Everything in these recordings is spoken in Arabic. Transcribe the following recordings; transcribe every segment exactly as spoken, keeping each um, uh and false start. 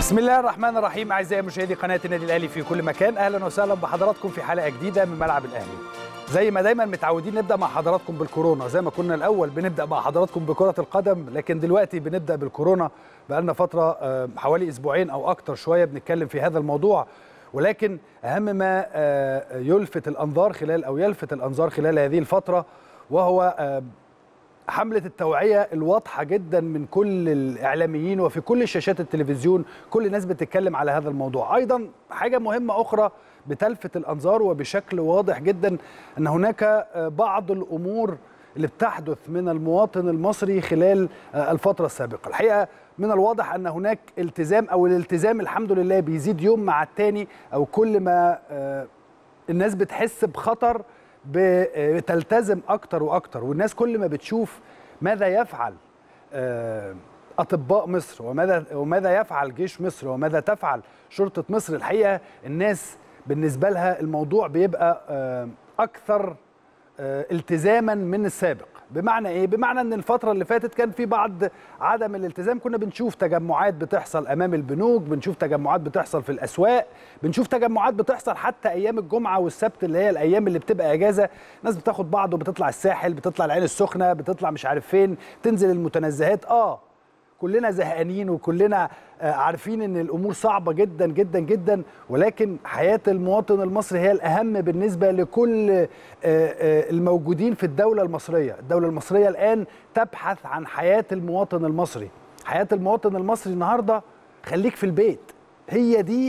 بسم الله الرحمن الرحيم. اعزائي مشاهدي قناه النادي الاهلي في كل مكان، اهلا وسهلا بحضراتكم في حلقه جديده من ملعب الاهلي. زي ما دايما متعودين نبدا مع حضراتكم بالكورونا، زي ما كنا الاول بنبدا مع حضراتكم بكره القدم، لكن دلوقتي بنبدا بالكورونا. بقالنا فتره حوالي اسبوعين او اكتر شويه بنتكلم في هذا الموضوع، ولكن اهم ما يلفت الانظار خلال او يلفت الانظار خلال هذه الفتره وهو حملة التوعية الواضحة جدا من كل الإعلاميين وفي كل شاشات التلفزيون. كل الناس بتتكلم على هذا الموضوع. أيضا حاجة مهمة أخرى بتلفت الأنظار وبشكل واضح جدا أن هناك بعض الأمور اللي بتحدث من المواطن المصري خلال الفترة السابقة. الحقيقة من الواضح أن هناك التزام، أو الالتزام الحمد لله بيزيد يوم مع التاني، أو كل ما الناس بتحس بخطر بتلتزم أكتر وأكتر، والناس كل ما بتشوف ماذا يفعل أطباء مصر وماذا وماذا يفعل جيش مصر وماذا تفعل شرطة مصر. الحقيقة الناس بالنسبة لها الموضوع بيبقى أكثر التزاما من السابق. بمعنى ايه؟ بمعنى ان الفتره اللي فاتت كان في بعض عدم الالتزام، كنا بنشوف تجمعات بتحصل امام البنوك، بنشوف تجمعات بتحصل في الاسواق، بنشوف تجمعات بتحصل حتى ايام الجمعه والسبت اللي هي الايام اللي بتبقى اجازه. ناس بتاخد بعض وبتطلع الساحل، بتطلع العين السخنه، بتطلع مش عارف فين، تنزل المتنزهات. اه كلنا زهقانين وكلنا عارفين ان الامور صعبه جدا جدا جدا، ولكن حياه المواطن المصري هي الاهم بالنسبه لكل الموجودين في الدوله المصريه. الدوله المصريه الان تبحث عن حياه المواطن المصري. حياه المواطن المصري النهارده خليك في البيت، هي دي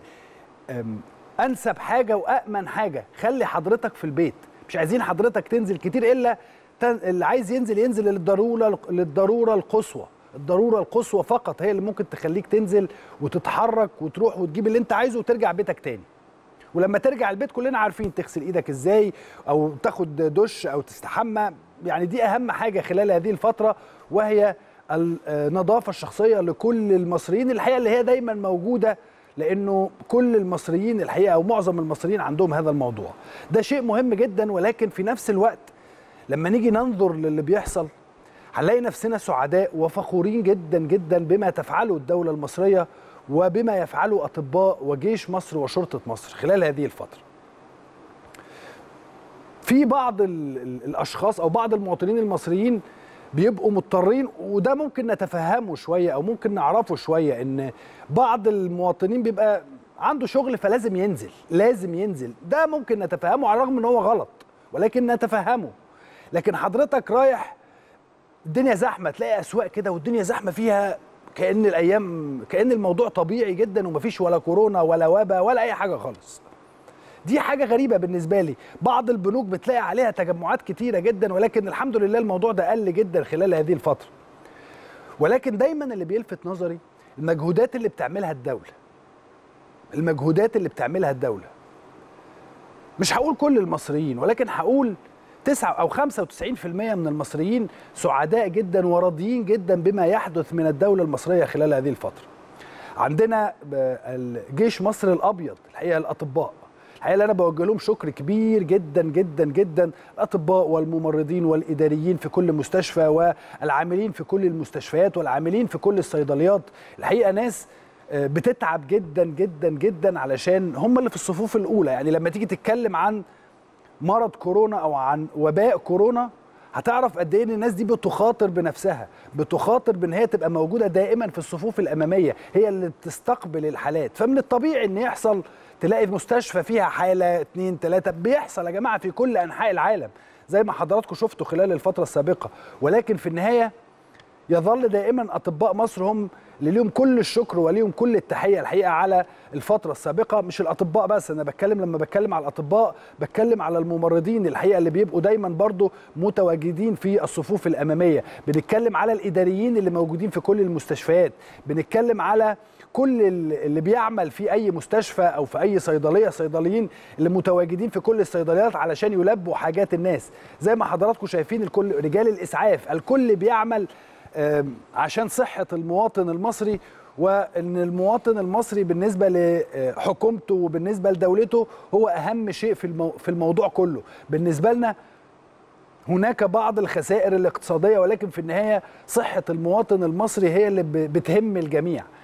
انسب حاجه وامن حاجه. خلي حضرتك في البيت، مش عايزين حضرتك تنزل كتير، الا اللي عايز ينزل ينزل للضروره للضروره القصوى. الضرورة القصوى فقط هي اللي ممكن تخليك تنزل وتتحرك وتروح وتجيب اللي انت عايزه وترجع بيتك تاني. ولما ترجع البيت كلنا عارفين تغسل ايدك ازاي، او تاخد دش او تستحمى. يعني دي اهم حاجة خلال هذه الفترة، وهي النظافة الشخصية لكل المصريين. الحقيقة اللي هي دايما موجودة، لانه كل المصريين الحقيقة او معظم المصريين عندهم هذا الموضوع. ده شيء مهم جدا، ولكن في نفس الوقت لما نيجي ننظر للي بيحصل هنلاقي نفسنا سعداء وفخورين جدا جدا بما تفعله الدولة المصرية وبما يفعله أطباء وجيش مصر وشرطة مصر خلال هذه الفترة. في بعض الأشخاص أو بعض المواطنين المصريين بيبقوا مضطرين، وده ممكن نتفهمه شوية أو ممكن نعرفه شوية، إن بعض المواطنين بيبقى عنده شغل فلازم ينزل، لازم ينزل. ده ممكن نتفهمه على الرغم إن هو غلط، ولكن نتفهمه. لكن حضرتك رايح الدنيا زحمه، تلاقي اسواق كده والدنيا زحمه فيها، كأن الايام كأن الموضوع طبيعي جدا ومفيش ولا كورونا ولا وباء ولا اي حاجه خالص. دي حاجه غريبه بالنسبه لي. بعض البنوك بتلاقي عليها تجمعات كتيره جدا، ولكن الحمد لله الموضوع ده قل جدا خلال هذه الفتره. ولكن دايما اللي بيلفت نظري المجهودات اللي بتعملها الدوله. المجهودات اللي بتعملها الدوله. مش هقول كل المصريين، ولكن هقول تسعة أو خمسة وتسعين بالمئة من المصريين سعداء جدا وراضيين جدا بما يحدث من الدولة المصرية خلال هذه الفترة. عندنا الجيش مصر الأبيض، الحقيقة الأطباء، الحقيقة اللي أنا بوجه لهم شكر كبير جدا جدا جدا. الأطباء والممرضين والإداريين في كل مستشفى، والعاملين في كل المستشفيات، والعاملين في كل الصيدليات. الحقيقة ناس بتتعب جدا جدا جدا علشان هم اللي في الصفوف الأولى. يعني لما تيجي تتكلم عن مرض كورونا او عن وباء كورونا، هتعرف قد ايه ان الناس دي بتخاطر بنفسها، بتخاطر بان هي تبقى موجوده دائما في الصفوف الاماميه، هي اللي تستقبل الحالات. فمن الطبيعي ان يحصل تلاقي في مستشفى فيها حاله اتنين تلاته، بيحصل يا جماعه في كل انحاء العالم زي ما حضراتكم شفتوا خلال الفتره السابقه. ولكن في النهايه يظل دائما اطباء مصر هم اللي ليهم كل الشكر وليهم كل التحيه الحقيقه على الفتره السابقه. مش الاطباء بس، انا بتكلم لما بتكلم على الاطباء بتكلم على الممرضين الحقيقه اللي بيبقوا دايما برضو متواجدين في الصفوف الاماميه. بنتكلم على الاداريين اللي موجودين في كل المستشفيات، بنتكلم على كل اللي بيعمل في اي مستشفى او في اي صيدليه، صيدليين اللي متواجدين في كل الصيدليات علشان يلبوا حاجات الناس. زي ما حضراتكم شايفين الكل، رجال الاسعاف، الكل بيعمل عشان صحة المواطن المصري، وأن المواطن المصري بالنسبة لحكومته وبالنسبة لدولته هو أهم شيء في الموضوع كله. بالنسبة لنا هناك بعض الخسائر الاقتصادية، ولكن في النهاية صحة المواطن المصري هي اللي بتهم الجميع.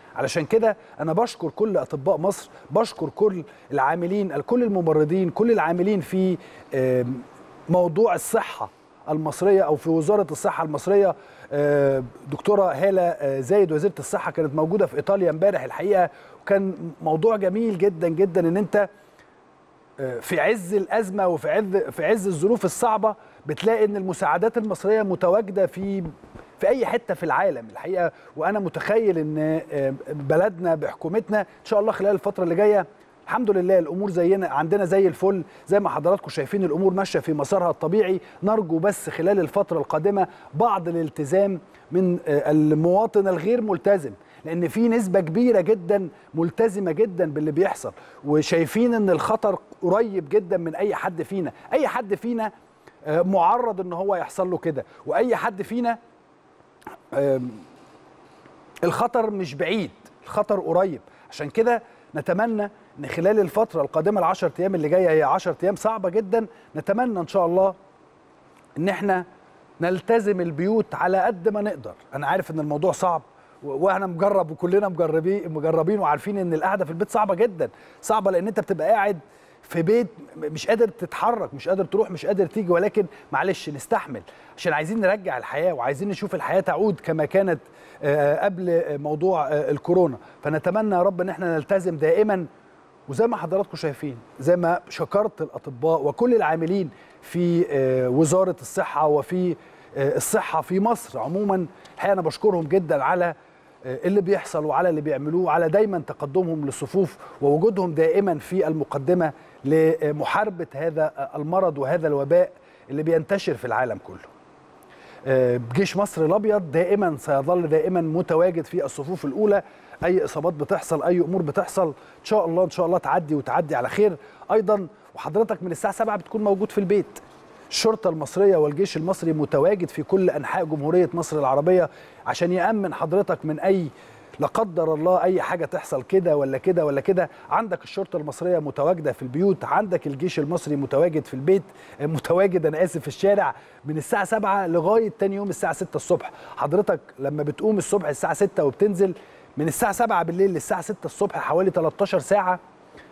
علشان كده انا بشكر كل اطباء مصر، بشكر كل العاملين، كل الممرضين، كل العاملين في موضوع الصحه المصريه او في وزاره الصحه المصريه. دكتوره هاله زايد وزيره الصحه كانت موجوده في ايطاليا امبارح الحقيقه، وكان موضوع جميل جدا جدا ان انت في عز الازمه وفي عز في عز الظروف الصعبه بتلاقي ان المساعدات المصريه متواجده في في اي حته في العالم الحقيقه. وانا متخيل ان بلدنا بحكومتنا ان شاء الله خلال الفتره اللي جايه الحمد لله الامور زينا عندنا زي الفل، زي ما حضراتكم شايفين الامور ماشيه في مسارها الطبيعي. نرجو بس خلال الفتره القادمه بعض الالتزام من المواطن الغير ملتزم، لان في نسبه كبيره جدا ملتزمه جدا باللي بيحصل، وشايفين ان الخطر قريب جدا من اي حد فينا. اي حد فينا معرض ان هو يحصل له كده، واي حد فينا الخطر مش بعيد، الخطر قريب. عشان كده نتمنى ان خلال الفتره القادمه العشر ايام اللي جايه، هي عشر ايام صعبه جدا، نتمنى ان شاء الله ان احنا نلتزم البيوت على قد ما نقدر. انا عارف ان الموضوع صعب وانا مجرب وكلنا مجربين مجربين وعارفين ان القعده في البيت صعبه جدا، صعبه لان انت بتبقى قاعد في بيت مش قادر تتحرك، مش قادر تروح، مش قادر تيجي، ولكن معلش نستحمل عشان عايزين نرجع الحياه وعايزين نشوف الحياه تعود كما كانت قبل موضوع الكورونا. فنتمنى يا رب ان احنا نلتزم دائما، وزي ما حضراتكم شايفين زي ما شكرت الاطباء وكل العاملين في وزاره الصحه وفي الصحه في مصر عموما، الحقيقه انا بشكرهم جدا على اللي بيحصل وعلى اللي بيعملوه، وعلى دايما تقدمهم للصفوف ووجودهم دائما في المقدمه لمحاربه هذا المرض وهذا الوباء اللي بينتشر في العالم كله. جيش مصر الابيض دائما سيظل دائما متواجد في الصفوف الاولى. اي اصابات بتحصل، اي امور بتحصل، ان شاء الله ان شاء الله تعدي وتعدي على خير. ايضا وحضرتك من الساعه سبعة بتكون موجود في البيت. الشرطه المصريه والجيش المصري متواجد في كل انحاء جمهوريه مصر العربيه عشان يامن حضرتك من اي لا قدر الله اي حاجه تحصل كده ولا كده ولا كده. عندك الشرطه المصريه متواجده في البيوت، عندك الجيش المصري متواجد في البيت، متواجد انا اسف في الشارع من الساعه سبعة لغايه تاني يوم الساعه ستة الصبح. حضرتك لما بتقوم الصبح الساعه ستة وبتنزل من الساعه سبعة بالليل للساعه ستة الصبح حوالي تلتاشر ساعه.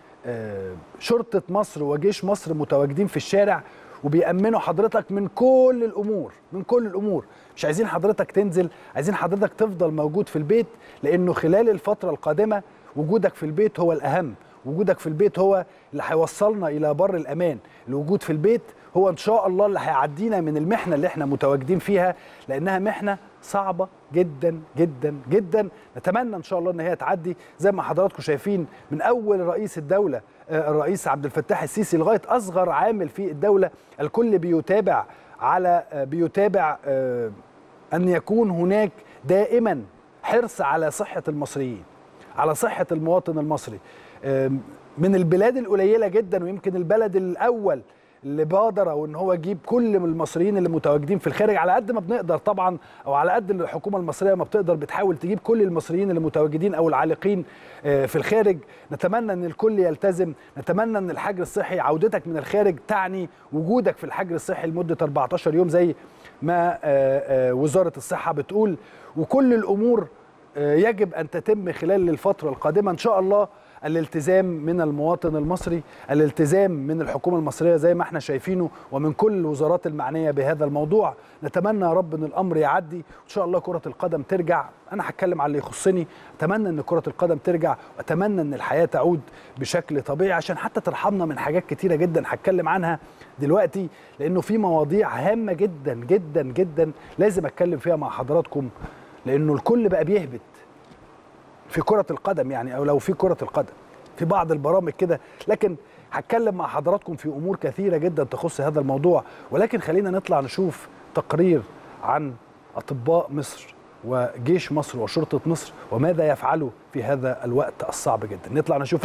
شرطه مصر وجيش مصر متواجدين في الشارع وبيأمنوا حضرتك من كل الأمور، من كل الأمور. مش عايزين حضرتك تنزل، عايزين حضرتك تفضل موجود في البيت، لأنه خلال الفترة القادمة وجودك في البيت هو الأهم. وجودك في البيت هو اللي هيوصلنا إلى بر الأمان. الوجود في البيت هو إن شاء الله اللي هيعدينا من المحنة اللي احنا متواجدين فيها، لأنها محنة صعبة جدا جدا جدا. نتمنى إن شاء الله إن هي تعدي زي ما حضراتكم شايفين، من أول رئيس الدولة الرئيس عبد الفتاح السيسي لغاية أصغر عامل في الدولة، الكل بيتابع على بيتابع أن يكون هناك دائما حرص على صحة المصريين، على صحة المواطن المصري. من البلاد القليلة جدا ويمكن البلد الأول اللي بادر وان هو يجيب كل المصريين اللي متواجدين في الخارج على قد ما بنقدر طبعا، او على قد الحكومه المصريه ما بتقدر بتحاول تجيب كل المصريين اللي متواجدين او العالقين في الخارج. نتمنى ان الكل يلتزم، نتمنى ان الحجر الصحي عودتك من الخارج تعني وجودك في الحجر الصحي لمده أربعتاشر يوم زي ما وزاره الصحه بتقول. وكل الامور يجب ان تتم خلال الفتره القادمه ان شاء الله. الالتزام من المواطن المصري، الالتزام من الحكومة المصرية زي ما احنا شايفينه، ومن كل الوزارات المعنية بهذا الموضوع. نتمنى يا رب ان الامر يعدي وان شاء الله كرة القدم ترجع. انا هتكلم على اللي يخصني، اتمنى ان كرة القدم ترجع، واتمنى ان الحياة تعود بشكل طبيعي عشان حتى ترحمنا من حاجات كتيرة جدا هتكلم عنها دلوقتي، لانه في مواضيع هامة جدا جدا جدا لازم اتكلم فيها مع حضراتكم، لانه الكل بقى بيهبط في كرة القدم يعني، أو لو في كرة القدم في بعض البرامج كده. لكن هتكلم مع حضراتكم في أمور كثيرة جدا تخص هذا الموضوع. ولكن خلينا نطلع نشوف تقرير عن أطباء مصر وجيش مصر وشرطة مصر وماذا يفعلوا في هذا الوقت الصعب جدا. نطلع نشوف.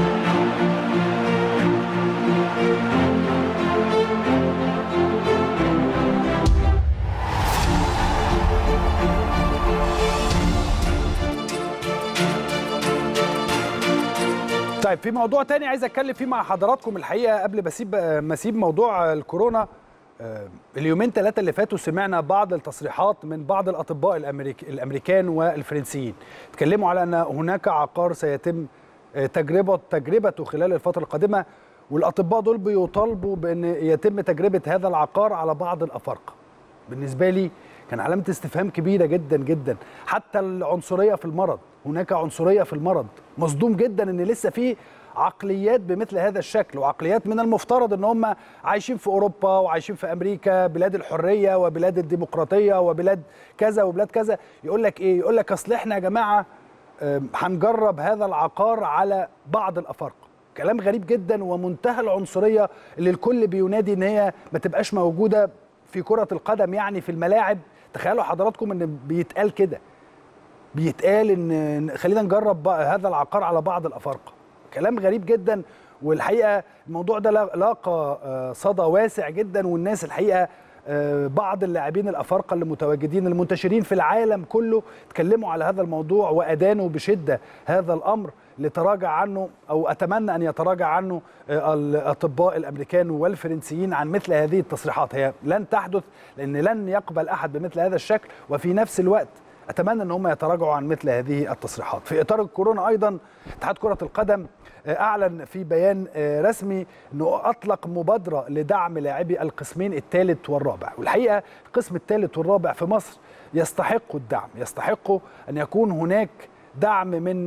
طيب في موضوع تاني عايز اتكلم فيه مع حضراتكم الحقيقه قبل ما اسيب ما اسيب موضوع الكورونا. اليومين ثلاثة اللي فاتوا سمعنا بعض التصريحات من بعض الأطباء الأمريك الأمريكان والفرنسيين اتكلموا على أن هناك عقار سيتم تجربة تجربته خلال الفترة القادمة، والأطباء دول بيطالبوا بأن يتم تجربة هذا العقار على بعض الأفارقة. بالنسبة لي كان علامة استفهام كبيرة جدا جدا. حتى العنصرية في المرض، هناك عنصرية في المرض. مصدوم جدا أن لسه في عقليات بمثل هذا الشكل، وعقليات من المفترض ان هم عايشين في اوروبا وعايشين في امريكا، بلاد الحريه وبلاد الديمقراطيه وبلاد كذا وبلاد كذا، يقول لك ايه؟ يقول لك اصل احنا يا جماعه هنجرب هذا العقار على بعض الافارقه. كلام غريب جدا ومنتهى العنصريه اللي الكل بينادي ان هي ما تبقاش موجوده في كره القدم، يعني في الملاعب. تخيلوا حضراتكم ان بيتقال كده، بيتقال ان خلينا نجرب هذا العقار على بعض الافارقه. كلام غريب جدا، والحقيقه الموضوع ده لاقى صدى واسع جدا، والناس الحقيقه بعض اللاعبين الافارقه اللي متواجدين المنتشرين في العالم كله اتكلموا على هذا الموضوع وادانوا بشده هذا الامر اللي تراجع عنه، او اتمنى ان يتراجع عنه الاطباء الامريكان والفرنسيين عن مثل هذه التصريحات. هي لن تحدث، لان لن يقبل احد بمثل هذا الشكل، وفي نفس الوقت اتمنى ان هم يتراجعوا عن مثل هذه التصريحات. في اطار الكورونا ايضا اتحاد كره القدم اعلن في بيان رسمي انه اطلق مبادره لدعم لاعبي القسمين الثالث والرابع، والحقيقه القسم الثالث والرابع في مصر يستحقوا الدعم، يستحقوا ان يكون هناك دعم من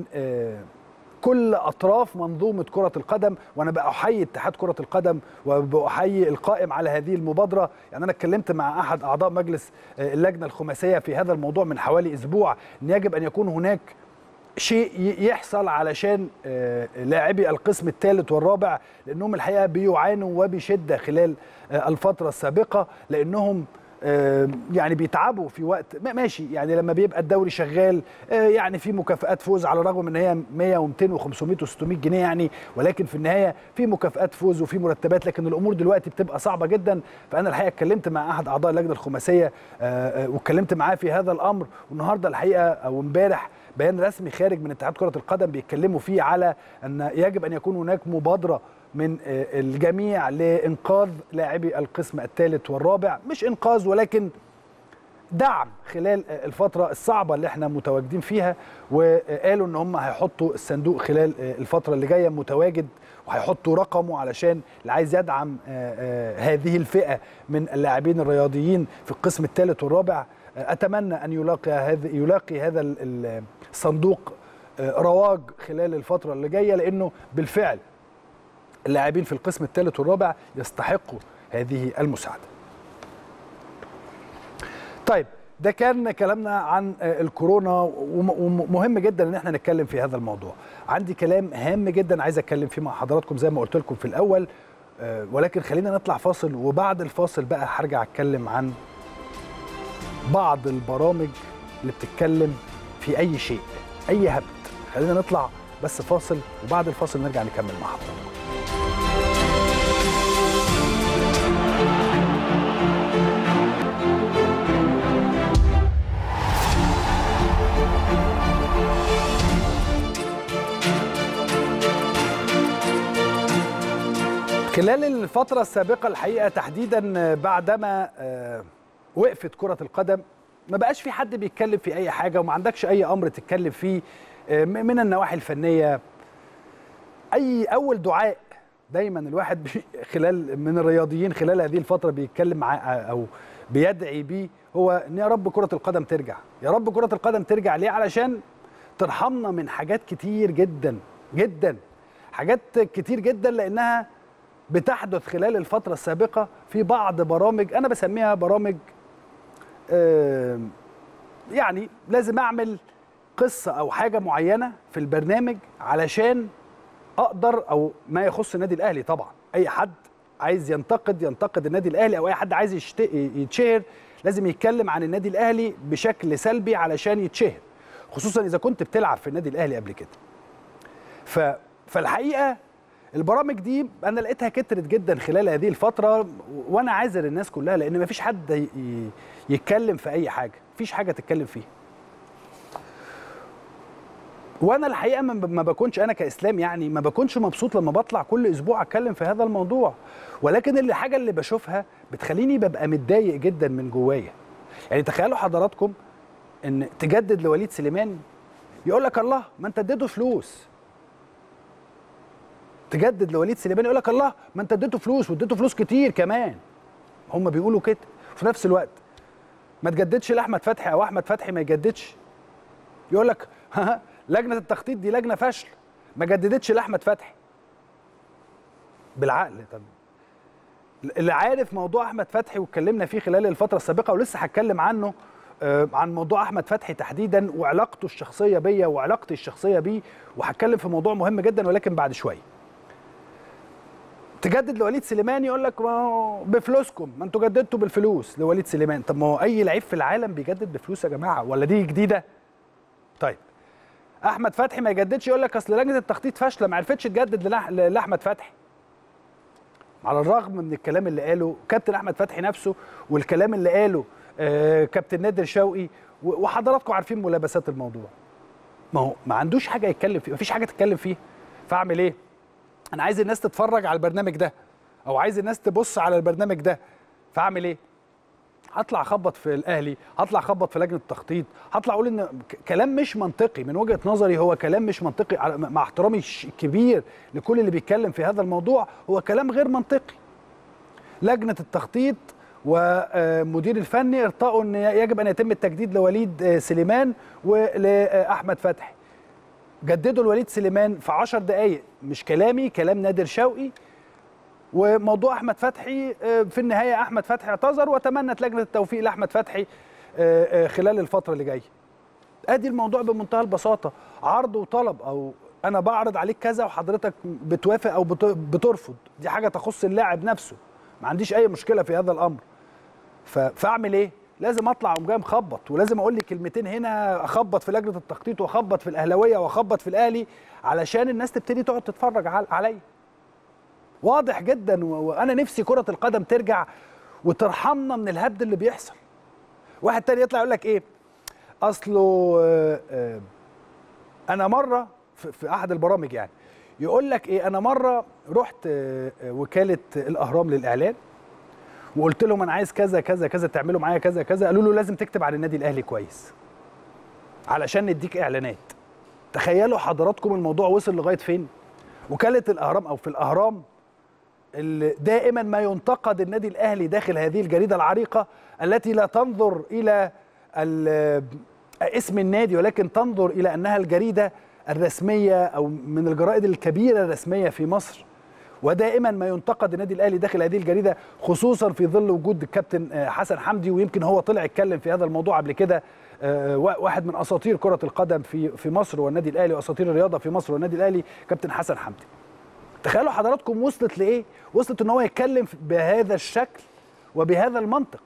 كل اطراف منظومه كره القدم. وانا بأحيي اتحاد كره القدم وبأحيي القائم على هذه المبادره. يعني انا اتكلمت مع احد اعضاء مجلس اللجنه الخماسيه في هذا الموضوع من حوالي اسبوع، ان يجب ان يكون هناك شيء يحصل علشان لاعبي القسم الثالث والرابع، لانهم الحقيقه بيعانوا وبشده خلال الفتره السابقه، لانهم يعني بيتعبوا في وقت ماشي. يعني لما بيبقى الدوري شغال يعني في مكافآت فوز، على الرغم من ان هي مية ومئتين وخمسمائة وستمائة جنيه يعني، ولكن في النهايه في مكافآت فوز وفي مرتبات، لكن الامور دلوقتي بتبقى صعبه جدا. فانا الحقيقه اتكلمت مع احد اعضاء اللجنه الخماسيه واتكلمت معاه في هذا الامر، والنهارده الحقيقه او امبارح بيان رسمي خارج من اتحاد كره القدم بيتكلموا فيه على ان يجب ان يكون هناك مبادره من الجميع لإنقاذ لاعبي القسم الثالث والرابع، مش إنقاذ ولكن دعم خلال الفترة الصعبة اللي احنا متواجدين فيها. وقالوا ان هم هيحطوا الصندوق خلال الفترة اللي جاية متواجد، وهيحطوا رقمه علشان اللي عايز يدعم هذه الفئة من اللاعبين الرياضيين في القسم الثالث والرابع. أتمنى أن يلاقي هذا يلاقي هذا الصندوق رواج خلال الفترة اللي جاية، لأنه بالفعل اللاعبين في القسم الثالث والرابع يستحقوا هذه المساعدة. طيب ده كان كلامنا عن الكورونا، ومهم جدا ان احنا نتكلم في هذا الموضوع. عندي كلام هام جدا عايز اتكلم فيه مع حضراتكم زي ما قلت لكم في الاول، ولكن خلينا نطلع فاصل، وبعد الفاصل بقى هرجع اتكلم عن بعض البرامج اللي بتتكلم في اي شيء، اي هبد. خلينا نطلع بس فاصل، وبعد الفاصل نرجع نكمل مع حضراتكم. خلال الفترة السابقة الحقيقة تحديدا بعدما وقفت كرة القدم، ما بقاش في حد بيتكلم في أي حاجة، وما عندكش أي أمر تتكلم فيه من النواحي الفنية. أي أول دعاء دايما الواحد خلال من الرياضيين خلال هذه الفترة بيتكلم معاه أو بيدعي بيه هو إن يا رب كرة القدم ترجع، يا رب كرة القدم ترجع. ليه؟ علشان ترحمنا من حاجات كتير جدا جدا، حاجات كتير جدا، لأنها بتحدث خلال الفترة السابقة في بعض برامج أنا بسميها برامج آه يعني لازم أعمل قصة أو حاجة معينة في البرنامج علشان أقدر، أو ما يخص النادي الأهلي طبعا. أي حد عايز ينتقد ينتقد النادي الأهلي، أو أي حد عايز يتشهر لازم يتكلم عن النادي الأهلي بشكل سلبي علشان يتشهر، خصوصا إذا كنت بتلعب في النادي الأهلي قبل كده. ف... فالحقيقة البرامج دي انا لقيتها كترت جدا خلال هذه الفتره، وانا عاذر الناس كلها، لان مفيش حد يتكلم في اي حاجه، مفيش حاجه تتكلم فيها. وانا الحقيقه ما بكونش انا كاسلام يعني ما بكونش مبسوط لما بطلع كل اسبوع اتكلم في هذا الموضوع، ولكن اللي حاجه اللي بشوفها بتخليني ببقى متضايق جدا من جوايا. يعني تخيلوا حضراتكم ان تجدد لوليد سليمان، يقول لك الله ما انت اديته فلوس. تجدد لوليد سليمان يقول لك الله ما انت اديته فلوس واديته فلوس كتير كمان. هم بيقولوا كده. في نفس الوقت ما تجددش لاحمد فتحي او احمد فتحي ما يجددش، يقول لك لجنه التخطيط دي لجنه فاشله ما جددتش لاحمد فتحي. بالعقل. طب اللي عارف موضوع احمد فتحي واتكلمنا فيه خلال الفتره السابقه ولسه هتكلم عنه، آه عن موضوع احمد فتحي تحديدا وعلاقته الشخصيه بيا وعلاقتي الشخصيه بيه، وهتكلم في موضوع مهم جدا ولكن بعد شويه. تجدد لوليد سليمان يقول لك ما هو بفلوسكم، ما انتوا جددتوا بالفلوس لوليد سليمان. طب ما هو اي لعيب في العالم بيجدد بفلوس يا جماعه، ولا دي جديده؟ طيب احمد فتحي ما يجددش يقول لك اصل لجنه التخطيط فاشله ما عرفتش تجدد لاحمد فتحي. على الرغم من الكلام اللي قاله كابتن احمد فتحي نفسه والكلام اللي قاله آه كابتن نادر شوقي، وحضراتكم عارفين ملابسات الموضوع. ما هو ما عندوش حاجه يتكلم فيها، مفيش حاجه تتكلم فيها. فاعمل ايه؟ انا عايز الناس تتفرج على البرنامج ده او عايز الناس تبص على البرنامج ده، فاعمل ايه؟ هطلع اخبط في الاهلي، هطلع اخبط في لجنه التخطيط، هطلع اقول ان كلام مش منطقي من وجهه نظري. هو كلام مش منطقي مع احترامي الكبير لكل اللي بيتكلم في هذا الموضوع، هو كلام غير منطقي. لجنه التخطيط ومدير الفني ارتأوا ان يجب ان يتم التجديد لوليد سليمان ولاحمد فتحي. جددوا لوليد سليمان في عشر دقائق، مش كلامي، كلام نادر شوقي. وموضوع احمد فتحي في النهايه احمد فتحي اعتذر وتمنت لجنه التوفيق لاحمد فتحي خلال الفتره اللي جايه. ادي الموضوع بمنتهى البساطه، عرض وطلب، او انا بعرض عليك كذا وحضرتك بتوافق او بترفض، دي حاجه تخص اللاعب نفسه، ما عنديش اي مشكله في هذا الامر. فاعمل ايه؟ لازم اطلع اقوم جاي مخبط، ولازم اقول لي كلمتين هنا، اخبط في لجنه التخطيط واخبط في الاهلاويه واخبط في الاهلي علشان الناس تبتدي تقعد تتفرج عليا. واضح جدا، وانا نفسي كره القدم ترجع وترحمنا من الهبد اللي بيحصل. واحد تاني يطلع يقول لك ايه؟ اصله انا مره في احد البرامج يعني يقول لك ايه، انا مره رحت وكاله الاهرام للاعلان وقلت لهم انا عايز كذا كذا كذا تعملوا معايا كذا كذا، قالوا له لازم تكتب عن النادي الاهلي كويس علشان نديك اعلانات. تخيلوا حضراتكم الموضوع وصل لغايه فين؟ وكاله الاهرام او في الاهرام اللي دائما ما ينتقد النادي الاهلي داخل هذه الجريده العريقه التي لا تنظر الى اسم النادي ولكن تنظر الى انها الجريده الرسميه او من الجرائد الكبيره الرسميه في مصر. ودائما ما ينتقد النادي الاهلي داخل هذه الجريده، خصوصا في ظل وجود الكابتن حسن حمدي، ويمكن هو طلع يتكلم في هذا الموضوع قبل كده، واحد من اساطير كره القدم في في مصر والنادي الاهلي واساطير الرياضه في مصر والنادي الاهلي، كابتن حسن حمدي. تخيلوا حضراتكم وصلت لايه؟ وصلت ان هو يتكلم بهذا الشكل وبهذا المنطق.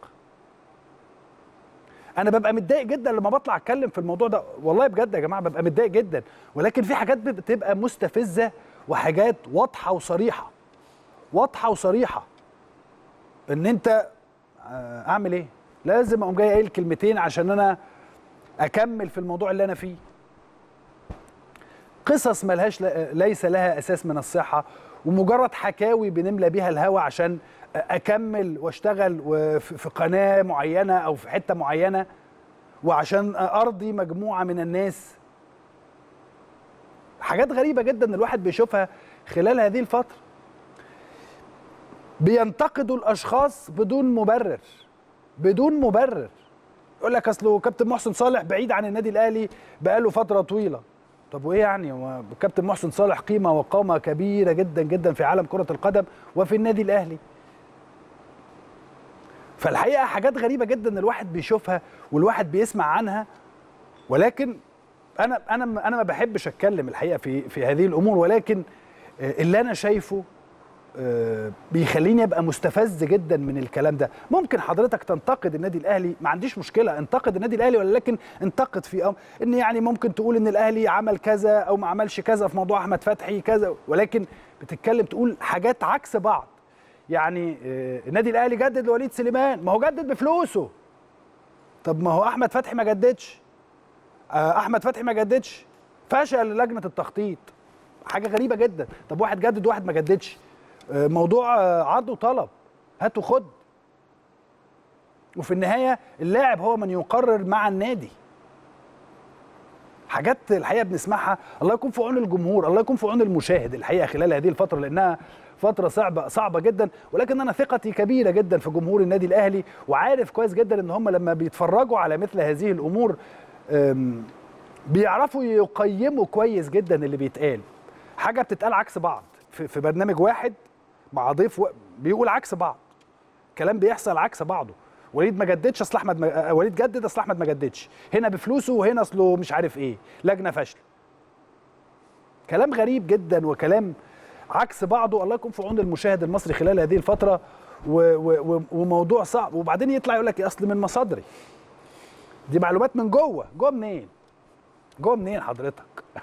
انا ببقى متضايق جدا لما بطلع اتكلم في الموضوع ده، والله بجد يا جماعه ببقى متضايق جدا، ولكن في حاجات بتبقى مستفزه وحاجات واضحه وصريحه. واضحه وصريحه. ان انت اعمل ايه؟ لازم اقوم جاي قايل كلمتين عشان انا اكمل في الموضوع اللي انا فيه. قصص ملهاش ليس لها اساس من الصحه، ومجرد حكاوي بنملى بيها الهوا عشان اكمل واشتغل في قناه معينه او في حته معينه، وعشان ارضي مجموعه من الناس. حاجات غريبه جدا الواحد بيشوفها خلال هذه الفتره. بينتقدوا الاشخاص بدون مبرر، بدون مبرر. يقول لك اصله كابتن محسن صالح بعيد عن النادي الاهلي بقاله فتره طويله. طب وايه يعني؟ هو كابتن محسن صالح قيمه وقامه كبيره جدا جدا في عالم كره القدم وفي النادي الاهلي. فالحقيقه حاجات غريبه جدا الواحد بيشوفها والواحد بيسمع عنها، ولكن انا انا انا ما بحبش اتكلم الحقيقه في في هذه الامور، ولكن اللي انا شايفه بيخليني ابقى مستفز جدا من الكلام ده. ممكن حضرتك تنتقد النادي الاهلي، ما عنديش مشكله، انتقد النادي الاهلي، ولكن انتقد في أم... ان يعني ممكن تقول ان الاهلي عمل كذا او ما عملش كذا في موضوع احمد فتحي كذا، ولكن بتتكلم تقول حاجات عكس بعض. يعني النادي الاهلي جدد لوليد سليمان، ما هو جدد بفلوسه. طب ما هو احمد فتحي ما جددش، احمد فتحي ما جددش، فشل لجنه التخطيط، حاجه غريبه جدا. طب واحد جدد وواحد ما جددش، موضوع عرض وطلب، هات وخد، وفي النهايه اللاعب هو من يقرر مع النادي. حاجات الحقيقه بنسمعها، الله يكون في عون الجمهور، الله يكون في عون المشاهد الحقيقه خلال هذه الفتره، لانها فتره صعبه صعبه جدا. ولكن انا ثقتي كبيره جدا في جمهور النادي الاهلي، وعارف كويس جدا ان هم لما بيتفرجوا على مثل هذه الامور بيعرفوا يقيموا كويس جدا اللي بيتقال. حاجه بتتقال عكس بعض في برنامج واحد مع ضيف بيقول عكس بعض، كلام بيحصل عكس بعضه. وليد ما جددش اصل احمد ما... وليد جدد اصل احمد ما جددش، هنا بفلوسه وهنا اصله مش عارف ايه، لجنه فاشله. كلام غريب جدا وكلام عكس بعضه. الله يكون في عون المشاهد المصري خلال هذه الفتره، و... و... وموضوع صعب. وبعدين يطلع يقول لك اصل من مصادري، دي معلومات من جوه. جوه منين؟ جوه منين حضرتك؟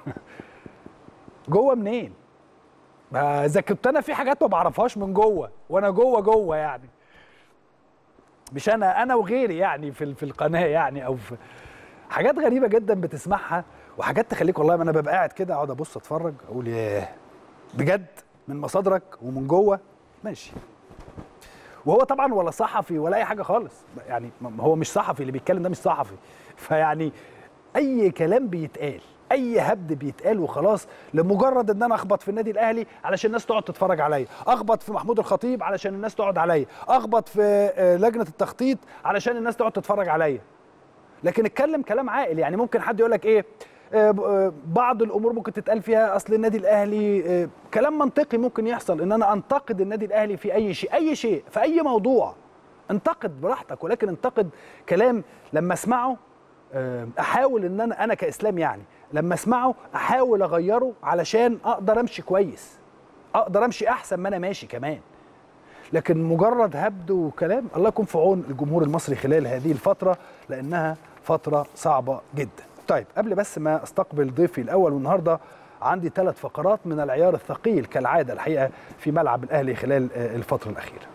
جوه منين؟ اذا كنت انا في حاجات ما بعرفهاش من جوه، وانا جوه جوه يعني، مش انا انا وغيري يعني في في القناه يعني، او في حاجات غريبه جدا بتسمعها، وحاجات تخليك والله ما انا ببقى قاعد كده اقعد ابص اتفرج اقول ياه بجد من مصادرك ومن جوه. ماشي. وهو طبعا ولا صحفي ولا اي حاجه خالص يعني، هو مش صحفي اللي بيتكلم ده، مش صحفي. فيعني اي كلام بيتقال، اي هبد بيتقال وخلاص، لمجرد ان انا اخبط في النادي الاهلي علشان الناس تقعد تتفرج عليا، اخبط في محمود الخطيب علشان الناس تقعد عليا، اخبط في لجنه التخطيط علشان الناس تقعد تتفرج عليا. لكن اتكلم كلام عاقل يعني. ممكن حد يقول لك ايه، بعض الامور ممكن تتقال فيها اصل النادي الاهلي، كلام منطقي ممكن يحصل ان انا انتقد النادي الاهلي في اي شيء، اي شيء في اي موضوع، انتقد براحتك، ولكن انتقد كلام لما اسمعه احاول ان انا انا كاسلام يعني لما اسمعه احاول اغيره علشان اقدر امشي كويس، اقدر امشي احسن ما انا ماشي كمان. لكن مجرد هبد وكلام، الله يكون في عون الجمهور المصري خلال هذه الفتره، لانها فتره صعبه جدا. طيب قبل بس ما استقبل ضيفي الاول، والنهارده عندي ثلاث فقرات من العيار الثقيل كالعاده الحقيقه في ملعب الاهلي خلال الفتره الاخيره.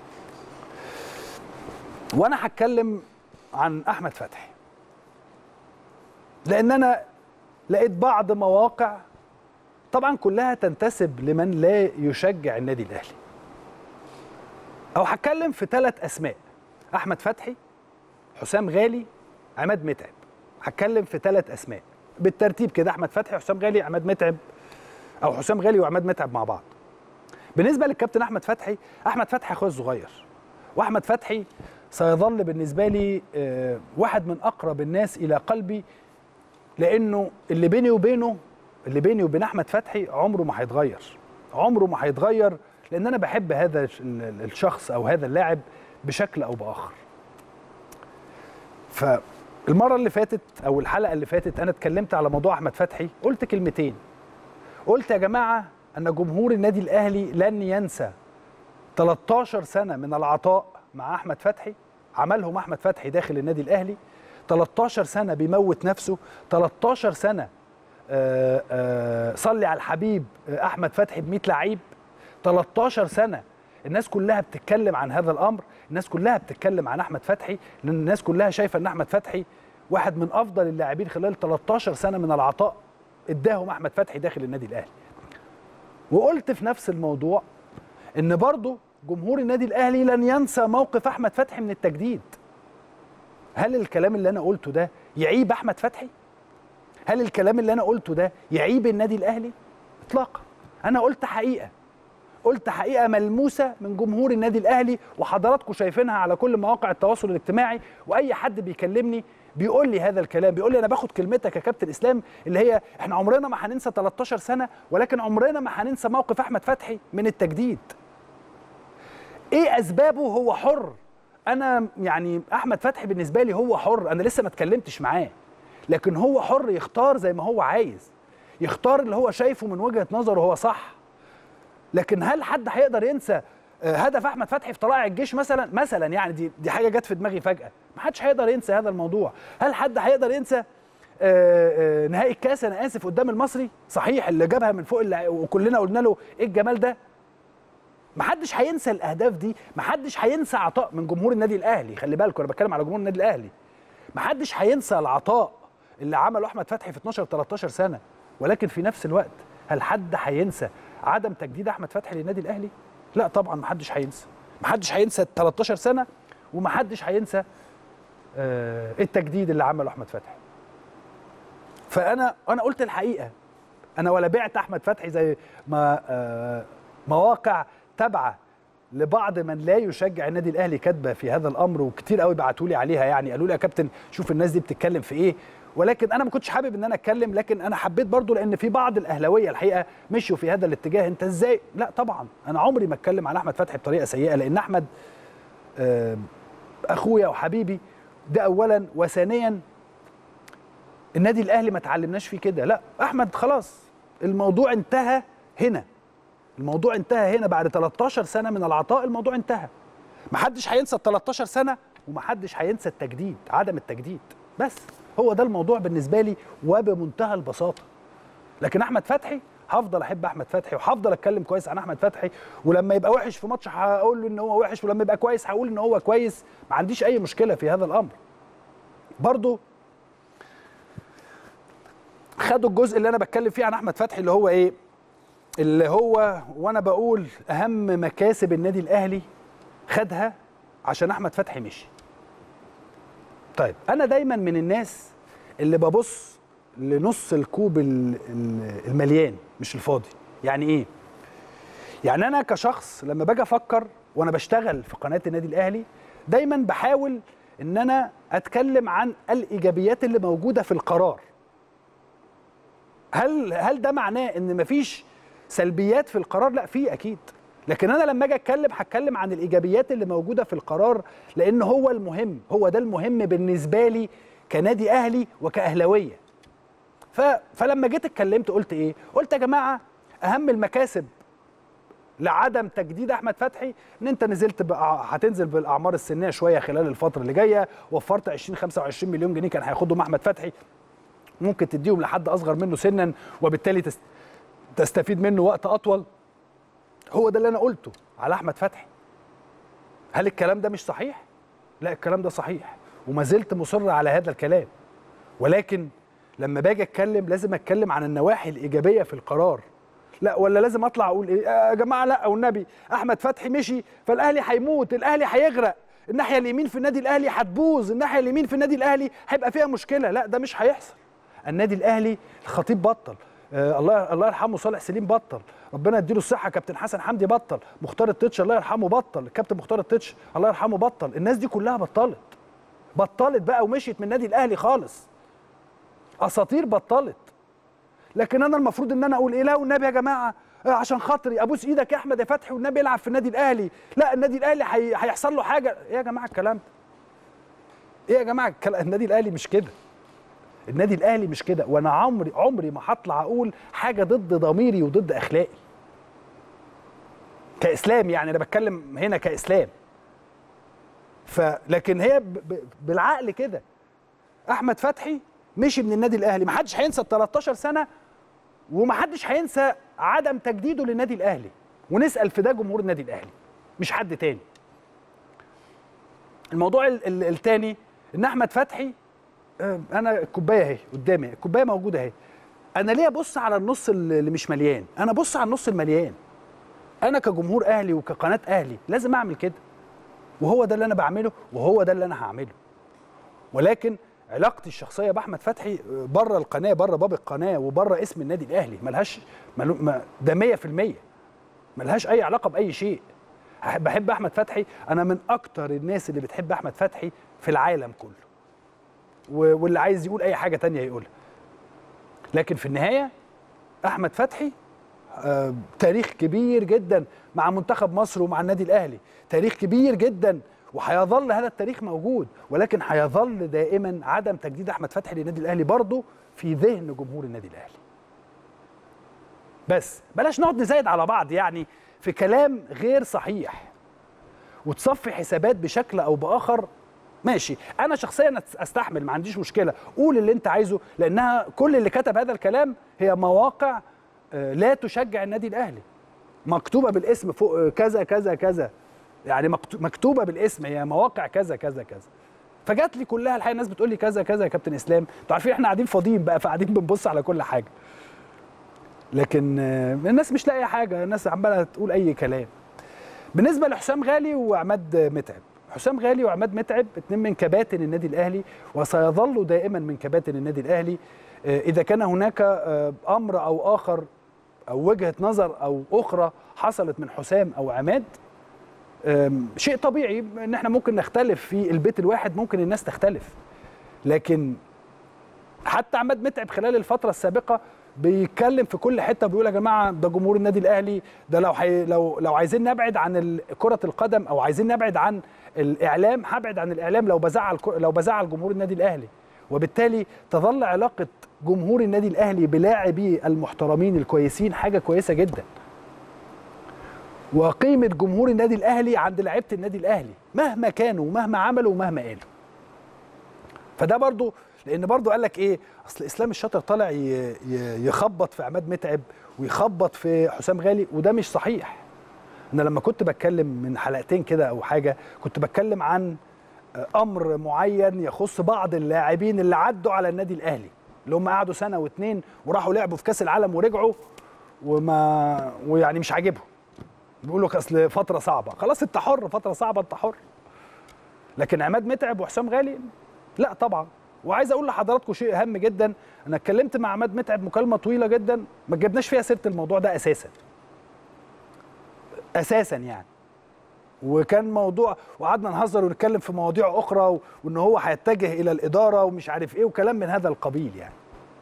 وانا هتكلم عن احمد فتحي، لان انا لقيت بعض مواقع طبعا كلها تنتسب لمن لا يشجع النادي الاهلي. او هتكلم في ثلاث اسماء: احمد فتحي، حسام غالي، عماد متعب. هتكلم في ثلاث اسماء بالترتيب كده: احمد فتحي، حسام غالي، عماد متعب، او حسام غالي وعماد متعب مع بعض. بالنسبه للكابتن احمد فتحي، احمد فتحي اخويا الصغير، واحمد فتحي سيظل بالنسبه لي واحد من اقرب الناس الى قلبي، لانه اللي بيني وبينه اللي بيني وبين احمد فتحي عمره ما هيتغير، عمره ما هيتغير، لان انا بحب هذا الشخص او هذا اللاعب بشكل او باخر. فالمره اللي فاتت او الحلقه اللي فاتت انا اتكلمت على موضوع احمد فتحي، قلت كلمتين، قلت يا جماعه ان جمهور النادي الاهلي لن ينسى ثلاثة عشر سنه من العطاء مع احمد فتحي، عملهم احمد فتحي داخل النادي الاهلي. ثلاثة عشر سنه بيموت نفسه، ثلاثة عشر سنه آآ آآ صلي على الحبيب احمد فتحي بمية لعيب، ثلاثة عشر سنه الناس كلها بتتكلم عن هذا الامر، الناس كلها بتتكلم عن احمد فتحي، لان الناس كلها شايفه ان احمد فتحي واحد من افضل اللاعبين خلال ثلاثة عشر سنه من العطاء اداهم احمد فتحي داخل النادي الاهلي. وقلت في نفس الموضوع ان برضه جمهور النادي الاهلي لن ينسى موقف احمد فتحي من التجديد. هل الكلام اللي انا قلته ده يعيب احمد فتحي؟ هل الكلام اللي انا قلته ده يعيب النادي الاهلي؟ اطلاقا. انا قلت حقيقه، قلت حقيقه ملموسه من جمهور النادي الاهلي، وحضراتكم شايفينها على كل مواقع التواصل الاجتماعي، واي حد بيكلمني بيقول لي هذا الكلام، بيقول لي انا باخد كلمتك يا كابتن اسلام اللي هي احنا عمرنا ما هننسى ثلاثة عشر سنه، ولكن عمرنا ما هننسى موقف احمد فتحي من التجديد. ايه اسبابه؟ هو حر. انا يعني احمد فتحي بالنسبه لي هو حر، انا لسه ما اتكلمتش معاه، لكن هو حر يختار زي ما هو عايز، يختار اللي هو شايفه من وجهه نظره هو صح. لكن هل حد هيقدر ينسى هدف احمد فتحي في طلائع الجيش مثلا مثلا يعني دي دي حاجه جت في دماغي فجاه، ما حدش هيقدر ينسى هذا الموضوع. هل حد هيقدر ينسى نهائي الكاس انا اسف قدام المصري صحيح اللي جابها من فوق وكلنا قلنا له ايه الجمال ده؟ ما حدش هينسى الاهداف دي، ما حدش هينسى عطاء من جمهور النادي الاهلي، خلي بالكم انا بتكلم على جمهور النادي الاهلي. ما حدش هينسى العطاء اللي عمله احمد فتحي في اتناشر تلتاشر سنه. ولكن في نفس الوقت هل حد هينسى عدم تجديد احمد فتحي للنادي الاهلي؟ لا طبعا ما حدش هينسى، ما حدش هينسى تلتاشر سنه، وما حدش هينسى التجديد اللي عمله احمد فتحي. فانا انا قلت الحقيقه، انا ولا بعت احمد فتحي زي ما مواقع تابعه لبعض من لا يشجع النادي الاهلي كاتبه في هذا الامر، وكتير قوي بعتوا لي عليها، يعني قالوا لي يا كابتن شوف الناس دي بتتكلم في ايه، ولكن انا ما كنتش حابب ان انا اتكلم، لكن انا حبيت برضو لان في بعض الاهلاويه الحقيقه مشوا في هذا الاتجاه. انت ازاي؟ لا طبعا انا عمري ما اتكلم عن احمد فتحي بطريقه سيئه، لان احمد اخويا وحبيبي ده اولا، وثانيا النادي الاهلي ما تعلمناش فيه كده. لا احمد خلاص الموضوع انتهى هنا، الموضوع انتهى هنا بعد تلتاشر سنه من العطاء، الموضوع انتهى. ما حدش هينسى ال تلتاشر سنه، وما حدش هينسى التجديد، عدم التجديد، بس هو ده الموضوع بالنسبه لي وبمنتهى البساطه. لكن احمد فتحي هفضل احب احمد فتحي، وهفضل اتكلم كويس عن احمد فتحي، ولما يبقى وحش في ماتش هقول له ان هو وحش، ولما يبقى كويس هقول ان هو كويس، ما عنديش اي مشكله في هذا الامر. برضو خدوا الجزء اللي انا بتكلم فيه عن احمد فتحي اللي هو ايه، اللي هو وانا بقول اهم مكاسب النادي الاهلي خدها عشان احمد فتحي مشي. طيب انا دايما من الناس اللي ببص لنص الكوب المليان مش الفاضي. يعني ايه؟ يعني انا كشخص لما باجي افكر وانا بشتغل في قناه النادي الاهلي دايما بحاول ان انا اتكلم عن الايجابيات اللي موجوده في القرار. هل هل ده معناه ان مفيش سلبيات في القرار؟ لا في اكيد، لكن انا لما اجي اتكلم هتكلم عن الايجابيات اللي موجوده في القرار، لان هو المهم، هو ده المهم بالنسبه لي كنادي اهلي وكاهلاويه. ف... فلما جيت اتكلمت قلت ايه؟ قلت يا جماعه اهم المكاسب لعدم تجديد احمد فتحي ان انت نزلت بقى، هتنزل بالاعمار السنيه شويه خلال الفتره اللي جايه، وفرت عشرين خمسة وعشرين مليون جنيه كان هياخدهم احمد فتحي، ممكن تديهم لحد اصغر منه سنا، وبالتالي تست... تستفيد منه وقت اطول. هو ده اللي انا قلته على احمد فتحي. هل الكلام ده مش صحيح؟ لا الكلام ده صحيح، وما زلت مصر على هذا الكلام، ولكن لما باجي اتكلم لازم اتكلم عن النواحي الايجابيه في القرار. لا ولا لازم اطلع اقول ايه يا جماعه؟ لا والنبي احمد فتحي مشي فالاهلي هيموت، الاهلي هيغرق، الناحيه اليمين في النادي الاهلي هتبوظ، الناحيه اليمين في النادي الاهلي هيبقى فيها مشكله. لا ده مش هيحصل. النادي الاهلي الخطيب بطل، آه الله الله يرحمه صالح سليم بطل، ربنا يديله الصحه كابتن حسن حمدي بطل، مختار التتش الله يرحمه بطل، الكابتن مختار التتش الله يرحمه بطل، الناس دي كلها بطلت بطلت بقى ومشيت من النادي الاهلي خالص، اساطير بطلت. لكن انا المفروض ان انا اقول ايه؟ لا والنبي يا جماعه عشان خاطري ابوس ايدك يا احمد يا فتحي والنبي يلعب في النادي الاهلي، لا النادي الاهلي هيحصل له حاجه. ايه يا جماعه الكلام ده؟ ايه يا جماعه الكلام؟ النادي الاهلي مش كده، النادي الاهلي مش كده، وانا عمري عمري ما هطلع اقول حاجه ضد ضميري وضد اخلاقي كاسلام، يعني انا بتكلم هنا كاسلام. فلكن هي ب... ب... بالعقل كده، احمد فتحي مشي من النادي الاهلي، ما حدش هينسى ال تلتاشر سنه، وما حدش هينسى عدم تجديده للنادي الاهلي، ونسال في ده جمهور النادي الاهلي مش حد تاني. الموضوع الثاني ان احمد فتحي، انا الكوبايه اهي قدامي، الكوبايه موجوده اهي، انا ليه ابص على النص اللي مش مليان؟ انا ابص على النص المليان. انا كجمهور اهلي وكقناه اهلي لازم اعمل كده، وهو ده اللي انا بعمله، وهو ده اللي انا هعمله. ولكن علاقتي الشخصيه باحمد فتحي بره القناه، بره باب القناه، وبره اسم النادي الاهلي، ملهاش مل... ده مية في المية ملهاش اي علاقه باي شيء. بحب احمد فتحي، انا من اكتر الناس اللي بتحب احمد فتحي في العالم كله، واللي عايز يقول اي حاجه تانية يقولها. لكن في النهايه احمد فتحي آه تاريخ كبير جدا مع منتخب مصر ومع النادي الاهلي، تاريخ كبير جدا، وهيظل هذا التاريخ موجود، ولكن هيظل دائما عدم تجديد احمد فتحي للنادي الاهلي برضه في ذهن جمهور النادي الاهلي. بس بلاش نقعد نزايد على بعض يعني في كلام غير صحيح وتصفي حسابات بشكل او باخر. ماشي، انا شخصيا استحمل، ما عنديش مشكله، قول اللي انت عايزه، لانها كل اللي كتب هذا الكلام هي مواقع لا تشجع النادي الاهلي، مكتوبه بالاسم فوق كذا كذا كذا، يعني مكتوبه بالاسم، هي مواقع كذا كذا كذا. فجات لي كلها الحقيقه الناس بتقول لي كذا كذا يا كابتن اسلام، انتوا عارفين احنا قاعدين فاضيين بقى، فقاعدين بنبص على كل حاجه. لكن الناس مش لاقيه حاجه، الناس عماله تقول اي كلام. بالنسبه لحسام غالي وعماد متعب، حسام غالي وعماد متعب اتنين من كباتن النادي الاهلي وسيظلوا دائما من كباتن النادي الاهلي. اذا كان هناك امر او اخر او وجهه نظر او اخرى حصلت من حسام او عماد، شيء طبيعي ان احنا ممكن نختلف في البيت الواحد، ممكن الناس تختلف، لكن حتى عماد متعب خلال الفتره السابقه بيتكلم في كل حته وبيقول يا جماعه ده جمهور النادي الاهلي، ده لو حي... لو لو عايزين نبعد عن كره القدم او عايزين نبعد عن الاعلام، هبعد عن الاعلام لو بزعل لو بزعل جمهور النادي الاهلي. وبالتالي تظل علاقه جمهور النادي الاهلي بلاعبيه المحترمين الكويسين حاجه كويسه جدا. وقيمه جمهور النادي الاهلي عند لعيبه النادي الاهلي مهما كانوا ومهما عملوا ومهما قالوا. فده برضو لان برضو قال لك ايه، اصل اسلام الشاطر طالع يخبط في عماد متعب ويخبط في حسام غالي، وده مش صحيح. انا لما كنت بتكلم من حلقتين كده او حاجه كنت بتكلم عن امر معين يخص بعض اللاعبين اللي عدوا على النادي الاهلي، اللي هم قعدوا سنه واتنين وراحوا لعبوا في كاس العالم ورجعوا وما ويعني مش عاجبهم، بيقولوا لك اصل فتره صعبه. خلاص انت حر، فتره صعبه انت حر. لكن عماد متعب وحسام غالي لا طبعا. وعايز اقول لحضراتكم شيء هام جدا، انا اتكلمت مع عماد متعب مكالمه طويله جدا ما جبناش فيها سيره الموضوع ده اساسا اساسا يعني، وكان موضوع وقعدنا نهزر ونتكلم في مواضيع اخرى وان هو هيتجه الى الاداره ومش عارف ايه وكلام من هذا القبيل يعني.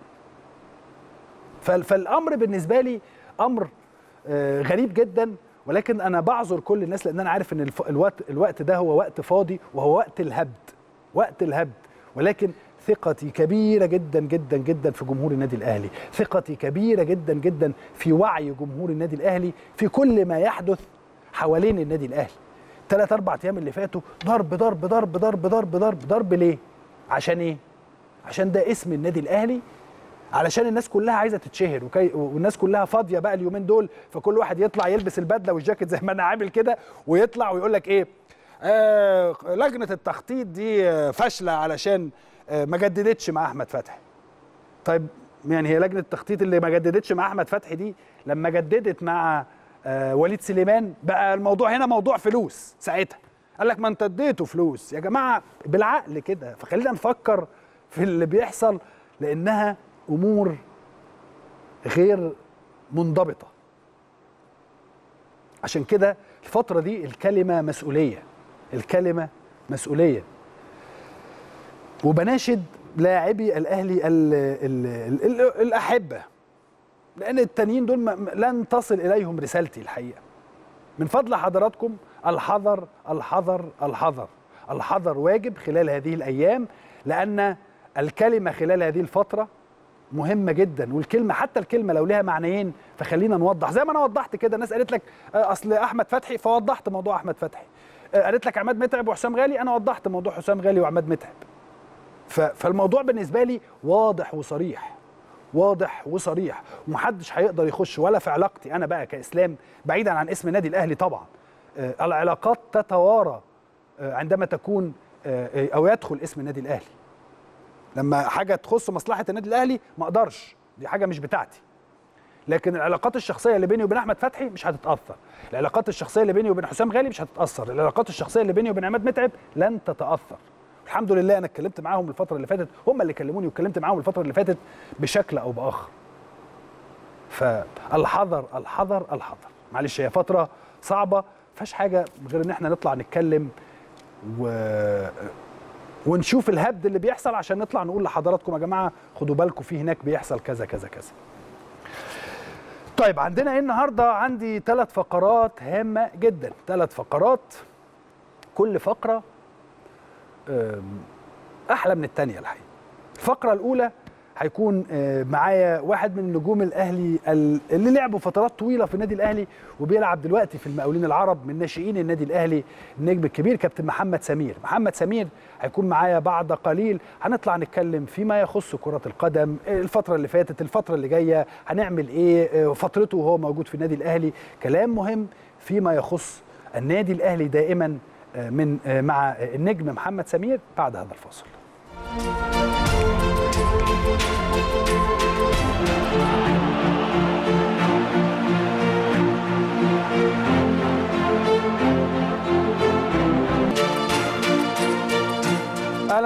فالامر بالنسبه لي امر غريب جدا، ولكن انا بعذر كل الناس لان انا عارف ان الوقت الوقت ده هو وقت فاضي وهو وقت الهبد، وقت الهبد. ولكن ثقتي كبيرة جدا جدا جدا في جمهور النادي الأهلي، ثقتي كبيرة جدا جدا في وعي جمهور النادي الأهلي في كل ما يحدث حوالين النادي الأهلي. ثلاث أربع أيام اللي فاتوا ضرب ضرب ضرب ضرب ضرب ضرب ضرب ليه؟ عشان إيه؟ عشان ده اسم النادي الأهلي، علشان الناس كلها عايزة تتشهر وكي... والناس كلها فاضية بقى اليومين دول، فكل واحد يطلع يلبس البدلة والجاكيت زي ما أنا عامل كده ويطلع ويقول لك إيه؟ آه لجنة التخطيط دي فاشلة علشان آه ما جددتش مع أحمد فتحي. طيب يعني هي لجنة التخطيط اللي ما جددتش مع أحمد فتحي دي لما جددت مع آه وليد سليمان بقى الموضوع هنا موضوع فلوس. ساعتها قال لك ما انت اديته فلوس يا جماعة بالعقل كده. فخلينا نفكر في اللي بيحصل لأنها أمور غير منضبطة. عشان كده الفترة دي الكلمة مسؤولية، الكلمة مسؤولية. وبناشد لاعبي الأهلي ال ال ال ال الأحبة، لأن التانيين دول لن تصل إليهم رسالتي الحقيقة. من فضل حضراتكم الحذر الحذر الحذر الحذر واجب خلال هذه الأيام، لأن الكلمة خلال هذه الفترة مهمة جدا. والكلمة حتى الكلمة لو لها معنيين فخلينا نوضح زي ما أنا وضحت كده. الناس قالت لك أصل أحمد فتحي فوضحت موضوع أحمد فتحي، قالت لك عماد متعب وحسام غالي أنا وضحت موضوع حسام غالي وعماد متعب. فالموضوع بالنسبة لي واضح وصريح، واضح وصريح، ومحدش هيقدر يخش ولا في علاقتي أنا بقى كإسلام بعيدا عن اسم النادي الأهلي. طبعا العلاقات تتوارى عندما تكون أو يدخل اسم النادي الأهلي. لما حاجة تخص مصلحة النادي الأهلي ما أقدرش، دي حاجة مش بتاعتي. لكن العلاقات الشخصية اللي بيني وبين أحمد فتحي مش هتتأثر، العلاقات الشخصية اللي بيني وبين حسام غالي مش هتتأثر، العلاقات الشخصية اللي بيني وبين عماد متعب لن تتأثر. الحمد لله أنا اتكلمت معاهم الفترة اللي فاتت، هم اللي كلموني واتكلمت معاهم الفترة اللي فاتت بشكل أو بآخر. فالحذر الحذر الحذر. معلش هي فترة صعبة ما فيهاش حاجة غير إن احنا نطلع نتكلم و ونشوف الهبد اللي بيحصل عشان نطلع نقول لحضراتكم يا جماعه خدوا بالكم في هناك بيحصل كذا كذا كذا. طيب عندنا ايه النهارده؟ عندي ثلاث فقرات هامه جدا، ثلاث فقرات كل فقره احلى من الثانيه الحقيقه. الفقره الاولى هيكون معايا واحد من نجوم الاهلي اللي لعبوا فترات طويله في النادي الاهلي وبيلعب دلوقتي في المقاولين العرب من ناشئين النادي الاهلي، النجم الكبير كابتن محمد سمير. محمد سمير هيكون معايا بعد قليل، هنطلع نتكلم فيما يخص كره القدم، الفتره اللي فاتت، الفتره اللي جايه هنعمل ايه، فترته وهو موجود في النادي الاهلي، كلام مهم فيما يخص النادي الاهلي دائما من مع النجم محمد سمير بعد هذا الفاصل.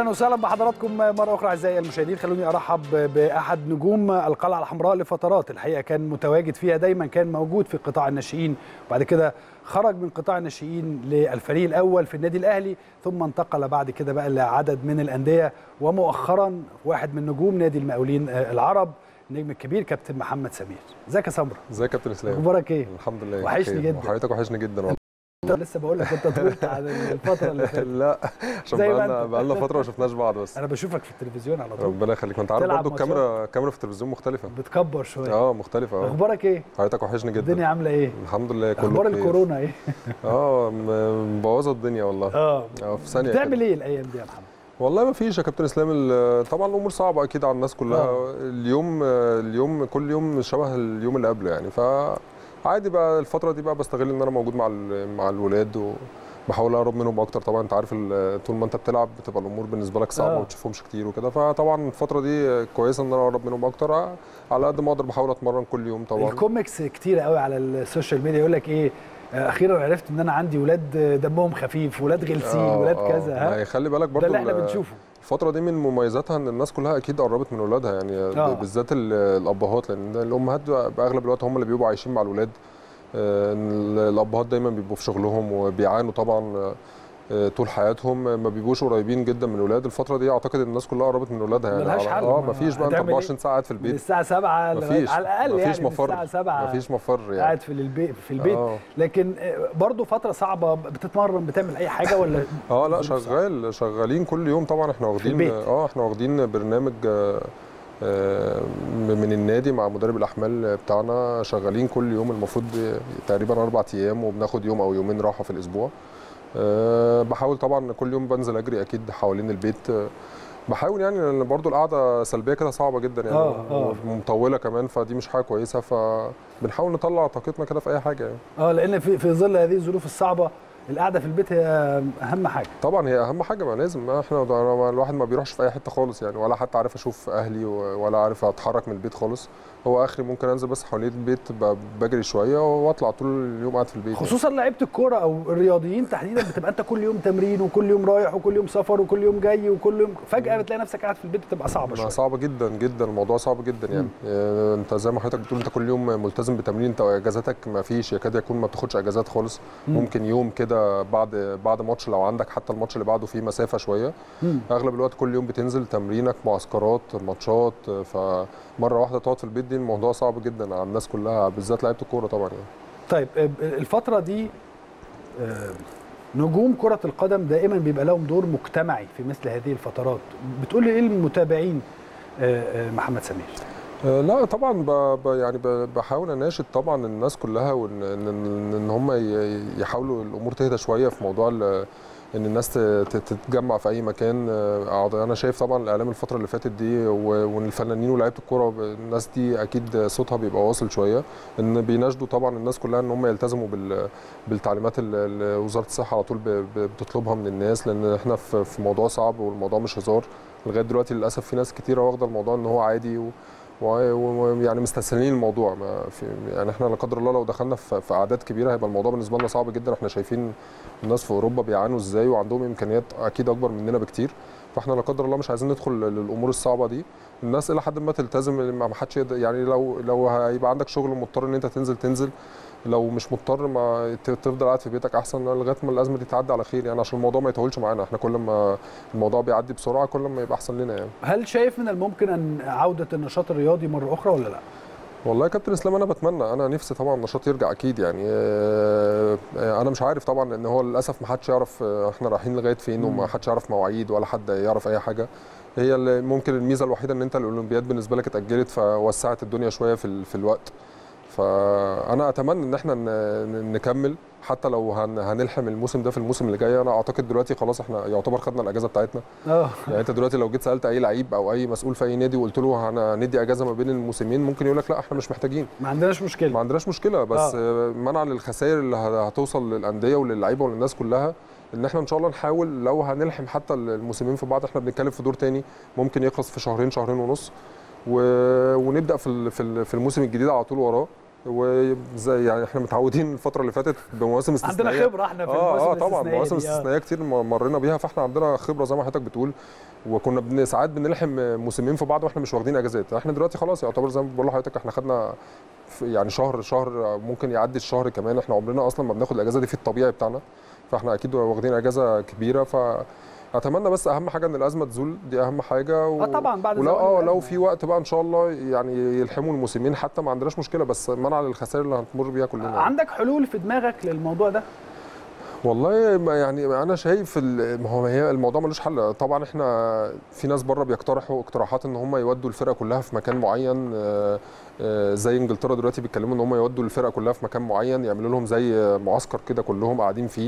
اهلا وسهلا بحضراتكم مره اخرى اعزائي المشاهدين. خلوني ارحب باحد نجوم القلعه الحمراء لفترات، الحقيقه كان متواجد فيها دايما، كان موجود في قطاع الناشئين وبعد كده خرج من قطاع الناشئين للفريق الاول في النادي الاهلي، ثم انتقل بعد كده بقى لعدد من الانديه، ومؤخرا واحد من نجوم نادي المقاولين العرب النجم الكبير كابتن محمد سمير. ازيك يا سمره؟ ازيك يا كابتن اسلام؟ اخبارك ايه؟ الحمد لله، وحشني جدا. وحضرتك وحشني جدا والله. لسه بقول لك انت طولت عن الفتره اللي فاتت. لا عشان بقالنا بقالنا فتره ما شفناش بعض، بس انا بشوفك في التلفزيون على طول. ربنا يخليك. انت عارف برضه الكاميرا كاميرا في التلفزيون مختلفه، بتكبر شويه. اه مختلفه. اه اخبارك ايه؟ حضرتك وحشني جدا. الدنيا عامله ايه؟ الحمد لله كله اخبار بخير. الكورونا ايه؟ اه مبوظه الدنيا والله. اه اه في ثانيه. بتعمل ايه الايام دي يا محمد؟ والله ما فيش يا كابتن اسلام. طبعا الامور صعبه اكيد على الناس كلها. أوه. اليوم اليوم كل يوم شبه اليوم اللي قبله يعني، فعادي بقى الفتره دي بقى بستغل ان انا موجود مع مع الولاد وبحاول اقرب منهم اكتر. طبعا انت عارف طول ما انت بتلعب بتبقى الامور بالنسبه لك صعبه وما تشوفهمش كتير وكده، فطبعا الفتره دي كويسه ان انا اقرب منهم اكتر. على قد ما اقدر بحاول اتمرن كل يوم. طبعا الكوميكس كتير قوي على السوشيال ميديا يقول لك ايه، اخيرا عرفت ان انا عندي ولاد دمهم خفيف، ولاد غلسين، ولاد كذا. ها خلي بالك برضه ده اللي احنا بنشوفه الفترة دي. من مميزاتها ان الناس كلها اكيد قربت من اولادها يعني. آه. بالذات الابهات، لان الامهات باغلب الوقت هم اللي بيبقوا عايشين مع الولاد. الابهات دايما بيبقوا في شغلهم وبيعانوا طبعا طول حياتهم، ما بيبقوش قريبين جدا من الاولاد. الفتره دي اعتقد ان الناس كلها قربت من اولادها يعني. ملهاش حل. اه ما فيش بقى انت أربعة وعشرين ساعه قاعد في البيت من الساعه سبعة على الاقل مفيش يعني مفر. من الساعه سبعة مفيش مفر يعني قاعد في البيت في البيت آه. لكن برضو فتره صعبه. بتتمرن بتعمل اي حاجه ولا؟ اه لا شغال شغالين كل يوم طبعا. احنا واخدين اه احنا واخدين برنامج من النادي مع مدرب الاحمال بتاعنا، شغالين كل يوم المفروض تقريبا اربع ايام، وبناخد يوم او يومين راحه في الاسبوع. أه بحاول طبعا كل يوم بنزل اجري اكيد حوالين البيت. أه بحاول يعني، لان برضو القعده سلبيه كده صعبه جدا يعني. آه آه. ومطوله كمان، فدي مش حاجه كويسه، فبنحاول نطلع طاقتنا كده في اي حاجه يعني. اه لان في في ظل هذه الظروف الصعبه القعده في البيت هي اهم حاجه. طبعا هي اهم حاجه، ما لازم. احنا الواحد ما بيروحش في اي حته خالص يعني، ولا حتى عارف اشوف اهلي ولا عارف اتحرك من البيت خالص. هو اخري ممكن انزل بس حوالين البيت بجري شويه واطلع طول اليوم قاعد في البيت. خصوصا يعني لعيبه الكوره او الرياضيين تحديدا، بتبقى انت كل يوم تمرين وكل يوم رايح وكل يوم سفر وكل يوم جاي وكل يوم فجاه بتلاقي نفسك قاعد في البيت، بتبقى صعبه شويه. صعبه جدا جدا، الموضوع صعب جدا يعني. يعني انت زي ما حضرتك بتقول انت كل يوم ملتزم بتمرين، انت اجازاتك ما فيش، يكاد يكون ما بتاخدش اجازات خالص. مم. ممكن يوم كده بعد بعد ماتش لو عندك، حتى الماتش اللي بعده فيه مسافه شويه. مم. اغلب الوقت كل يوم بتنزل تمرينك، معسكرات، ماتشات، فمره واحده تقعد في البيت دي الموضوع صعب جدا على الناس كلها، بالذات لعيبه الكوره طبعا يعني. طيب الفتره دي نجوم كره القدم دائما بيبقى لهم دور مجتمعي في مثل هذه الفترات، بتقول لي ايه للمتابعين محمد سمير؟ لا طبعا ب يعني بحاول اناشد طبعا الناس كلها، وان ان, إن هم يحاولوا الامور تهدى شويه في موضوع ان الناس تتجمع في اي مكان. انا شايف طبعا الاعلام الفتره اللي فاتت دي، وان الفنانين ولاعيبه الكوره الناس دي اكيد صوتها بيبقى واصل شويه، ان بيناشدوا طبعا الناس كلها ان هم يلتزموا بالتعليمات اللي وزاره الصحه على طول بتطلبها من الناس، لان احنا في موضوع صعب والموضوع مش هزار. لغايه دلوقتي للاسف في ناس كتيره واخده الموضوع ان هو عادي ويعني مستسهلين الموضوع. ما في يعني احنا لا قدر الله لو دخلنا في اعداد كبيره هيبقى الموضوع بالنسبه لنا صعب جدا. احنا شايفين الناس في اوروبا بيعانوا ازاي وعندهم امكانيات اكيد اكبر مننا بكتير، فاحنا لا قدر الله مش عايزين ندخل للامور الصعبه دي. الناس الى حد ما تلتزم، ما حدش يعني لو لو هيبقى عندك شغل مضطر ان انت تنزل تنزل، لو مش مضطر ما تفضل قاعد في بيتك احسن لغايه ما الازمه دي تعدي على خير يعني، عشان الموضوع ما يطولش معانا. احنا كل ما الموضوع بيعدي بسرعه كل ما يبقى احسن لنا يعني. هل شايف من الممكن ان عوده النشاط الرياضي مره اخرى ولا لا؟ والله يا كابتن اسلام انا بتمنى، انا نفسي طبعا النشاط يرجع اكيد يعني. انا مش عارف طبعا، لان هو للاسف ما حدش يعرف احنا رايحين لغايه فين، وما حدش يعرف مواعيد ولا حد يعرف اي حاجه. هي اللي ممكن الميزه الوحيده ان انت الاولمبياد بالنسبه لك اتاجلت، فوسعت الدنيا شويه في في الوقت. فانا اتمنى ان احنا نكمل حتى لو هنلحم الموسم ده في الموسم اللي جاي. انا اعتقد دلوقتي خلاص احنا يعتبر خدنا الاجازه بتاعتنا. اه يعني انت دلوقتي لو جيت سالت اي لعيب او اي مسؤول في اي نادي وقلت له هندي اجازه ما بين الموسمين، ممكن يقول لك لا احنا مش محتاجين، ما عندناش مشكله ما عندناش مشكله بس آه. منع للخسائر اللي هتوصل للانديه وللعيبه وللناس كلها، ان احنا ان شاء الله نحاول لو هنلحم حتى الموسمين في بعض. احنا بنتكلم في دور تاني ممكن يخلص في شهرين شهرين ونص، ونبدا في في الموسم الجديد على طول وراه. وزي يعني احنا متعودين الفتره اللي فاتت بمواسم استثنائيه. عندنا خبره احنا في المواسم اه اه طبعا مواسم دي. استثنائيه كتير مرينا بيها، فاحنا عندنا خبره زي ما حضرتك بتقول. وكنا بن ساعات بنلحم موسمين في بعض واحنا مش واخدين اجازات. احنا دلوقتي خلاص يعتبر زي ما بقول لحضرتك احنا خدنا يعني شهر شهر ممكن يعدي الشهر كمان. احنا عمرنا اصلا ما بناخد الاجازه دي في الطبيعي بتاعنا، فاحنا اكيد واخدين اجازه كبيره. ف اتمنى بس اهم حاجه ان الازمه تزول، دي اهم حاجه. و... اه طبعا بعد ولو اه لو في وقت بقى ان شاء الله يعني يلحموا الموسمين حتى ما عندناش مشكله، بس منع للخسائر اللي هنمر بيها كلنا. عندك حلول في دماغك للموضوع ده؟ والله يعني انا شايف ما هو هي الموضوع ملوش حل. طبعا احنا في ناس بره بيقترحوا اقتراحات ان هم يودوا الفرقه كلها في مكان معين، زي انجلترا دلوقتي بيتكلموا ان هم يودوا الفرقه كلها في مكان معين، يعملوا لهم زي معسكر كده كلهم قاعدين فيه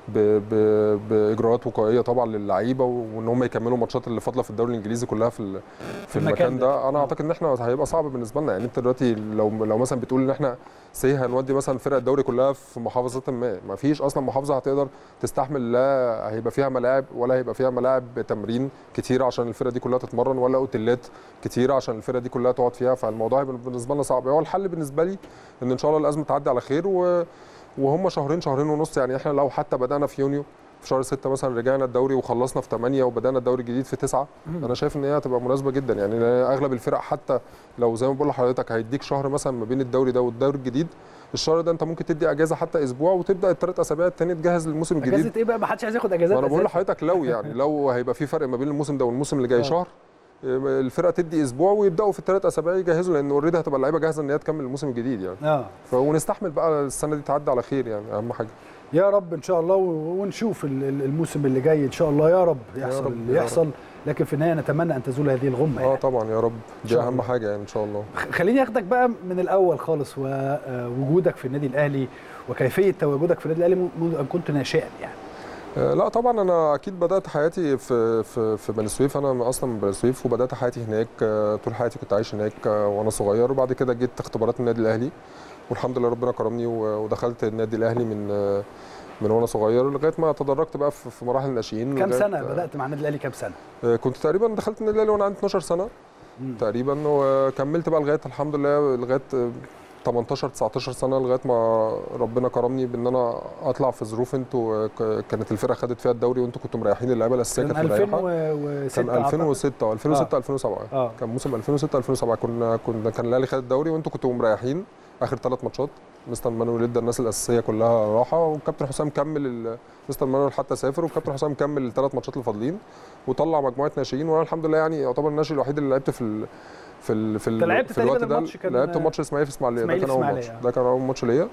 باجراءات وقائيه طبعا للعيبه، وان هم يكملوا الماتشات اللي فاضله في الدوري الانجليزي كلها في في المكان ده. انا اعتقد ان احنا هيبقى صعب بالنسبه لنا. يعني انت دلوقتي لو لو مثلا بتقول ان احنا سي هنودي مثلا فرق الدوري كلها في محافظه ما، ما فيش اصلا محافظه هتقدر تستحمل، لا هيبقى فيها ملاعب ولا هيبقى فيها ملاعب تمرين كتير عشان الفرقه دي كلها تتمرن، ولا اوتيلات كتير عشان الفرقه دي كلها تقعد فيها. فالموضوع هيبقى بالنسبه لنا صعب. هو الحل بالنسبه لي ان ان شاء الله الازمه تعدي على خير، و وهم شهرين شهرين ونص. يعني احنا لو حتى بدانا في يونيو في شهر ستة مثلا رجعنا الدوري وخلصنا في ثمانية وبدانا الدوري الجديد في تسعة، انا شايف ان هي هتبقى مناسبه جدا. يعني اغلب الفرق حتى لو زي ما بقول لحضرتك هيديك شهر مثلا ما بين الدوري ده والدوري الجديد، الشهر ده انت ممكن تدي اجازه حتى اسبوع وتبدا الثلاث اسابيع الثانيه تجهز للموسم الجديد. اجازه ايه بقى؟ ما حدش عايز ياخد اجازات. انا بقول لحضرتك لو يعني لو هيبقى في فرق ما بين الموسم ده والموسم اللي جاي شهر، الفرقه تدي اسبوع ويبداوا في الثلاث اسابيع يجهزوا، لان اوريدي هتبقى اللعيبه جاهزه ان هي تكمل الموسم الجديد يعني. اه ونستحمل بقى السنه دي تعدي على خير، يعني اهم حاجه. يا رب ان شاء الله، ونشوف الموسم اللي جاي ان شاء الله. يا رب يحصل يا رب اللي يحصل، لكن في النهايه نتمنى ان تزول هذه الغمه. اه يعني. طبعا يا رب، دي اهم حاجه يعني ان شاء الله. خليني اخدك بقى من الاول خالص، ووجودك في النادي الاهلي وكيفيه تواجدك في النادي الاهلي منذ ان كنت ناشئا يعني. لا طبعا انا اكيد بدات حياتي في في في بني سويف. انا اصلا من بني سويف وبدات حياتي هناك. طول حياتي كنت عايش هناك وانا صغير، وبعد كده جيت اختبارات النادي الاهلي والحمد لله ربنا كرمني ودخلت النادي الاهلي من من وانا صغير لغايه ما تدرجت بقى في مراحل الناشئين. كم سنه بدات مع النادي الاهلي؟ كم سنه؟ كنت تقريبا دخلت النادي الاهلي وانا عندي اتناشر سنه مم. تقريبا، وكملت بقى لغايه الحمد لله لغايه تمنتاشر تسعتاشر سنه، لغايه ما ربنا كرمني بان انا اطلع في ظروف انتوا كانت الفرقه خدت فيها الدوري وانتوا كنتوا مريحين اللعيبه الاساسيه كانت مريحه. كان ألفين وستة ألفين وستة ألفين وسبعة آه. كان موسم ألفين وستة ألفين وسبعة كنا كنا كان الاهلي خد الدوري وانتوا كنتوا مريحين اخر ثلاث ماتشات. مستر مانويل ادى الناس الاساسيه كلها راحه، والكابتن حسام كمل. مستر مانويل حتى سافر والكابتن حسام كمل الثلاث ماتشات الفاضلين وطلع مجموعه ناشئين، وانا الحمد لله يعني يعتبر الناشئ الوحيد اللي لعبت في في ال في, ال في الوقت ده. لعبت ماتش اسماعيلي في اسماعيليه، ده كان اول ماتش ده كان اول ماتش ليا،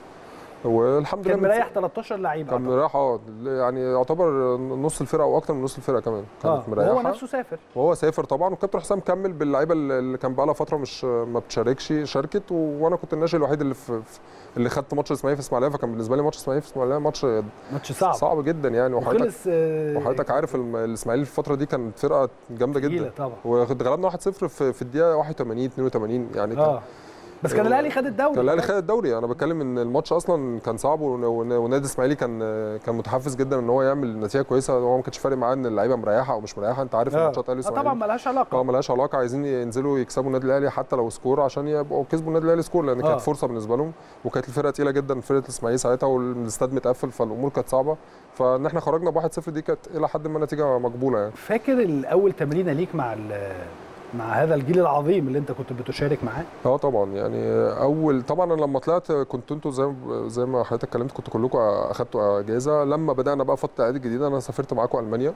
والحمد لله كان مريح تلتاشر لعيب. كان مريح اه يعني يعتبر نص الفرقه او اكتر من نص الفرقه كمان كانت آه. مريحه. وهو نفسه سافر وهو سافر طبعا، والكابتن حسام كمل باللعيبه اللي كان بقى لها فتره مش ما بتشاركش شاركت، وانا كنت الناشئ الوحيد اللي في اللي خدت ماتش اسماعيلي في اسماعيليه. فكان بالنسبه لي ماتش اسماعيلي في اسماعيليه ماتش ماتش صعب صعب جدا يعني. وحضرتك وحضرتك عارف الاسماعيلي في الفتره دي كانت فرقه جامده جدا طبعا، واتغلبنا واحد صفر في, في الدقيقه واحد وتمانين اتنين وتمانين يعني. آه. بس كان الاهلي خد الدوري. كان الاهلي خد الدوري. انا بتكلم ان الماتش اصلا كان صعب، ونادي الاسماعيلي كان كان متحفز جدا ان هو يعمل نتيجه كويسه. هو ما كانش فارق معاه ان اللعيبه مريحه او مش مريحه. انت عارف الماتشات الاهلي والاسماعيلي طبعا مالهاش علاقه اه مالهاش علاقه عايزين ينزلوا يكسبوا النادي الاهلي حتى لو سكور عشان يبقوا كسبوا النادي الاهلي سكور، لان كانت آه. فرصه بالنسبه لهم، وكانت الفرقه تقيله جدا فرقه الاسماعيلي ساعتها والاستاد متقفل، فالامور كانت صعبه. فان احنا خرجنا ب واحد صفر دي كانت الى حد ما نتيجه مقبوله يعني. فاكر الاول تمرينه ليك مع مع هذا الجيل العظيم اللي انت كنت بتشارك معاه؟ اه طبعا يعني اول طبعا انا لما طلعت كنت انتوا زي زي ما حضرتك اتكلمت كنت كلكم اخدتوا اجازه. لما بدانا بقى فتره الاعداد الجديده انا سافرت معاكم المانيا،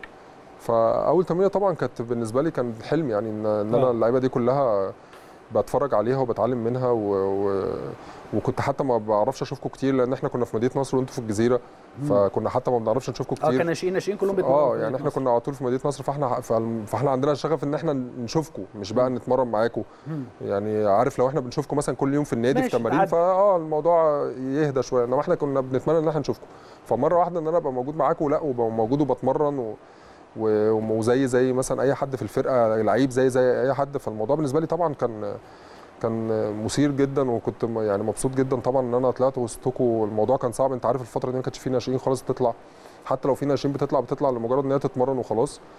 فاول تمرينه طبعا كانت بالنسبه لي كان حلم يعني ان انا اللعيبه دي كلها بتفرج عليها وبتعلم منها و... و... وكنت حتى ما بعرفش اشوفكم كتير لان احنا كنا في مدينه نصر وانتوا في الجزيره، فكنا حتى ما بنعرفش نشوفكم كتير. اه كان ناشئين ناشئين كلهم بيتمرنوا اه يعني احنا كنا على طول في مدينه نصر، فاحنا فاحنا عندنا شغف ان احنا نشوفكم مش بقى نتمرن معاكم. يعني عارف لو احنا بنشوفكم مثلا كل يوم في النادي في تمارين فاه الموضوع يهدى شويه، انما احنا كنا بنتمنى ان احنا نشوفكم. فمره واحده ان انا ابقى موجود معاكم لا وابقى موجود وبتمرن و... وزي زي مثلا اي حد في الفرقه لعيب زي زي اي حد، فالموضوع بالنسبه لي طبعا كان كان مثير جدا، وكنت يعني مبسوط جدا طبعا ان انا طلعت وسطكم. الموضوع كان صعب، انت عارف الفتره دي ما كانش في ناشئين خالص بتطلع، حتى لو في ناشئين بتطلع بتطلع لمجرد ان هي تتمرن وخلاص.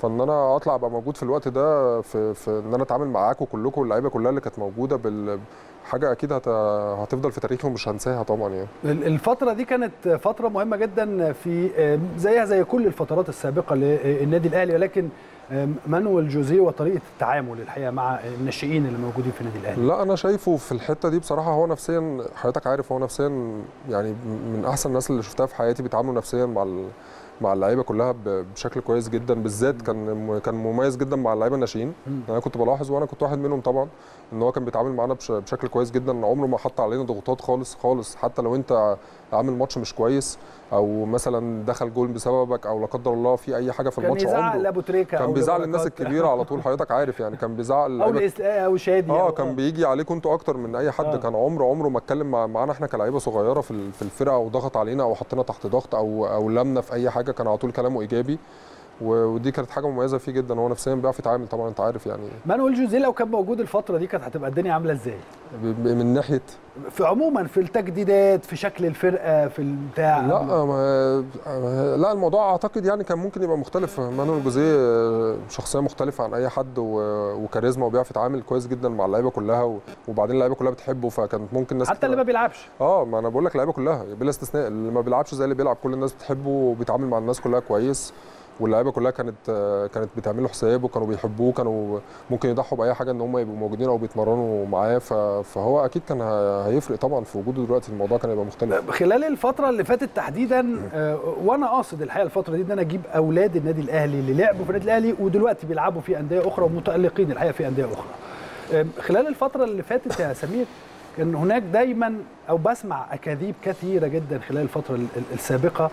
فان انا اطلع ابقى موجود في الوقت ده في, في ان انا اتعامل معاكم كلكم اللعيبه كلها اللي كانت موجوده بال حاجه اكيد هت... هتفضل في تاريخي ومش هنساها طبعا يعني. الفتره دي كانت فتره مهمه جدا في زيها زي كل الفترات السابقه للنادي الاهلي، ولكن مانويل جوزيه وطريقه التعامل الحقيقه مع الناشئين اللي موجودين في النادي الاهلي. لا انا شايفه في الحته دي بصراحه هو نفسيا حضرتك عارف هو نفسيا يعني من احسن الناس اللي شفتها في حياتي بيتعاملوا نفسيا مع ال... مع اللعيبه كلها بشكل كويس جدا، بالذات كان كان مميز جدا مع اللعيبه الناشئين. انا كنت بلاحظ وانا كنت واحد منهم طبعا ان هو كان بيتعامل معانا بشكل كويس جدا، عمره ما حط علينا ضغوطات خالص خالص، حتى لو انت عامل ماتش مش كويس او مثلا دخل جول بسببك او لا قدر الله في اي حاجه في الماتش، كان بيزعق لابو تريكه كان بيزعل الناس الكبيره على طول حضرتك عارف يعني، كان بيزعق او الاسلاء او شادي اه كان بيجي عليكم انتوا اكتر من اي حد. آه. كان عمره عمره ما اتكلم مع معانا احنا كلاعيبه صغيره في في الفرقه او ضغط علينا او حطينا تحت ضغط او او لمنا في اي حاجه، كان على طول كلامه ايجابي ودي كانت حاجه مميزه فيه جدا. هو نفسيا بيعرف يتعامل طبعا انت عارف يعني. مانويل جوزيه لو كان موجود الفتره دي كانت هتبقى الدنيا عامله ازاي؟ من ناحيه في عموما في التجديدات في شكل الفرقه في البتاع. لا ما لا الموضوع اعتقد يعني كان ممكن يبقى مختلف. مانويل جوزيه شخصيه مختلفه عن اي حد وكاريزما وبيعرف يتعامل كويس جدا مع اللعيبه كلها، وبعدين اللعيبه كلها بتحبه فكانت ممكن ناس حتى اللي ما بيلعبش. اه ما انا بقول لك اللعيبه كلها بلا استثناء اللي ما بيلعبش زي اللي بيلعب كل الناس بتحبه وبيتعامل مع الناس كلها كويس، واللعيبه كلها كانت كانت بتعمل له حساب وكانوا بيحبوه، كانوا ممكن يضحوا باي حاجه ان هم يبقوا موجودين او بيتمرنوا معاه، فهو اكيد كان هيفرق طبعا في وجوده دلوقتي، الموضوع كان هيبقى مختلف. خلال الفتره اللي فاتت تحديدا وانا قاصد الحقيقه الفتره دي ان انا اجيب اولاد النادي الاهلي اللي لعبوا في النادي الاهلي ودلوقتي بيلعبوا في انديه اخرى ومتالقين الحقيقه في انديه اخرى. خلال الفتره اللي فاتت يا سمير كان هناك دايما او بسمع اكاذيب كثيره جدا خلال الفتره السابقه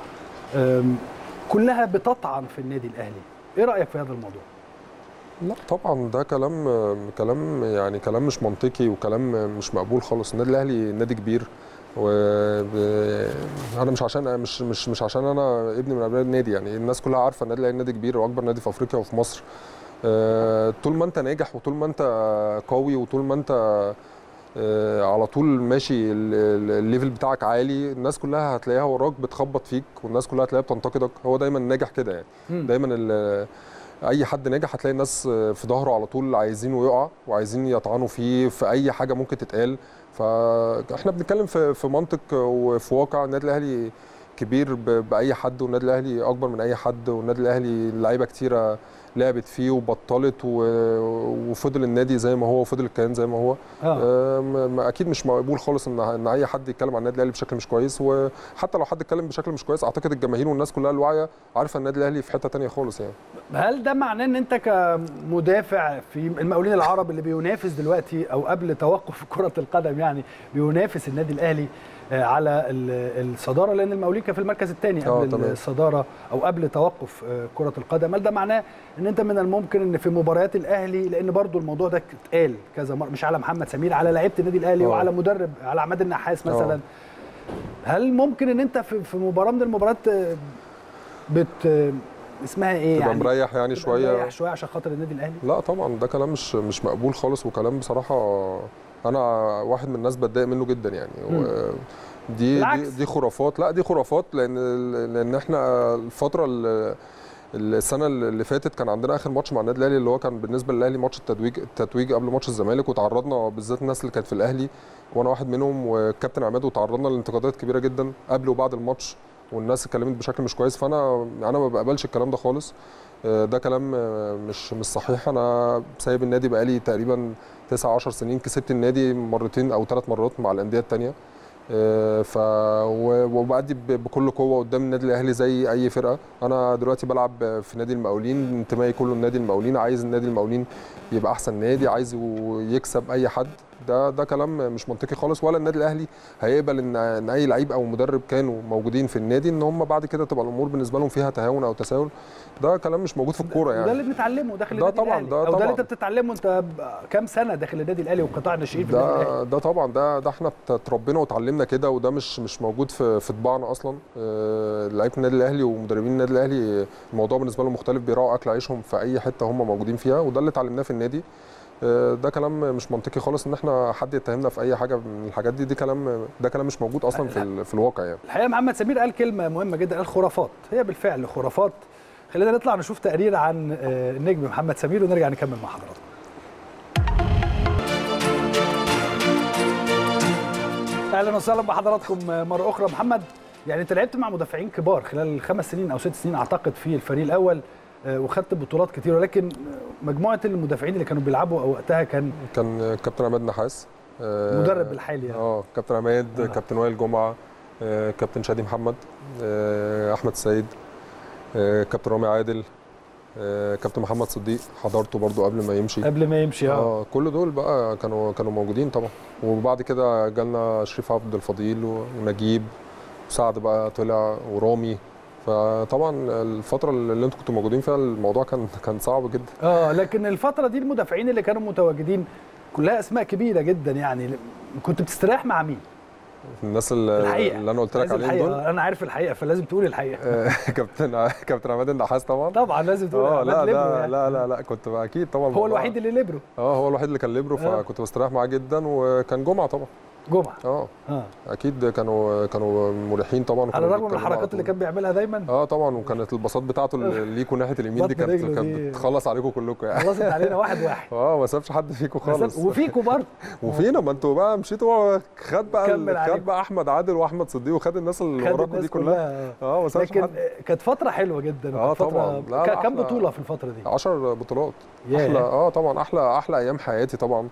كلها بتطعن في النادي الاهلي، ايه رايك في هذا الموضوع؟ لا طبعا ده كلام كلام يعني كلام مش منطقي وكلام مش مقبول خالص. النادي الاهلي نادي كبير، و انا مش عشان مش مش مش عشان انا ابني من ابناء النادي، يعني الناس كلها عارفه النادي الاهلي نادي كبير واكبر نادي في افريقيا وفي مصر. طول ما انت ناجح وطول ما انت قوي وطول ما انت على طول ماشي الليفل بتاعك عالي، الناس كلها هتلاقيها وراك بتخبط فيك والناس كلها هتلاقيها بتنتقدك. هو دايما ناجح كده يعني. م. دايما اي حد ناجح هتلاقي الناس في ظهره على طول عايزينه يقع وعايزين يطعنوا فيه في اي حاجه ممكن تتقال. فاحنا بنتكلم في في منطق وفي واقع. النادي الاهلي كبير باي حد والنادي الاهلي اكبر من اي حد، والنادي الاهلي لعيبه كتيره لعبت فيه وبطلت وفضل النادي زي ما هو وفضل الكيان زي ما هو. آه. اكيد مش مقبول خالص ان ان اي حد يتكلم عن النادي الاهلي بشكل مش كويس، وحتى لو حد اتكلم بشكل مش كويس اعتقد الجماهير والناس كلها الواعيه عارفه النادي الاهلي في حته ثانيه خالص يعني. هل ده معناه ان انت كمدافع في المقاولين العرب اللي بينافس دلوقتي او قبل توقف كره القدم يعني بينافس النادي الاهلي على الصداره، لان المقاولين كان في المركز الثاني قبل الصداره او قبل توقف كره القدم، هل ده معناه ان انت من الممكن ان في مباريات الاهلي، لان برضو الموضوع ده اتقال كذا مره مش على محمد سمير، على لعيبه النادي الاهلي أوه. وعلى مدرب على عماد النحاس مثلا أوه. هل ممكن ان انت في في مباراه من المباريات بت اسمها ايه يعني مريح يعني شويه مريح شويه عشان خاطر النادي الاهلي؟ لا طبعا ده كلام مش مش مقبول خالص، وكلام بصراحه انا واحد من الناس بتضايق منه جدا يعني. دي دي دي خرافات. لا دي خرافات، لان لان احنا الفتره السنه اللي فاتت كان عندنا اخر ماتش مع النادي الاهلي اللي هو كان بالنسبه للاهلي ماتش التتويج التتويج قبل ماتش الزمالك، وتعرضنا بالذات الناس اللي كانت في الاهلي وانا واحد منهم والكابتن عماد، وتعرضنا لانتقادات كبيره جدا قبل وبعد الماتش والناس اتكلمت بشكل مش كويس. فانا انا ما بقبلش الكلام ده خالص، ده كلام مش مش صحيح. انا سايب النادي بقالي تقريبا تسعة عشر سنين، كسبت النادي مرتين او ثلاث مرات مع الانديه الثانيه، ف وبأدي بكل قوه قدام النادي الاهلي زي اي فرقه. انا دلوقتي بلعب في نادي المقاولين، انتمائي كله لنادي المقاولين، عايز النادي المقاولين يبقى احسن نادي، عايز يكسب اي حد. ده ده كلام مش منطقي خالص، ولا النادي الاهلي هيقبل ان ان اي لعيب او مدرب كانوا موجودين في النادي ان هم بعد كده تبقى الامور بالنسبه لهم فيها تهاون او تساهل. ده كلام مش موجود في الكوره يعني. ده اللي بنتعلمه داخل النادي طبعا الاهلي، ده او ده اللي انت بتتعلمه انت كام سنه داخل النادي الاهلي وقطاع الناشئين في النادي الاهلي. ده طبعا ده ده احنا اتربينا وتعلمنا كده، وده مش مش موجود في في طباعنا اصلا. لعيبه النادي الاهلي ومدربين النادي الاهلي الموضوع بالنسبه لهم مختلف، بيراعوا اكل عيشهم في اي حته هم موجودين فيها، وده اللي اتعلمناه في النادي. ده كلام مش منطقي خالص ان احنا حد يتهمنا في اي حاجه من الحاجات دي. دي كلام ده كلام مش موجود اصلا في في الواقع يعني. الحقيقه محمد سمير قال كلمه مهمه جدا، قال خرافات. هي بالفعل خرافات خلينا نطلع نشوف تقرير عن النجم محمد سمير ونرجع نكمل مع حضراتكم. اهلا وسهلا بحضراتكم مره اخرى. محمد، يعني انت لعبت مع مدافعين كبار خلال الخمس سنين او ست سنين اعتقد في الفريق الاول، وخدت بطولات كتير، ولكن مجموعه المدافعين اللي كانوا بيلعبوا وقتها كان كان كابتن عماد نحاس مدرب الحالي يعني. اه كابتن عماد، آه. كابتن وائل جمعه، آه. كابتن شادي محمد، آه. احمد السيد، آه. كابتن رامي عادل، آه. كابتن محمد صديق حضرته برضو قبل ما يمشي قبل ما يمشي اه, آه. كل دول بقى كانوا كانوا موجودين طبعا. وبعد كده جالنا شريف عبد الفضيل ونجيب وسعد بقى طلع ورامي. فطبعا الفتره اللي انتوا كنتوا موجودين فيها الموضوع كان كان صعب جدا. اه لكن الفتره دي المدافعين اللي كانوا متواجدين كلها اسماء كبيره جدا، يعني كنت بتستريح مع مين؟ الناس اللي, اللي انا قلت لك عليهم دول. انا عارف الحقيقه فلازم تقول الحقيقه. كابتن كابتن عماد النحاس طبعا. طبعا لازم تقول. اه لا لا, يعني. لا لا لا كنت اكيد طبعا. هو الوحيد اللي ليبرو. اه هو الوحيد اللي كان ليبرو، فكنت بستريح معاه جدا. وكان جمعه طبعا. جمعه اه اه اكيد كانوا كانوا مريحين طبعا. على الرغم من الحركات اللي كان بيعملها دايما. اه طبعا، وكانت الباصات بتاعته اللي ليكوا ناحيه اليمين دي كانت كانت بتخلص عليكم كلكم يعني. خلصت علينا واحد واحد. اه ما سابش حد فيكم خالص. وفيكم برضه. وفينا، ما انتوا بقى مشيتوا خد بقى خد بقى احمد عادل واحمد صديق وخد الناس اللي وراكم دي كلها. اه ما سابش حد. كانت فتره حلوه جدا. اه طبعا. كام بطوله في الفتره دي؟ عشر بطولات. احلى اه طبعا احلى احلى ايام حياتي طبعا.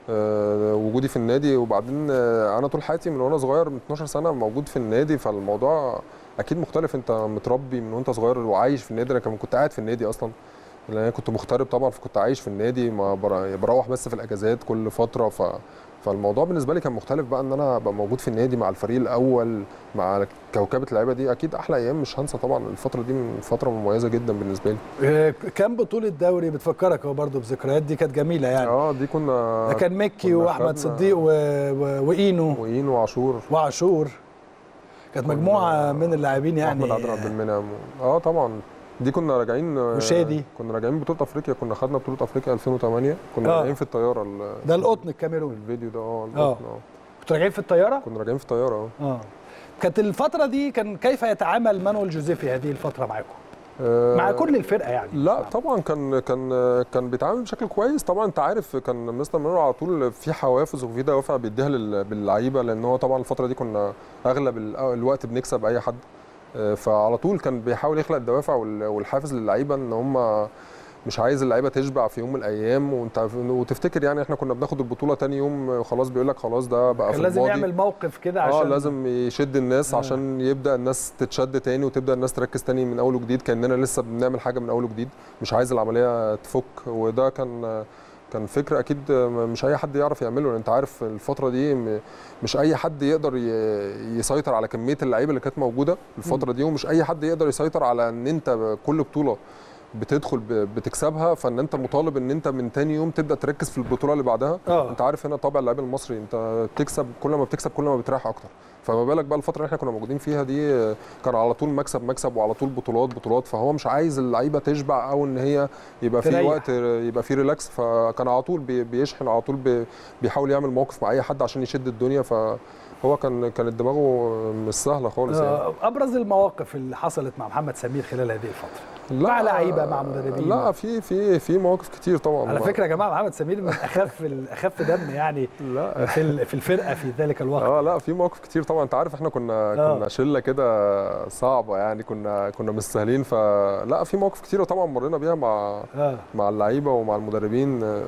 أه وجودي في النادي. وبعدين أه انا طول حياتي من وانا صغير من اتناشر سنه موجود في النادي، فالموضوع اكيد مختلف. انت متربي من وانت صغير وعايش في النادي. انا كمان كنت قاعد في النادي اصلا، لان انا كنت مغترب طبعا، فكنت عايش في النادي، ما بروح بس في الاجازات كل فتره. ف فالموضوع بالنسبه لي كان مختلف بقى، ان انا ابقى موجود في النادي مع الفريق الاول مع كوكبه اللعيبه دي. اكيد احلى ايام مش هنسى طبعا. الفتره دي فتره مميزه جدا بالنسبه لي. كام بطوله دوري بتفكرك هو برضه بذكريات دي كانت جميله يعني؟ اه دي كنا ده كان مكي واحمد صديق و... و... واينو واينو وعاشور وعاشور كانت مجموعه من اللاعبين يعني. احمد عادل عبد المنعم. اه طبعا دي كنا راجعين وشادي. كنا راجعين بطوله افريقيا، كنا خدنا بطوله افريقيا ألفين وثمانية. كنا راجعين في الطياره. ده القطن الكاميروني الفيديو ده. اه القطن. اه كنتوا راجعين في الطياره؟ كنا راجعين في الطياره. اه اه كانت الفتره دي كان كيف يتعامل مانويل جوزيفي هذه الفتره معاكم؟ آه مع كل الفرقه يعني. لا طبعا كان كان كان بيتعامل بشكل كويس طبعا. انت عارف كان مستر مانويل على طول في حوافز وفي دوافع بيديها للعيبه، لان هو طبعا الفتره دي كنا اغلب الوقت بنكسب اي حد، فعلى طول كان بيحاول يخلق الدوافع والحافز للعيبه، ان هم مش عايز اللعيبه تشبع في يوم من الايام. وانت وتفتكر يعني احنا كنا بناخد البطوله تاني يوم وخلاص بيقول لك خلاص ده بقى في لازم الماضي. يعمل موقف كده عشان اه لازم يشد الناس آه. عشان يبدا الناس تتشد تاني وتبدا الناس تركز تاني من اول وجديد، كاننا لسه بنعمل حاجه من اول وجديد، مش عايز العمليه تفك. وده كان كان فكر اكيد مش اي حد يعرف يعمله. انت عارف الفتره دي مش اي حد يقدر يسيطر على كميه اللعيبه اللي كانت موجوده الفتره دي، ومش اي حد يقدر يسيطر على ان انت كل بطوله بتدخل بتكسبها فان انت مطالب ان انت من تاني يوم تبدا تركز في البطوله اللي بعدها. أوه. انت عارف هنا طابع اللاعب المصري، انت بتكسب كل ما بتكسب كل ما بتريح اكتر. فما بالك بقى الفتره اللي احنا كنا موجودين فيها دي كان على طول مكسب مكسب وعلى طول بطولات بطولات، فهو مش عايز اللعيبه تشبع او ان هي يبقى في وقت يبقى في ريلاكس، فكان على طول بيشحن على طول بيحاول يعمل موقف مع اي حد عشان يشد الدنيا. ف هو كان كانت دماغه مش سهله خالص يعني. ابرز المواقف اللي حصلت مع محمد سمير خلال هذه الفتره مع لعيبه مع مدربين؟ لا في في في مواقف كتير طبعا. على فكره يا جماعه محمد سمير من اخف اخف دم يعني لا في في الفرقه في ذلك الوقت. اه لا في مواقف كتير طبعا. انت عارف احنا كنا آه. كنا شله كده صعبه يعني، كنا كنا مش سهلين. فلا في مواقف كتيره طبعا مرينا بيها مع آه. مع اللعيبه ومع المدربين.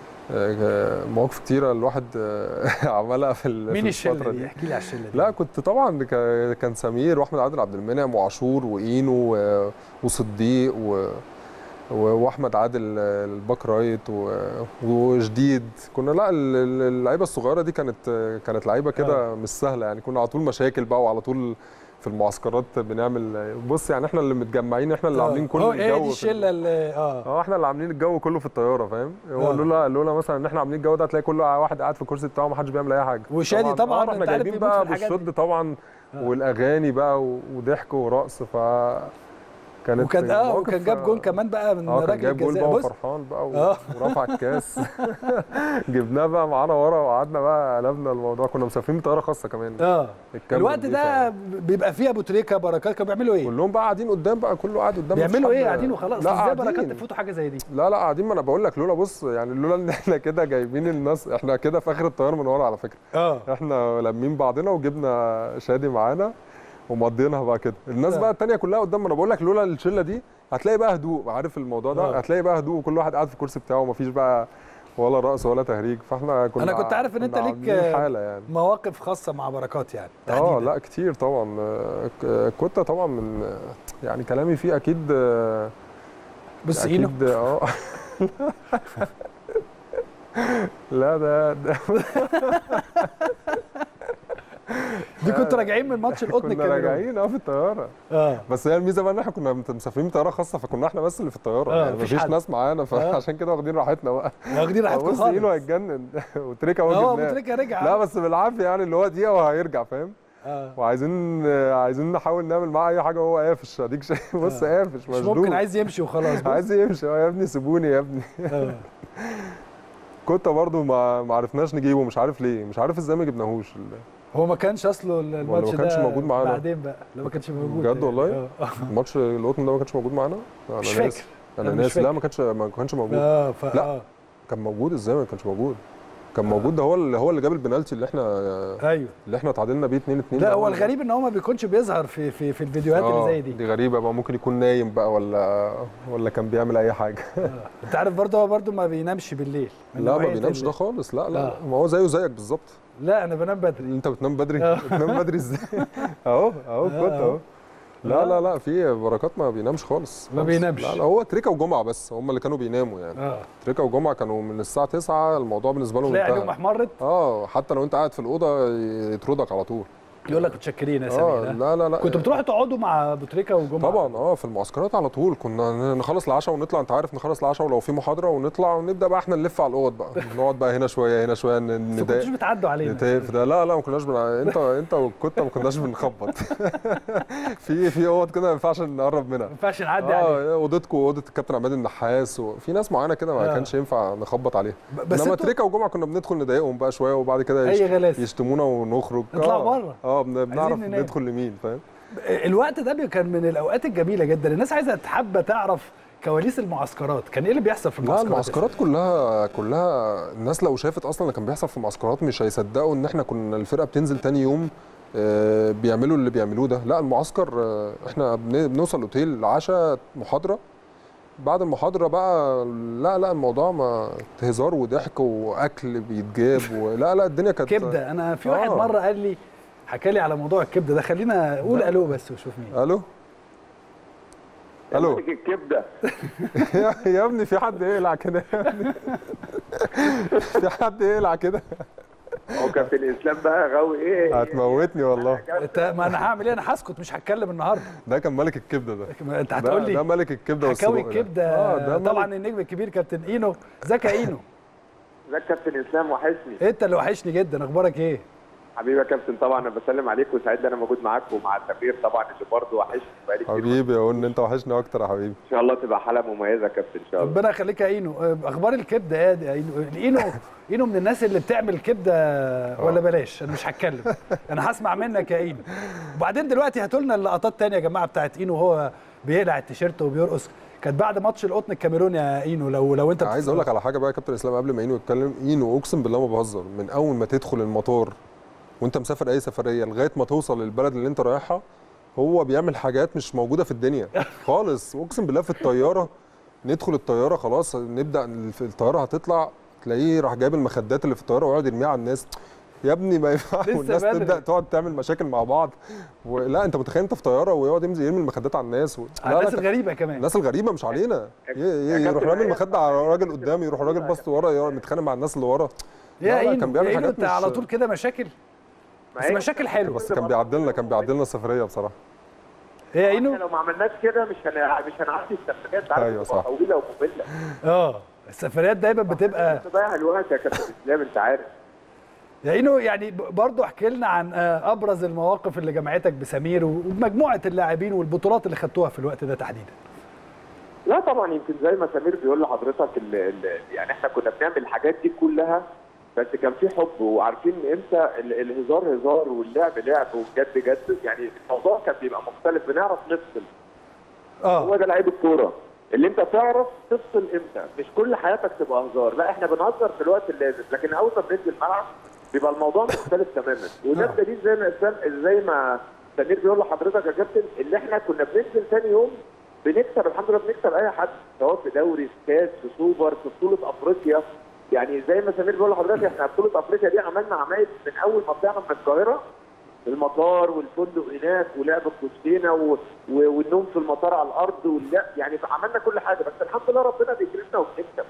مواقف كتيره الواحد عملها في مين الشله دي؟ احكي لي على الشله دي. لا كنت طبعا كان سمير واحمد عادل عبد المنعم وعاشور واينو وصديق و واحمد عادل الباك رايت وجديد. كنا لا اللعيبه الصغيره دي كانت كانت لعيبه كده مش سهله يعني. كنا على طول مشاكل بقى وعلى طول في المعسكرات بنعمل. بص يعني احنا اللي متجمعين، احنا اللي عاملين كل الجو. ايه دي الشله اللي اه اه احنا اللي عاملين الجو كله في الطياره، فاهم؟ هو لولا لولا مثلا ان احنا عاملين الجو ده هتلاقي كل واحد قاعد في الكرسي بتاعه ما حدش بيعمل اي حاجه. وشادي طبعا, طبعا احنا جايبين بقى بالشد طبعا آه. والاغاني بقى وضحك ورقص. ف كانت وكان اه مواقف- وكان جاب جون كمان بقى من اه كان راجل جايب جول بقى الجزاء. بص وفرحان بقى و- آه. ورفع الكاس. جبناه بقى معانا ورا وقعدنا بقى قلبنا الموضوع، كنا مسافرين بطياره خاصه كمان. اه الكاميرا الوقت نضيفة. ده بيبقى فيه ابو تريكه بركات كانوا بيعملوا ايه؟ كلهم بقى قاعدين قدام بقى، كله قاعد قدام. مفيش بيعملوا حد- ايه قاعدين وخلاص؟ لا ازاي بركات قاعدين. تفوتوا حاجه زي دي؟ لا لا قاعدين، ما انا بقول لك لولا بص يعني لولا ان احنا كده جايبين الناس، احنا كده في اخر الطياره من ورا على فكره. اه احنا لامين بعضنا وجبنا شادي معانا ومضيناها بقى كده. الناس آه. بقى التانية كلها قدام، ما انا بقول لك لولا الشله دي هتلاقي بقى هدوء، عارف الموضوع ده؟ آه. هتلاقي بقى هدوء وكل واحد قاعد في الكرسي بتاعه ومفيش بقى ولا رقص ولا تهريج. فاحنا كنا انا كنت عارف ان انت كنا ليك عاملين حاله يعني. مواقف خاصه مع بركات يعني اه تحديداً. لا كتير طبعا. آه، ك- كنت طبعا من آه، يعني كلامي فيه اكيد آه، بص اينو اكيد اه. لا ده, ده دي كنتوا راجعين من ماتش القطن كنا الكاميروني. راجعين اه في الطياره. اه بس هي الميزه بقى ان احنا كنا مسافرين طياره خاصه، فكنا احنا بس اللي في الطياره آه، يعني مفيش مفيش حد. ناس معانا، فعشان كده واخدين راحتنا بقى. واخدين راحتكم بص خالص. اينو هيتجنن وتريكا اه هو ابو جبناه. تريكه رجع. لا بس بالعافيه يعني، اللي هو دقيقه وهيرجع فاهم. اه وعايزين عايزين نحاول نعمل معاه اي حاجه وهو قافش، اديك شايف. بص آه. قافش مش مشدود. ممكن عايز يمشي وخلاص. بص. عايز يمشي اه يا ابني سيبوني يا ابني. آه. كنت برضو ما ما عرفناش نجيبه، مش عارف ليه، مش عارف ازاي ما جبناهوش. هو ما كانش اصله الماتش ما كانش ده موجود معانا. بعدين بقى لو ما كانش موجود بجد والله؟ اه الماتش القطن ده ما كانش موجود معانا. انا مش ناسي. فاكر. انا أنا مش ناسي. لا فاكر. ما كانش ما كانش موجود. اه ف لا. آه. كان موجود ازاي ما كانش موجود؟ كان موجود. ده هو اللي هو اللي جاب البنالتي اللي احنا ايوه. اللي احنا تعادلنا بيه اتنين اتنين. لا ده هو اللي- الغريب ان هو ما بيكونش بيظهر في في في الفيديوهات آه، اللي زي دي. دي غريبه بقى، ممكن يكون نايم بقى ولا ولا كان بيعمل اي حاجه. آه. انت عارف برضه هو برضه ما بينامش بالليل. من لا ما نوعية بينامش ال- ده خالص. لا لا آه. ما هو زيه زيك بالظبط. لا انا بنام بدري. انت بتنام بدري. آه. بتنام بدري ازاي؟ اهو اهو كنت اهو. لا لا لا في بركات ما بينامش خالص. ما خالص. بينامش. لا لا هو تريكا وجمعه بس هم اللي كانوا بيناموا يعني. اه تريكا وجمعه كانوا من الساعه تسعة الموضوع بالنسبه لهم تلاقي عينيهم انتهى. احمرت. اه حتى لو انت قاعد في الاوضه يطردك على طول. يقول لك متشكرين يا اه سمير. لا لا لا كنتوا بتروحوا تقعدوا مع ابو تريكه وجمعه؟ طبعا اه في المعسكرات على طول كنا نخلص العشاء ونطلع. انت عارف نخلص العشاء ولو في محاضره ونطلع ونبدا بقى احنا نلف على الاوض بقى. نقعد بقى هنا شويه هنا شويه بس ما كنتوش نضايق بتعدوا علينا. نتاف ده. لا لا ما كناش بن... انت انت وكنت ما كناش بنخبط. في في اوض كده ما ينفعش نقرب منها. ما ينفعش نعدي عليه. اه اوضتكم واوضه الكابتن عماد النحاس وفي ناس معانا كده ما آه. كانش ينفع نخبط عليها. بس انما انتوا تريكا وجمعه كنا بندخل نضايقهم بقى شويه وبعد كده اي يشت... غلاسه. يشتمونا ونخرج. نطلعوا اه بره. اه بن- بنعرف ننام. ندخل لمين فاهم. الوقت ده بي- كان من الاوقات الجميله جدا. الناس عايزه حابه تعرف كواليس المعسكرات. كان ايه اللي بيحصل في لا المعسكرات؟ المعسكرات كلها كلها الناس لو شافت اصلا اللي كان بيحصل في المعسكرات مش هيصدقوا ان احنا كنا الفرقه بتنزل تاني يوم آه، بيعملوا اللي بيعملوه ده. لا المعسكر آه، احنا بن- بنوصل الاوتيل عشاء محاضره. بعد المحاضره بقى لا لا الموضوع ما هزار وضحك واكل بيتجاب ولا لا الدنيا كانت كبده. انا في واحد آه. مره قال لي حكى لي على موضوع الكبده ده. خلينا اقول لا. الو بس وشوف مين. الو الو ملك الكبده. يا- يا ابني في حد يقلع كده يا ابني. في حد يقلع كده. هو كابتن اسلام بقى غاوي ايه؟ هتموتني والله. انت ما انا هعمل ايه؟ انا هسكت مش هتكلم النهارده. ده كان ملك الكبده ده. ما انت ده, هتقول ده لي ملك الكبده حكاوي والسجق ده. الكبده. آه، ده ملك- طبعا النجم الكبير كابتن اينو. ازيك يا اينو؟ ازيك كابتن اسلام وحشني. انت اللي وحشني جدا. اخبارك ايه؟ حبيبي يا كابتن طبعا انا بسلم عليك وسعيد ان انا موجود معاك ومع سمير طبعا اللي برضه وحشني بقالي كتير. حبيبي يا قلنا انت وحشني اكتر يا حبيبي. ان شاء الله تبقى حلقه مميزه يا كابتن ان شاء الله. ربنا يخليك يا اينو. اخبار الكبده ايه يا اينو؟ اينو اينو من الناس اللي بتعمل كبده ولا بلاش؟ انا مش هتكلم. انا هسمع منك يا اينو. وبعدين دلوقتي هاتوا لنا اللقطات تانية يا جماعه بتاعت اينو وهو بيقلع التيشيرت وبيرقص. كانت بعد ماتش القطن الكاميروني يا اينو. لو لو انت عايز اقول لك على حاجه بقى يا كابتن اسلام قبل ما اينو يتكلم. اينو اقسم بالله ما بهزر، من اول ما تدخل المطار وانت مسافر اي سفريه لغايه ما توصل للبلد اللي انت رايحها هو بيعمل حاجات مش موجوده في الدنيا خالص. اقسم بالله في الطياره ندخل الطياره خلاص نبدا الطياره هتطلع تلاقيه راح جايب المخدات اللي في الطياره ويقعد يرميها على الناس. يا ابني ما ينفعش. لسه والناس بدري. تبدا تقعد تعمل مشاكل مع بعض. ولا انت متخيل انت في طياره ويقعد يمزي يرمي المخدات على الناس و... على لا الناس لا الغريبه كمان. الناس الغريبه مش علينا. ي- ي- يا يروح كابتن رامي هي- المخده على راجل قدامي يروح راجل باص ورا يقعد متخانق مع الناس اللي ورا. يا لا لا اينو كان يا بيعمل اينو حاجات انت مش على طول كده مشاكل. ما بس هي- مشاكل حلوه. بس كان بيعدلنا كان بيعدلنا السفريه بصراحه. ايه يا احنا اينو؟ لو ما عملناش كده مش هن... مش هنعدي السفريات. انت عارف أيوة بتبقى صح. طويله وممله. اه السفريات دايما بتبقى تضيع الوقت يا كابتن اسلام انت عارف. يعني يعني برضه احكي لنا عن ابرز المواقف اللي جمعتك بسمير ومجموعه اللاعبين والبطولات اللي خدتوها في الوقت ده تحديدا. لا طبعا يمكن زي ما سمير بيقول لحضرتك يعني احنا كنا بنعمل الحاجات دي كلها بس كان في حب وعارفين امتى الهزار هزار واللعب لعب والجد جد. يعني الموضوع كان بيبقى مختلف، بنعرف نفصل. اه هو ده لعيب الكوره اللي انت تعرف تفصل امتى، مش كل حياتك تبقى هزار. لا احنا بنهزر في الوقت اللازم، لكن اول ما بننزل الملعب بيبقى الموضوع مختلف تماما. وده دليل زي ما زي ما سمير بيقول لحضرتك يا كابتن اللي احنا كنا بننزل ثاني يوم بنكسب الحمد لله، بنكسب اي حد سواء في دوري، في كاس، في سوبر، في بطوله افريقيا. يعني زي ما سمير بيقول لحضرتك احنا بطوله افريقيا دي عملنا عمايل من اول ما طلعنا من القاهره، المطار والفندق هناك ولعب الكوتشينه و... و... والنوم في المطار على الارض ولا يعني عملنا كل حاجه. بس الحمد لله ربنا بيكرمنا وبنكسب.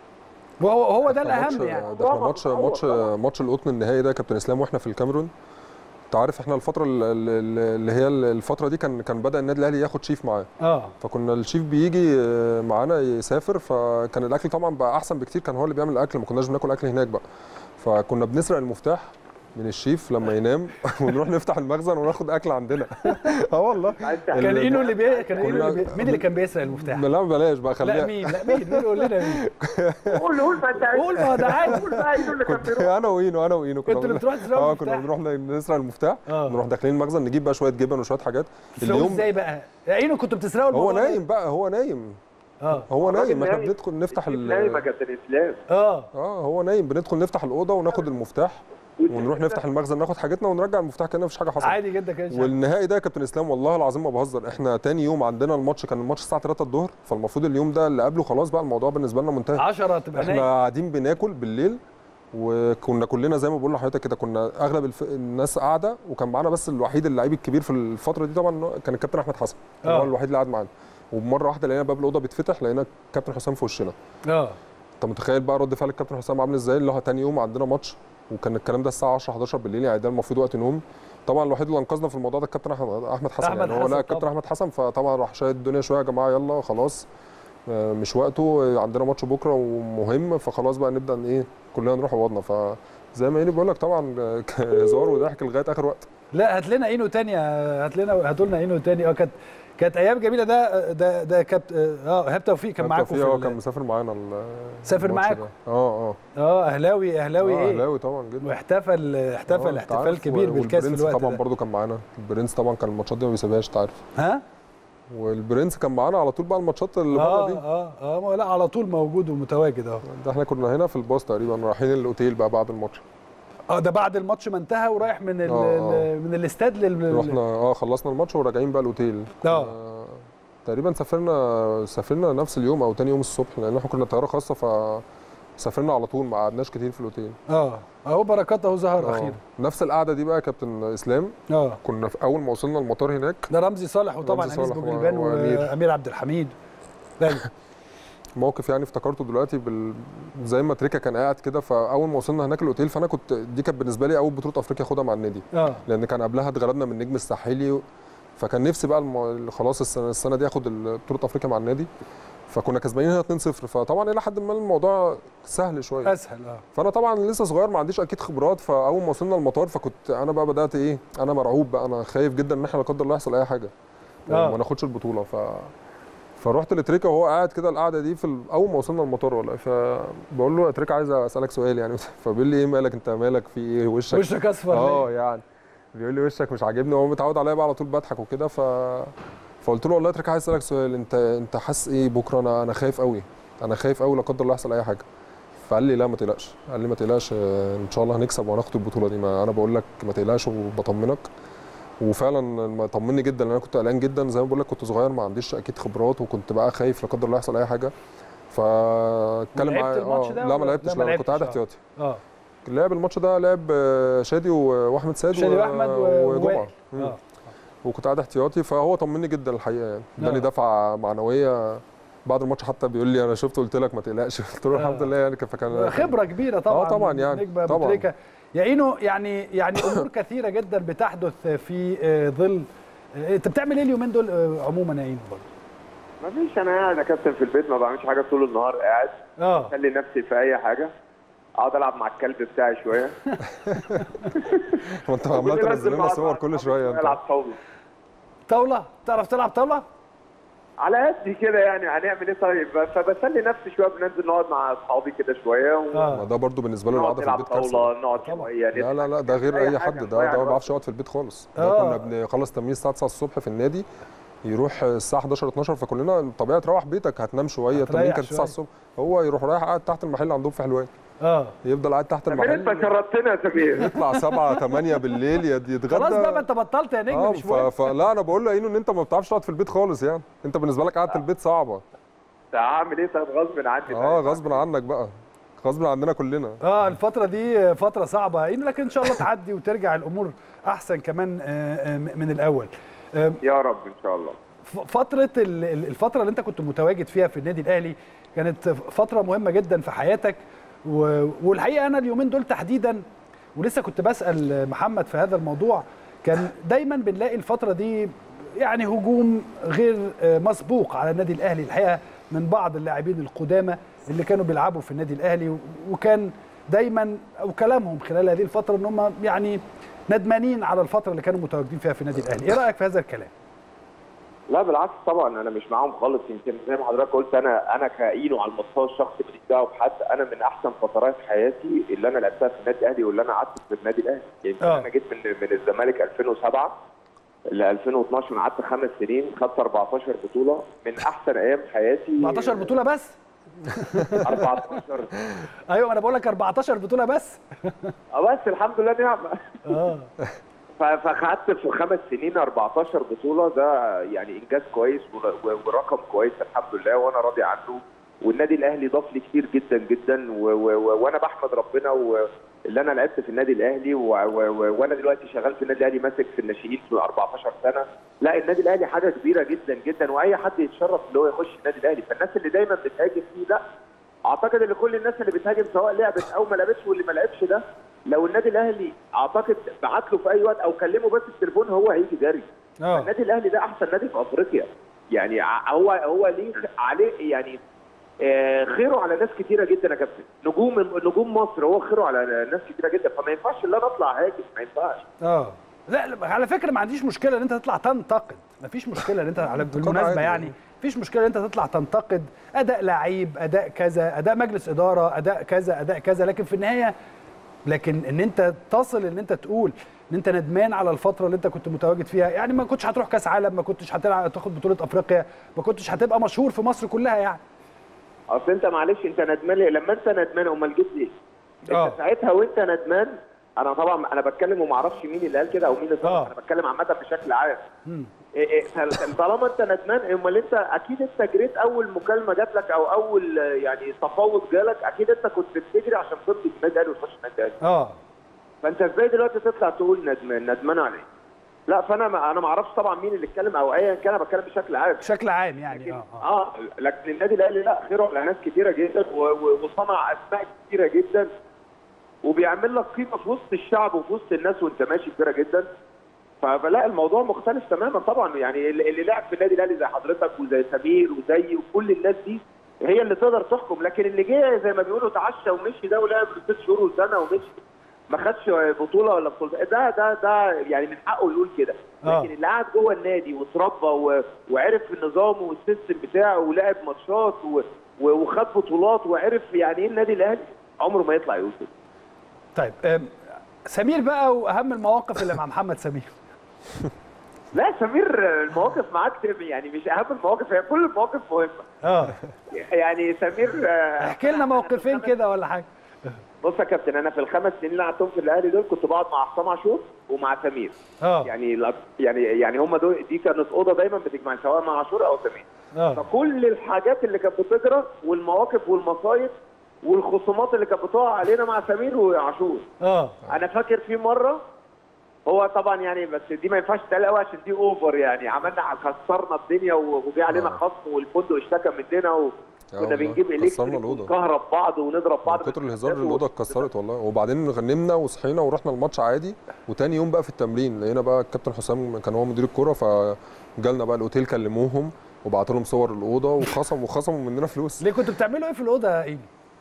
وهو هو ده الاهم يعني. ده احنا ماتش ماتش ماتش القطن النهائي ده كابتن اسلام واحنا في الكاميرون. انت عارف احنا الفتره اللي هي الفتره دي كان كان بدا النادي الاهلي ياخد شيف معاه. اه فكنا الشيف بيجي معانا يسافر، فكان الاكل طبعا بقى احسن بكتير، كان هو اللي بيعمل الاكل، ما كناش بناكل اكل هناك بقى. فكنا بنسرق المفتاح من الشيف لما ينام ونروح نفتح المخزن وناخد اكل عندنا. اه والله. كان اينو اللي بي... كان اينو اللي بي... مين اللي كان بيسرق المفتاح؟ لا بلاش بقى خليها. لا مين لا مين مين قول لنا مين؟ قول قول ما انت قول ما ده عادي. قول بقى اينو اللي كان بيروح. انا واينو انا واينو كنت اللي بتروح تسرق المفتاح. اه كنا بنروح نسرق المفتاح، نروح داخلين المخزن نجيب بقى شويه جبن وشويه حاجات. اليوم ازاي بقى؟ يا اينو كنتوا بتسرقوا هو نايم بقى، هو نايم. اه هو نايم، احنا بندخل نفتح ال نايم يا كابتن اسلام. اه اه هو نايم، بندخل نفتح الاوضه وناخد المفتاح ونروح نفتح المخزن ناخد حاجتنا ونرجع المفتاح كأنه مفيش حاجه حصلت. عادي جدا كده. والنهائي ده يا كابتن اسلام والله العظيم ما بهزر، احنا تاني يوم عندنا الماتش، كان الماتش الساعه ثلاثة الظهر، فالمفروض اليوم ده اللي قبله خلاص بقى الموضوع بالنسبه لنا منتهي. عشرة تبقى احنا قاعدين بناكل بالليل، وكنا كلنا زي ما بقول لحضرتك كده، كنا اغلب الف... الناس قاعده، وكان معانا بس الوحيد اللعيب الكبير في الفتره دي طبعا كان الكابتن احمد حسن، كان هو الوحيد اللي قاعد معانا. ومره واحده لقينا باب الاوضه بيتفتح، لقينا الكابتن حسام في وشنا. اه انت متخيل بقى رد فعل الكابتن حسام عامل ازاي؟ اللي هو تاني يوم عندنا ماتش، وكان الكلام ده الساعه عشرة حداشر بالليل، يعني ده المفروض وقت نوم. طبعا الوحيد اللي انقذنا في الموضوع ده الكابتن احمد حسن، يعني هو لا الكابتن احمد حسن، فطبعا راح شايل الدنيا شويه، يا جماعه يلا خلاص مش وقته، عندنا ماتش بكره ومهم، فخلاص بقى نبدا ايه كلنا نروح اوضنا. فزي ما اينو بيقول لك طبعا هزار وضحك لغايه اخر وقت. لا هات لنا اينو تاني، هات لنا هاتوا لنا اينو تاني. اه كانت كانت ايام جميله. ده ده ده كابت اه ايهاب توفيق كان معاكم في اه كان مسافر معانا. سافر معاكم اه اه اه اهلاوي اهلاوي اه ايه اهلاوي طبعا جدا، واحتفل احتفل احتفال كبير بالكاس في الوقت طبعا ده. برده كان معانا البرنس، طبعا كان الماتشات دي ما بيسيبهاش انت عارف. ها والبرنس كان معانا على طول بقى الماتشات اللي بره دي. اه اه اه لا على طول موجود ومتواجد اهو. ده احنا كنا هنا في الباص تقريبا رايحين الاوتيل بقى بعد الماتش. اه ده بعد الماتش ما انتهى ورايح من آه من الاستاد لل رحنا اه خلصنا الماتش وراجعين بقى الاوتيل. اه تقريبا سافرنا سافرنا نفس اليوم او تاني يوم الصبح، لان احنا كنا طياره خاصه فسافرنا على طول، ما قعدناش كتير في الاوتيل. اه اهو بركات اهو ظهر اخيرا. نفس القعده دي بقى يا كابتن اسلام. اه كنا في اول ما وصلنا المطار هناك، ده رمزي صالح وطبعا انيس بوجلبان وامير عبد الحميد. موقف يعني افتكرته دلوقتي بال... زي ما تريكا كان قاعد كده، فاول ما وصلنا هناك الاوتيل، فانا كنت دي كانت بالنسبه لي اول بطوله افريقيا اخدها مع النادي. اه لان كان قبلها اتغلبنا من النجم الساحلي، فكان نفسي بقى الم... خلاص السنه السنه دي اخد بطوله افريقيا مع النادي، فكنا كسبانين هنا اتنين صفر، فطبعا الى حد ما الموضوع سهل شويه، اسهل. اه فانا طبعا لسه صغير ما عنديش اكيد خبرات، فاول ما وصلنا المطار فكنت انا بقى بدات ايه، انا مرعوب بقى، انا خايف جدا ان احنا لا قدر الله يحصل اي حاجه وما ناخدش البطوله. ف فرحت لتريكا وهو قاعد كده القعده دي في اول ما وصلنا المطار والله، فبقول له يا تريكا عايز اسالك سؤال يعني، فبيقول لي ايه مالك انت مالك في ايه وشك وشك اصفر اه يعني بيقول لي وشك مش عاجبني، وهو متعود عليا بقى على طول بضحك وكده. ف فقلت له والله يا تريكا عايز اسالك سؤال، انت انت حاسس ايه بكره؟ انا انا خايف قوي، انا خايف قوي لا قدر الله يحصل اي حاجه. فقال لي لا ما تقلقش، قال لي ما تقلقش ان شاء الله هنكسب وهناخد البطوله دي، ما انا بقول لك ما تقلقش وبطمنك. وفعلا ما طمني جدا، لان انا كنت قلقان جدا زي ما بقول لك، كنت صغير ما عنديش اكيد خبرات، وكنت بقى خايف لا قدر الله يحصل اي حاجه. فاتكلم معايا اه لا ما لعبتش، لا كنت قاعد احتياطي. اه لعب الماتش ده لعب شادي واحمد سيد شادي واحمد وجمعه اه وكنت قاعد احتياطي، فهو طمني جدا الحقيقه يعني، اداني دفعه معنويه بعد الماتش، حتى بيقول لي انا شفت قلت لك ما تقلقش، قلت له الحمد لله يعني، فكان خبره كبيره طبعا. اه طبعا يعني طبعا يا اينو، يعني يعني امور كثيره جدا بتحدث في ظل. انت بتعمل ايه اليومين دول عموما يا اينو برضه؟ ما فيش، انا قاعد يا كابتن في البيت، ما بعملش حاجه طول النهار، قاعد اه بخلي نفسي في اي حاجه، اقعد العب مع الكلب بتاعي شويه. وانت عمال تنزل لنا صور كل شويه انت. العب طاوله. طاوله؟ تعرف تلعب طاوله؟ على قد كده يعني، هنعمل ايه طيب؟ فبسلي نفسي شويه، بننزل نقعد مع اصحابي كده شويه و... ما ده برضو بالنسبه له القعده في البيت كارثه. نقعد شويه. لا لا لا ده غير اي حد، ده ده ما بيعرفش يقعد في البيت خالص. ده كنا بنخلص تمرين الساعه تسعة الصبح في النادي، يروح الساعه حداشر اتناشر، فكلنا طبيعي تروح بيتك هتنام شويه، التمرين كان تسعة الصبح، هو يروح رايح قاعد تحت المحل عندهم في حلوان. اه يفضل قاعد تحت المحل. انت شرطتنا يا سمير. يطلع سبعة تمانية بالليل يتغدى. خلاص بقى انت بطلت يا نجم. آه مش مهم. فلا انا بقول له ان انت ما بتعرفش تقعد في البيت خالص يعني، انت بالنسبه لك قعده البيت صعبه. هعمل ايه طيب؟ غصب عني. اه غصب عنك بقى، غصب عننا كلنا. اه الفتره دي فتره صعبه، لكن ان شاء الله تعدي وترجع الامور احسن كمان من الاول. يا رب ان شاء الله. فتره الفتره اللي انت كنت متواجد فيها في النادي الاهلي كانت فتره مهمه جدا في حياتك، والحقيقه انا اليومين دول تحديدا ولسه كنت بسال محمد في هذا الموضوع، كان دايما بنلاقي الفتره دي يعني هجوم غير مسبوق على النادي الاهلي الحقيقه من بعض اللاعبين القدامى اللي كانوا بيلعبوا في النادي الاهلي، وكان دايما او كلامهم خلال هذه الفتره ان هم يعني ندمانين على الفتره اللي كانوا متواجدين فيها في النادي الاهلي. ايه رايك في هذا الكلام؟ لا بالعكس طبعا، انا مش معاهم خالص. يمكن زي ما حضرتك قلت، انا انا كاينو على المستوى الشخصي ماليش دعوه بحد. انا من احسن فترات حياتي اللي انا لعبتها في النادي الاهلي واللي انا قعدت في النادي الاهلي. يمكن آه. انا جيت من من الزمالك ألفين وسبعة ل ألفين واتناشر، قعدت خمس سنين، خدت أربعتاشر بطوله، من احسن ايام حياتي. أربعتاشر بطوله بس؟ أربعتاشر. ايوه انا بقول لك أربعتاشر بطوله بس. اه بس الحمد لله نعمه. اه فخدت في خمس سنين أربعتاشر بطوله، ده يعني انجاز كويس ورقم كويس الحمد لله، وانا راضي عنه. والنادي الاهلي ضاف لي كتير جدا جدا، وانا بحمد ربنا اللي انا لعبت في النادي الاهلي، وانا دلوقتي شغال في النادي الاهلي ماسك في الناشئين في أربعتاشر سنه. لا النادي الاهلي حاجه كبيره جدا جدا، واي حد يتشرف اللي هو يخش النادي الاهلي. فالناس اللي دايما بتهاجم فيه، لا اعتقد ان كل الناس اللي بتهاجم سواء لعبت او ما لعبتش، واللي ما لعبش ده لو النادي الاهلي اعتقد بعت له في اي وقت او كلمه بس التليفون هو هيجي جري. اه النادي الاهلي ده احسن نادي في افريقيا، يعني هو هو ليه عليه يعني آه خيره على ناس كتيره جدا يا كابتن. نجوم نجوم مصر هو خيره على ناس كتيره جدا، فما ينفعش ان انا اطلع هاجم، ما ينفعش. اه لا على فكره ما عنديش مشكله ان انت تطلع تنتقد، ما فيش مشكله ان انت على بالمناسبه يعني مفيش مشكله ان انت تطلع تنتقد اداء لعيب، اداء كذا، اداء مجلس اداره، اداء كذا، اداء كذا، لكن في النهايه لكن ان انت تصل ان انت تقول ان انت ندمان على الفتره اللي انت كنت متواجد فيها، يعني ما كنتش هتروح كاس عالم، ما كنتش هتلعب تاخد بطوله افريقيا، ما كنتش هتبقى مشهور في مصر كلها يعني. اصل انت معلش انت ندمان لما انت ندمان امال جيت ليه؟ انت ساعتها وانت ندمان، انا طبعا انا بتكلم وما اعرفش مين اللي قال كده او مين اللي صار، انا بتكلم عامه بشكل عام. إيه إيه طالما انت ندمان امال انت اكيد انت جريت اول مكالمه جات لك او اول يعني تفاوض جالك، اكيد انت كنت بتجري عشان تمضي في النادي الاهلي وتخش النادي الاهلي. اه فانت ازاي دلوقتي تطلع تقول ندمان؟ ندمان على ايه؟ لا فانا ما انا ما اعرفش طبعا مين اللي اتكلم او ايا كان، انا بتكلم بشكل عام. بشكل عام يعني لكن اه اه لكن النادي الاهلي لا خيره على ناس كتيره جدا وصنع اسماء كتيره جدا وبيعمل لك قيمه في وسط الشعب وفي وسط الناس وانت ماشي كبيره جدا. فلا الموضوع مختلف تماما طبعا، يعني اللي لعب في النادي الاهلي زي حضرتك وزي سمير وزي وكل الناس دي هي اللي تقدر تحكم، لكن اللي جه زي ما بيقولوا تعشى ومشي ده ولعب ست شهور وسنه ومشي ما خدش بطوله ولا بطوله، ده ده ده يعني من حقه يقول كده. لكن اللي قعد جوه النادي واتربى وعرف النظام والسيستم بتاعه ولعب ماتشات وخد بطولات وعرف يعني ايه النادي الاهلي، عمره ما يطلع يقول كده. طيب سمير بقى، واهم المواقف اللي مع محمد سمير. لا سمير المواقف معاك يعني مش اهم المواقف، هي كل المواقف مهمه. اه يعني سمير احكي لنا موقفين كده ولا حاجه. بص يا كابتن، انا في الخمس سنين اللي قعدتهم في الاهلي دول كنت بقعد مع حسام عاشور ومع سمير. اه يعني يعني يعني هم دول دي كانت اوضه دايما بتجمعني سواء مع عاشور او سمير. اه فكل الحاجات اللي كانت بتجرى والمواقف والمصايب والخصومات اللي كانت بتقع علينا مع سمير وعاشور. اه انا فاكر في مره هو طبعا يعني بس دي ما ينفعش تتقال قوي عشان دي اوفر، يعني عملنا خسرنا الدنيا وجي علينا خصم والفندق اشتكى مننا وكنا بنجيب الكتريك ونكهرب بعض ونضرب بعض. كتر الهزار الاوضه اتكسرت والله. وبعدين غنمنا وصحينا ورحنا الماتش عادي، وتاني يوم بقى في التمرين لقينا بقى الكابتن حسام كان هو مدير الكوره، فجالنا بقى الاوتيل كلموهم وبعتوا لهم صور الاوضه وخصموا وخصموا مننا فلوس. ليه كنتوا بتعملوا ايه في الاوضه يا ايمي؟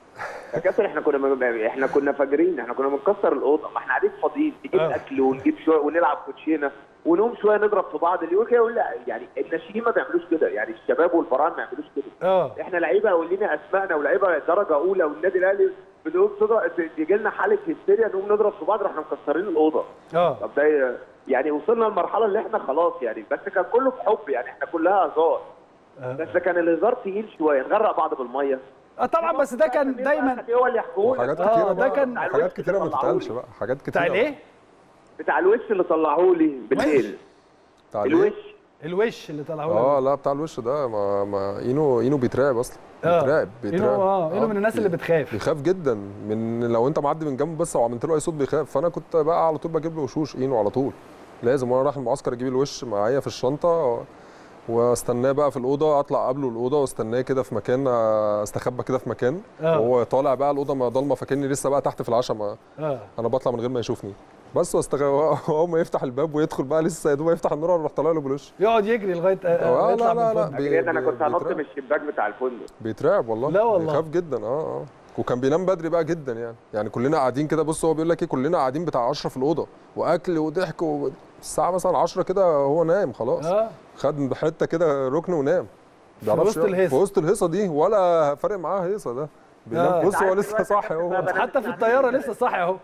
يا كابتن احنا كنا م- احنا كنا فاجرين، احنا كنا بنكسر الاوضه، ما احنا قاعدين فاضيين نجيب آه. اكل ونجيب شويه ونلعب كوتشينه ونقوم شويه نضرب في بعض. اللي يقول كده يقول لا، يعني الناشئين ما بيعملوش كده، يعني الشباب والفراعنه ما بيعملوش كده. اه احنا لعيبه ولينا اسمائنا ولاعيبه درجه اولى، والنادي الاهلي بنقوم تيجي لنا حاله هستيريا نقوم نضرب في بعض، احنا مكسرين الاوضه. اه طب ده يعني وصلنا للمرحله اللي احنا خلاص يعني، بس كان كله في حب يعني، احنا كلها هزار. آه. بس كان الهزار تقيل شويه، نغرق بعض بالميه. اه طبعا، بس ده كان دايما هو اللي يحكوا لنا. حاجات آه، كتيره ده بقى، كان- حاجات كتيره ما تتقالش بقى، حاجات كتيره بتاع الايه؟ بتاع الوش اللي طلعوه لي بالليل. بتاع ليه؟ الوش الوش اللي طلعوه اه لا بتاع الوش ده ما, ما اينو اينو بيترعب اصلا، آه. بيترعب اينو بيترعب اه اينو من الناس اللي بتخاف. بيخاف جدا من لو انت معدي من جنبه بس وعملت له اي صوت بيخاف. فانا كنت بقى على طول بجيب له وشوش اينو على طول، لازم وانا رايح المعسكر اجيب الوش معايا في الشنطه واستناه بقى في الاوضه، اطلع قبله الاوضه واستناه كده في مكان، استخبى كده في مكان آه. وهو طالع بقى الاوضه ما ضلمه فاكرني لسه بقى تحت في العشاء، ما اه انا بطلع من غير ما يشوفني بس، واستغ اول ما يفتح الباب ويدخل بقى لسه يا دوب يفتح النور اروح طالع له بالوش. يقعد يجري لغايه آه، آه، يطلع لا، من لا، الفندق. بي- اجري انا كنت هنط بيترعب. من الشباك بتاع الفندق. بيترعب والله، لا والله. بيخاف جدا اه اه وكان بينام بدري بقى جدا يعني يعني كلنا قاعدين كده، بص هو بيقول لك ايه، كلنا قاعدين بتاع عشرة في الاوضه واكل وضحك و... الساعه مثلا عشرة كده هو نايم خلاص، اه خد حته كده ركن ونام. في بيعرفش وسط يقعد. الهيصة. في وسط الهيصه دي ولا فارق معاه هيصه، ده بينام آه. بص هو عارف لسه دلوقتي صاحي كابتن اهو. بقى حتى في الطياره لسه صاحي اهو.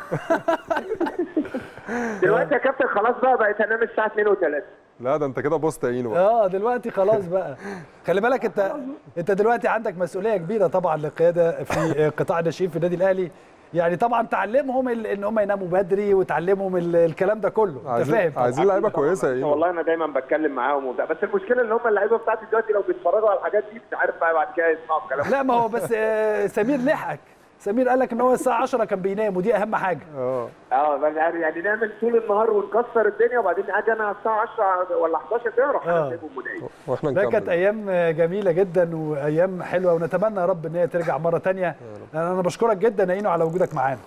دلوقتي يا كابتن خلاص بقى بقيت انام الساعه اتنين وتلاتة. لا ده انت كده بص عينه بقى. اه دلوقتي خلاص بقى. خلي بالك انت انت دلوقتي عندك مسؤوليه كبيره طبعا للقياده في قطاع الناشئين في النادي الاهلي، يعني طبعا تعلمهم ال- ان هم يناموا بدري وتعلمهم ال- الكلام ده كله، انت عايزين فاهم طبعاً. عايزين لعيبه كويسه يا اينو. والله انا دايما بتكلم معاهم وبتاع، بس المشكله ان هم اللعيبه بتاعتي دلوقتي لو بيتفرجوا على الحاجات دي مش عارف بقى بعد كده يسمعوا الكلام. لا ما هو بس آه، سمير لحقك، سمير قال لك ان هو الساعه عشرة كان بينام ودي اهم حاجه. اه اه بس يعني يعني نعمل طول النهار ونكسر الدنيا وبعدين اجي انا الساعه عشرة ولا حداشر كده اروح آه. انا سايبهم منايم. واحنا ده كانت نكمل. ايام جميله جدا وايام حلوه، ونتمنى يا رب ان هي ترجع مره ثانيه. انا بشكرك جدا يا اينو على وجودك معانا.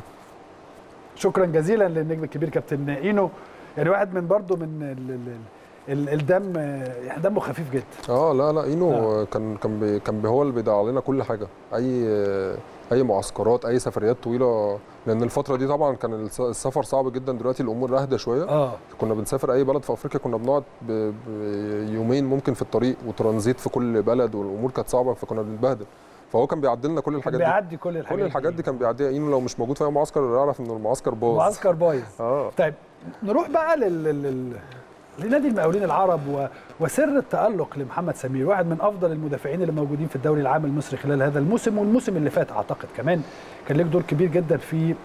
شكرا جزيلا للنجم الكبير كابتن اينو، يعني واحد من برضه من ال ال ال الدم، يعني دمه خفيف جدا. اه لا لا اينو آه. كان كان بي كان بي هو اللي بيضيع لنا كل حاجه، اي اي معسكرات اي سفريات طويله، لان الفتره دي طبعا كان الس- السفر صعب جدا، دلوقتي الامور اهدى شويه. اه كنا بنسافر اي بلد في افريقيا كنا بنقعد ب- بيومين ممكن في الطريق وترانزيت في كل بلد والامور كانت صعبه فكنا بنتبهدل، فهو كان بيعدي لنا كل الحاجات دي. بيعدي كل الحاجات كل الحاجات دي كان بيعديها اينو، لو مش موجود في اي معسكر يعرف ان المعسكر باظ. معسكر بايظ. اه طيب نروح بقى لل لل لنادي المقاولين العرب و... وسر التألق لمحمد سمير، واحد من افضل المدافعين اللي موجودين في الدوري العام المصري خلال هذا الموسم والموسم اللي فات، اعتقد كمان كان ليك دور كبير جدا في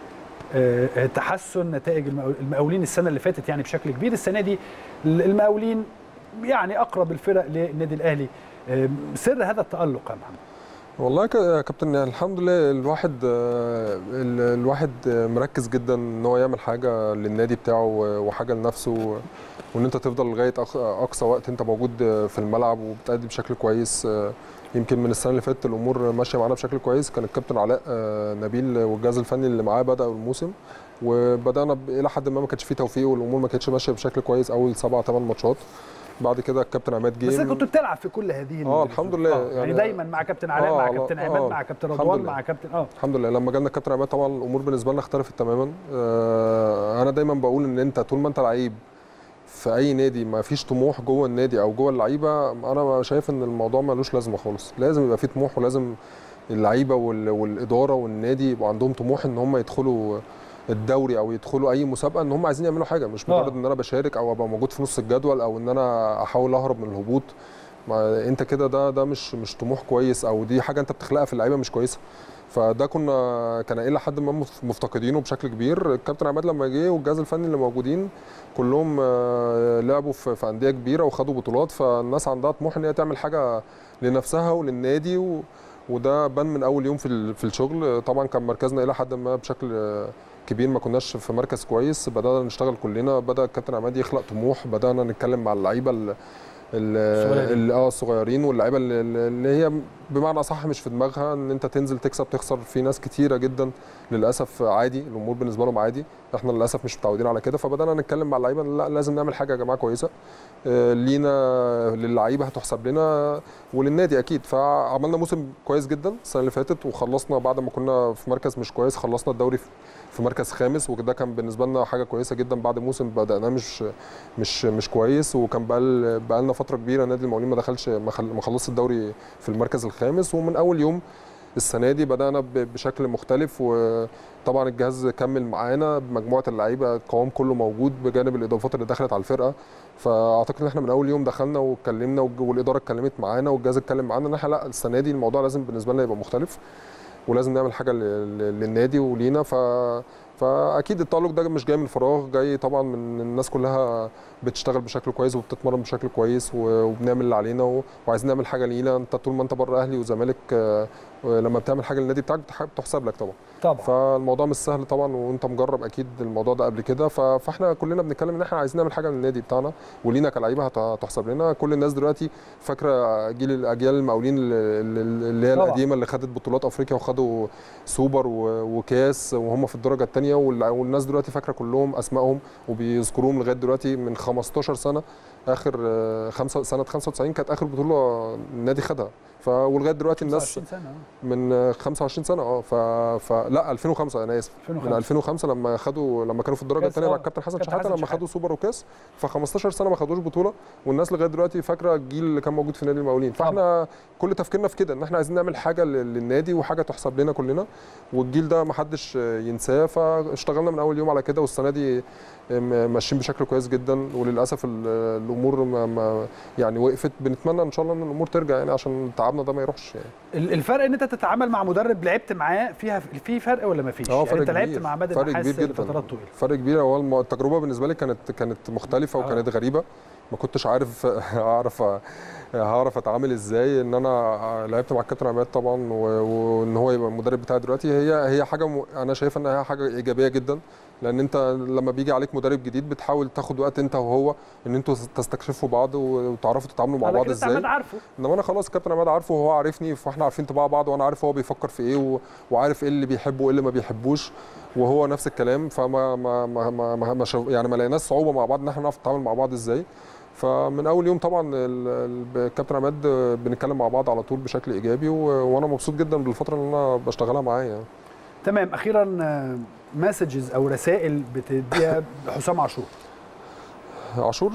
آه، تحسن نتائج المقاول- المقاولين السنه اللي فاتت يعني بشكل كبير. السنه دي المقاولين يعني اقرب الفرق للنادي الاهلي. آه، سر هذا التألق يا محمد؟ والله ك- يا كابتن يعني الحمد لله الواحد آه، ال- الواحد آه، مركز جدا ان هو يعمل حاجه للنادي بتاعه وحاجه لنفسه، وان انت تفضل لغايه أق- اقصى وقت انت موجود في الملعب وبتأدي بشكل كويس. آه، يمكن من السنه اللي فاتت الامور ماشيه معانا بشكل كويس، كان الكابتن علاء آه، نبيل والجهاز الفني اللي معاه بدأوا الموسم وبدانا ب- الى حد ما ما كانش فيه توفيق والامور ما كانتش ماشيه بشكل كويس اول سبع ثمان ماتشات. بعد كده الكابتن عماد جه. بس كنت بتلعب في كل هذه اه ال- الحمد لله آه، يعني, يعني دايما مع كابتن علاء آه مع لا، كابتن عماد آه، مع كابتن الحمد رضوان لله. مع كابتن اه الحمد لله لما جالنا الكابتن عماد طبعا الامور بالنسبه لنا اختلفت تماما. آه انا دايما بقول ان انت طول ما انت لعيب في اي نادي ما فيش طموح جوه النادي او جوه اللعيبه، انا شايف ان الموضوع ملوش لازمه خالص. لازم يبقى فيه طموح ولازم اللعيبه وال- والاداره والنادي يبقى عندهم طموح ان هم يدخلوا الدوري او يدخلوا اي مسابقه، ان هم عايزين يعملوا حاجه، مش آه. مجرد ان انا بشارك او ابقى موجود في نص الجدول او ان انا احاول اهرب من الهبوط. ما انت كده ده ده مش مش طموح كويس، او دي حاجه انت بتخلقها في اللعيبه مش كويسه. فده كنا كان الى حد ما مف- مفتقدينه بشكل كبير. الكابتن عماد لما جه والجهاز الفني اللي موجودين كلهم آه، لعبوا في في انديه كبيره وخدوا بطولات، فالناس عندها طموح ان هي تعمل حاجه لنفسها وللنادي و وده بان من اول يوم في ال- في الشغل. طبعا كان مركزنا الى حد ما بشكل آه، كبير، ما كناش في مركز كويس، بدانا نشتغل كلنا، بدا الكابتن عماد يخلق طموح، بدانا نتكلم مع اللعيبه ال- ال اه الصغيرين واللعيبه اللي هي بمعنى اصح مش في دماغها ان انت تنزل تكسب تخسر. في ناس كتيره جدا للاسف عادي، الامور بالنسبه لهم عادي، احنا للاسف مش متعودين على كده. فبدانا نتكلم مع اللعيبه لا لازم نعمل حاجه يا جماعه كويسه لينا، للعيبه هتحسب لنا وللنادي اكيد. فعملنا موسم كويس جدا السنه اللي فاتت، وخلصنا بعد ما كنا في مركز مش كويس خلصنا الدوري في مركز خامس، وده كان بالنسبه لنا حاجه كويسه جدا بعد موسم بدأناه مش مش مش كويس. وكان بقى لنا فتره كبيره نادي المقاولين ما دخلش ما خلصش الدوري في المركز الخامس. ومن اول يوم السنه دي بدأنا بشكل مختلف، وطبعا الجهاز كمل معانا بمجموعه اللعيبه، القوام كله موجود بجانب الاضافات اللي دخلت على الفرقه. فاعتقد ان احنا من اول يوم دخلنا واتكلمنا والاداره اتكلمت معانا والجهاز اتكلم معانا ان احنا لا السنه دي الموضوع لازم بالنسبه لنا يبقى مختلف، ولازم نعمل حاجه للنادي ولينا. ف فاكيد التألق ده مش جاي من فراغ، جاي طبعا من الناس كلها بتشتغل بشكل كويس وبتتمرن بشكل كويس وبنعمل اللي علينا وعايزين نعمل حاجه لينا. انت طول ما انت بره اهلي وزمالك لما بتعمل حاجه للنادي بتاعك بتحسب لك طبعا. طبعا فالموضوع مش سهل طبعا، وانت مجرب اكيد الموضوع ده قبل كده. فاحنا كلنا بنتكلم ان احنا عايزين نعمل حاجه للنادي بتاعنا ولينا كلاعيبه هتحسب لنا. كل الناس دلوقتي فاكره جيل الاجيال المقاولين اللي هي القديمه اللي خدت بطولات افريقيا وخدوا سوبر وكاس وهم في الدرجه الثانيه، والناس دلوقتي فاكره كلهم اسمائهم وبيذكروهم لغايه دلوقتي. من خمستاشر سنه اخر خمسة سنه خمسة وتسعين كانت اخر بطوله النادي خدها، ف ولغايه دلوقتي الناس من خمسة وعشرين سنه اه ف... فلا ألفين وخمسة انا اسف ألفين وخمسة. من ألفين وخمسة لما خدوا لما كانوا في الدرجه الثانيه مع الكابتن حسن شحاته لما خدوا سوبر وكاس، ف خمستاشر سنه ما خدوش بطوله، والناس لغايه دلوقتي فاكره الجيل اللي كان موجود في نادي المقاولين. فاحنا كل تفكيرنا في كده ان احنا عايزين نعمل حاجه للنادي وحاجه تحسب لنا كلنا، والجيل ده ما حدش ينساه. فاشتغلنا من اول يوم على كده، والسنه دي ماشيين بشكل كويس جدا. وللاسف الامور ما يعني وقفت، بنتمنى ان شاء الله ان الامور ترجع يعني عشان تعبنا ده ما يروحش يعني. الفرق ان انت تتعامل مع مدرب لعبت معاه فيها في فرق ولا ما فيش؟ اه يعني انت كبير. لعبت مع عماد فرق النحاس كبير جدا، لفترات طويله. فرق كبير. هو التجربه بالنسبه لي كانت كانت مختلفه وكانت آه. غريبه، ما كنتش عارف اعرف هعرف اتعامل ازاي. ان انا لعبت مع الكابتن عماد طبعا، وان هو يبقى المدرب بتاعي دلوقتي هي هي حاجه م... انا شايفه انها حاجه ايجابيه جدا، لان انت لما بيجي عليك مدرب جديد بتحاول تاخد وقت انت وهو ان انتوا تستكشفوا بعض وتعرفوا تتعاملوا مع بعض ازاي. عارفه انما انا خلاص الكابتن عماد عارفه وهو عارفني، فاحنا عارفين طباع بعض، وانا عارف هو بيفكر في ايه و... وعارف ايه اللي بيحبه وايه اللي ما بيحبوش، وهو نفس الكلام. فما ما ما ما, ما, ما شو... يعني ما لقيناش صعوبه مع بعض ان احنا نعرف نتعامل مع بعض ازاي. فمن اول يوم طبعا الكابتن عماد بنتكلم مع بعض على طول بشكل ايجابي، وانا مبسوط جدا بالفتره اللي انا بشتغلها معاه يعني. تمام. اخيرا مسجز او رسائل بتديها حسام عاشور. عاشور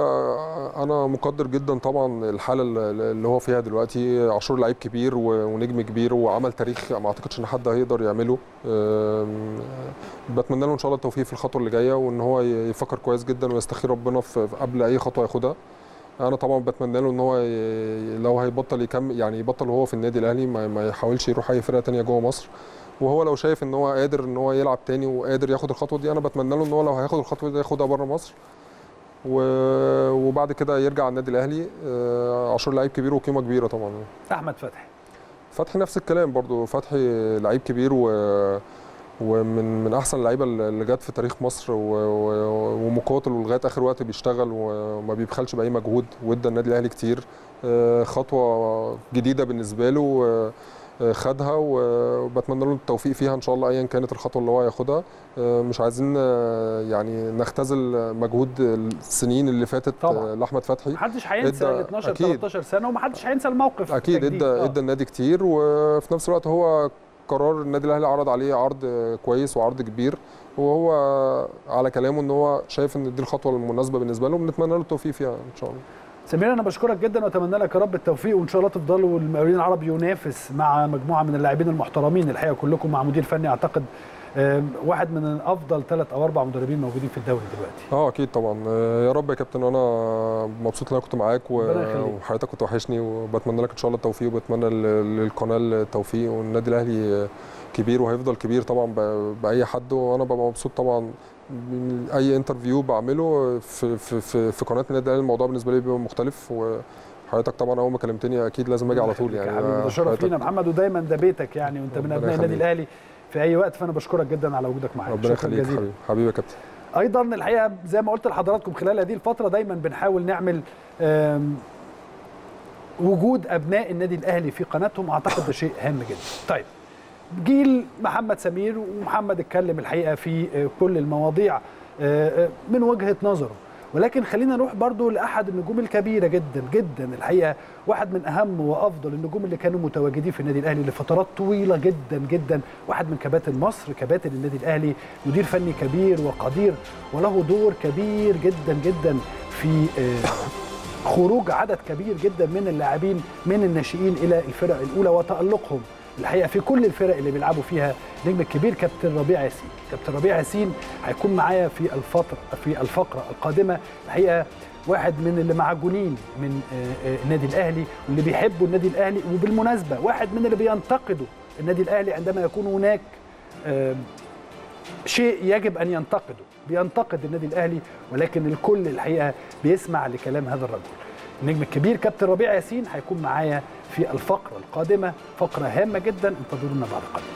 انا مقدر جدا طبعا الحاله اللي هو فيها دلوقتي. عاشور لعيب كبير ونجم كبير وعمل تاريخ ما اعتقدش ان حد هيقدر يعمله. بتمنى له ان شاء الله التوفيق في الخطوه اللي جايه، وان هو يفكر كويس جدا ويستخير ربنا في قبل اي خطوه ياخدها. انا طبعا بتمنى له ان هو لو هيبطل يكمل يعني يبطل وهو في النادي الاهلي، ما يحاولش يروح اي فرقه ثانيه جوه مصر. وهو لو شايف ان هو قادر ان هو يلعب تاني وقادر ياخد الخطوه دي، انا بتمنى له ان هو لو هياخد الخطوه دي ياخدها بره مصر، وبعد كده يرجع النادي الاهلي. عاشور لعيب كبير وقيمه كبيره طبعا. احمد فتحي. فتحي نفس الكلام برضو، فتحي لعيب كبير و ومن من احسن اللعيبه اللي جت في تاريخ مصر، ومقاتل ولغايه اخر وقت بيشتغل وما بيبخلش باي مجهود، وادى النادي الاهلي كتير. خطوه جديده بالنسبه له خدها، وبتمنى له التوفيق فيها ان شاء الله ايا كانت الخطوه اللي هو هياخدها. مش عايزين يعني نختزل مجهود السنين اللي فاتت لاحمد فتحي. محدش هينسى ال اتناشر تلتاشر سنه، ومحدش هينسى الموقف. اكيد ادى ادى النادي كتير، وفي نفس الوقت هو قرار النادي الاهلي عرض عليه عرض كويس وعرض كبير، وهو على كلامه ان هو شايف ان دي الخطوه المناسبه بالنسبه له، بنتمنى له التوفيق فيها ان شاء الله. سمير انا بشكرك جدا واتمنى لك يا رب التوفيق، وان شاء الله تفضلوا المقاولين العرب ينافس مع مجموعه من اللاعبين المحترمين الحقيقه كلكم مع مدير فني اعتقد واحد من افضل ثلاث او اربع مدربين موجودين في الدوري دلوقتي. اه اكيد طبعا. يا رب يا كابتن، وانا مبسوط ان انا كنت معاك وحضرتك كنت وحشني، وبتمنى لك ان شاء الله التوفيق، وبتمنى للقناه التوفيق. والنادي الاهلي كبير وهيفضل كبير طبعا باي حد، وانا ببقى مبسوط طبعا اي انترفيو بعمله في في في, في قناه النادي الاهلي. الموضوع بالنسبه لي بيبقى مختلف، وحضرتك طبعا اول ما كلمتني اكيد لازم اجي على طول يعني. حبيبي ده شرف لينا محمد، ودايما ده بيتك يعني، وانت من ابناء النادي الاهلي في اي وقت، فانا بشكرك جدا على وجودك معايا. ربنا يخليك حبيبي. حبيبي يا كابتن. ايضا الحقيقه زي ما قلت لحضراتكم خلال هذه الفتره دايما بنحاول نعمل وجود ابناء النادي الاهلي في قناتهم، اعتقد ده شيء هام جدا. طيب جيل محمد سمير، ومحمد اتكلم الحقيقه في كل المواضيع من وجهه نظره، ولكن خلينا نروح برضو لاحد النجوم الكبيره جدا جدا الحقيقه، واحد من اهم وافضل النجوم اللي كانوا متواجدين في النادي الاهلي لفترات طويله جدا جدا، واحد من كباتن مصر، كباتن النادي الاهلي، مدير فني كبير وقدير وله دور كبير جدا جدا في خروج عدد كبير جدا من اللاعبين من الناشئين الى الفرق الاولى وتالقهم الحقيقه في كل الفرق اللي بيلعبوا فيها. النجم الكبير كابتن ربيع ياسين، كابتن ربيع ياسين هيكون معايا في الفتره في الفقره القادمه، الحقيقه واحد من اللي معجونين من النادي الاهلي واللي بيحبوا النادي الاهلي، وبالمناسبه واحد من اللي بينتقدوا النادي الاهلي عندما يكون هناك شيء يجب ان ينتقده، بينتقد النادي الاهلي، ولكن الكل الحقيقه بيسمع لكلام هذا الرجل. النجم الكبير كابتن ربيع ياسين هيكون معايا في الفقره القادمه، فقره هامه جدا، انتظرونا بعد قليل.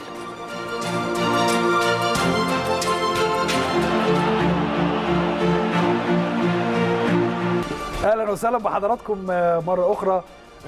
اهلا وسهلا بحضراتكم مره اخرى.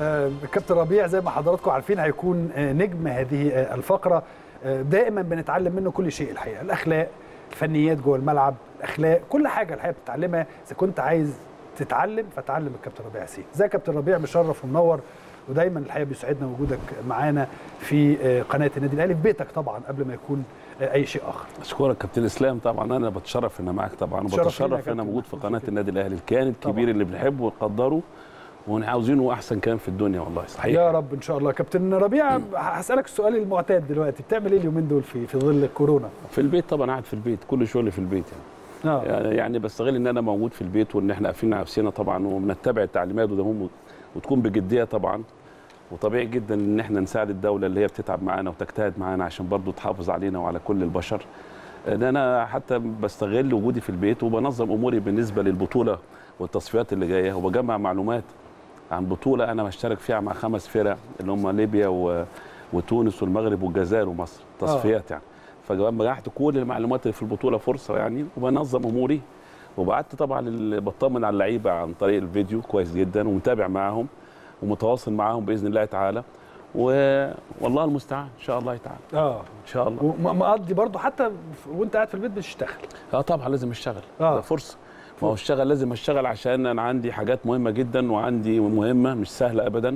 كابتن ربيع زي ما حضراتكم عارفين هيكون نجم هذه الفقره، دائما بنتعلم منه كل شيء الحقيقه، الاخلاق، الفنيات جوه الملعب، الاخلاق، كل حاجه الحقيقه بتتعلمها. اذا كنت عايز تتعلم فتعلم الكابتن ربيع ياسين. ازيك يا كابتن ربيع؟ مشرف ومنور، ودايما الحقيقه بيسعدنا وجودك معانا في قناه النادي الاهلي، في بيتك طبعا قبل ما يكون اي شيء اخر. اشكرك كابتن اسلام، طبعا انا بتشرف ان معاك طبعا، وبتشرف ان انا موجود في قناه النادي الاهلي الكيان الكبير اللي بنحبه ونقدره وعاوزينه احسن كان في الدنيا والله. صحيح يا رب ان شاء الله. كابتن ربيع هسالك السؤال المعتاد دلوقتي، بتعمل ايه اليومين دول في في ظل الكورونا؟ في البيت طبعا، قاعد في البيت، كل شغلي في البيت يعني. آه. يعني بستغل ان انا موجود في البيت وان احنا قافلين على نفسنا طبعا وبنتبع التعليمات، وده مهم وتكون بجديه طبعا، وطبيعي جدا ان احنا نساعد الدوله اللي هي بتتعب معانا وتجتهد معانا عشان برضو تحافظ علينا وعلى كل البشر. ان انا حتى بستغل وجودي في البيت وبنظم اموري بالنسبه للبطوله والتصفيات اللي جايه، وبجمع معلومات عن بطوله انا بشترك فيها مع خمس فرق اللي هم ليبيا و... وتونس والمغرب والجزائر ومصر، تصفيات يعني. فجمعت كل المعلومات اللي في البطوله فرصه يعني، وبنظم اموري، وبعت طبعا بطمن على اللعيبه عن طريق الفيديو كويس جدا، ومتابع معاهم ومتواصل معاهم باذن الله تعالى، و... والله المستعان ان شاء الله تعالى. اه ان شاء الله. ومقضي برضه حتى وانت قاعد في البيت بتشتغل؟ اه طبعا لازم اشتغل، آه. ده فرصه. ما هو الشغل لازم اشتغل عشان انا عندي حاجات مهمه جدا، وعندي مهمه مش سهله ابدا،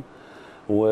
و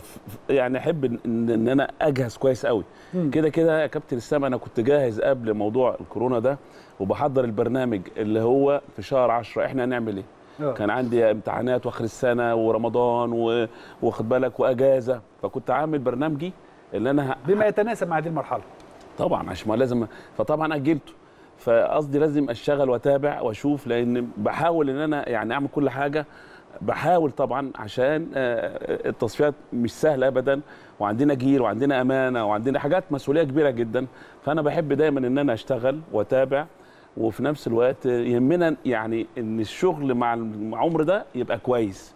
يعني احب ان, إن انا اجهز كويس قوي. كده كده يا كابتن اسلام انا كنت جاهز قبل موضوع الكورونا ده، وبحضر البرنامج اللي هو في شهر عشرة احنا هنعمل ايه. أوه. كان عندي امتحانات واخر السنه ورمضان واخد بالك واجازه، فكنت عامل برنامجي اللي انا بما يتناسب مع هذه المرحله طبعا، عشان ما لازم، فطبعا اجلته. فقصدي لازم اشتغل واتابع واشوف، لان بحاول ان انا يعني اعمل كل حاجه، بحاول طبعا عشان التصفيات مش سهله ابدا، وعندنا جيل وعندنا امانه وعندنا حاجات مسؤوليه كبيره جدا، فانا بحب دايما ان انا اشتغل واتابع، وفي نفس الوقت يهمنا يعني ان الشغل مع العمر ده يبقى كويس،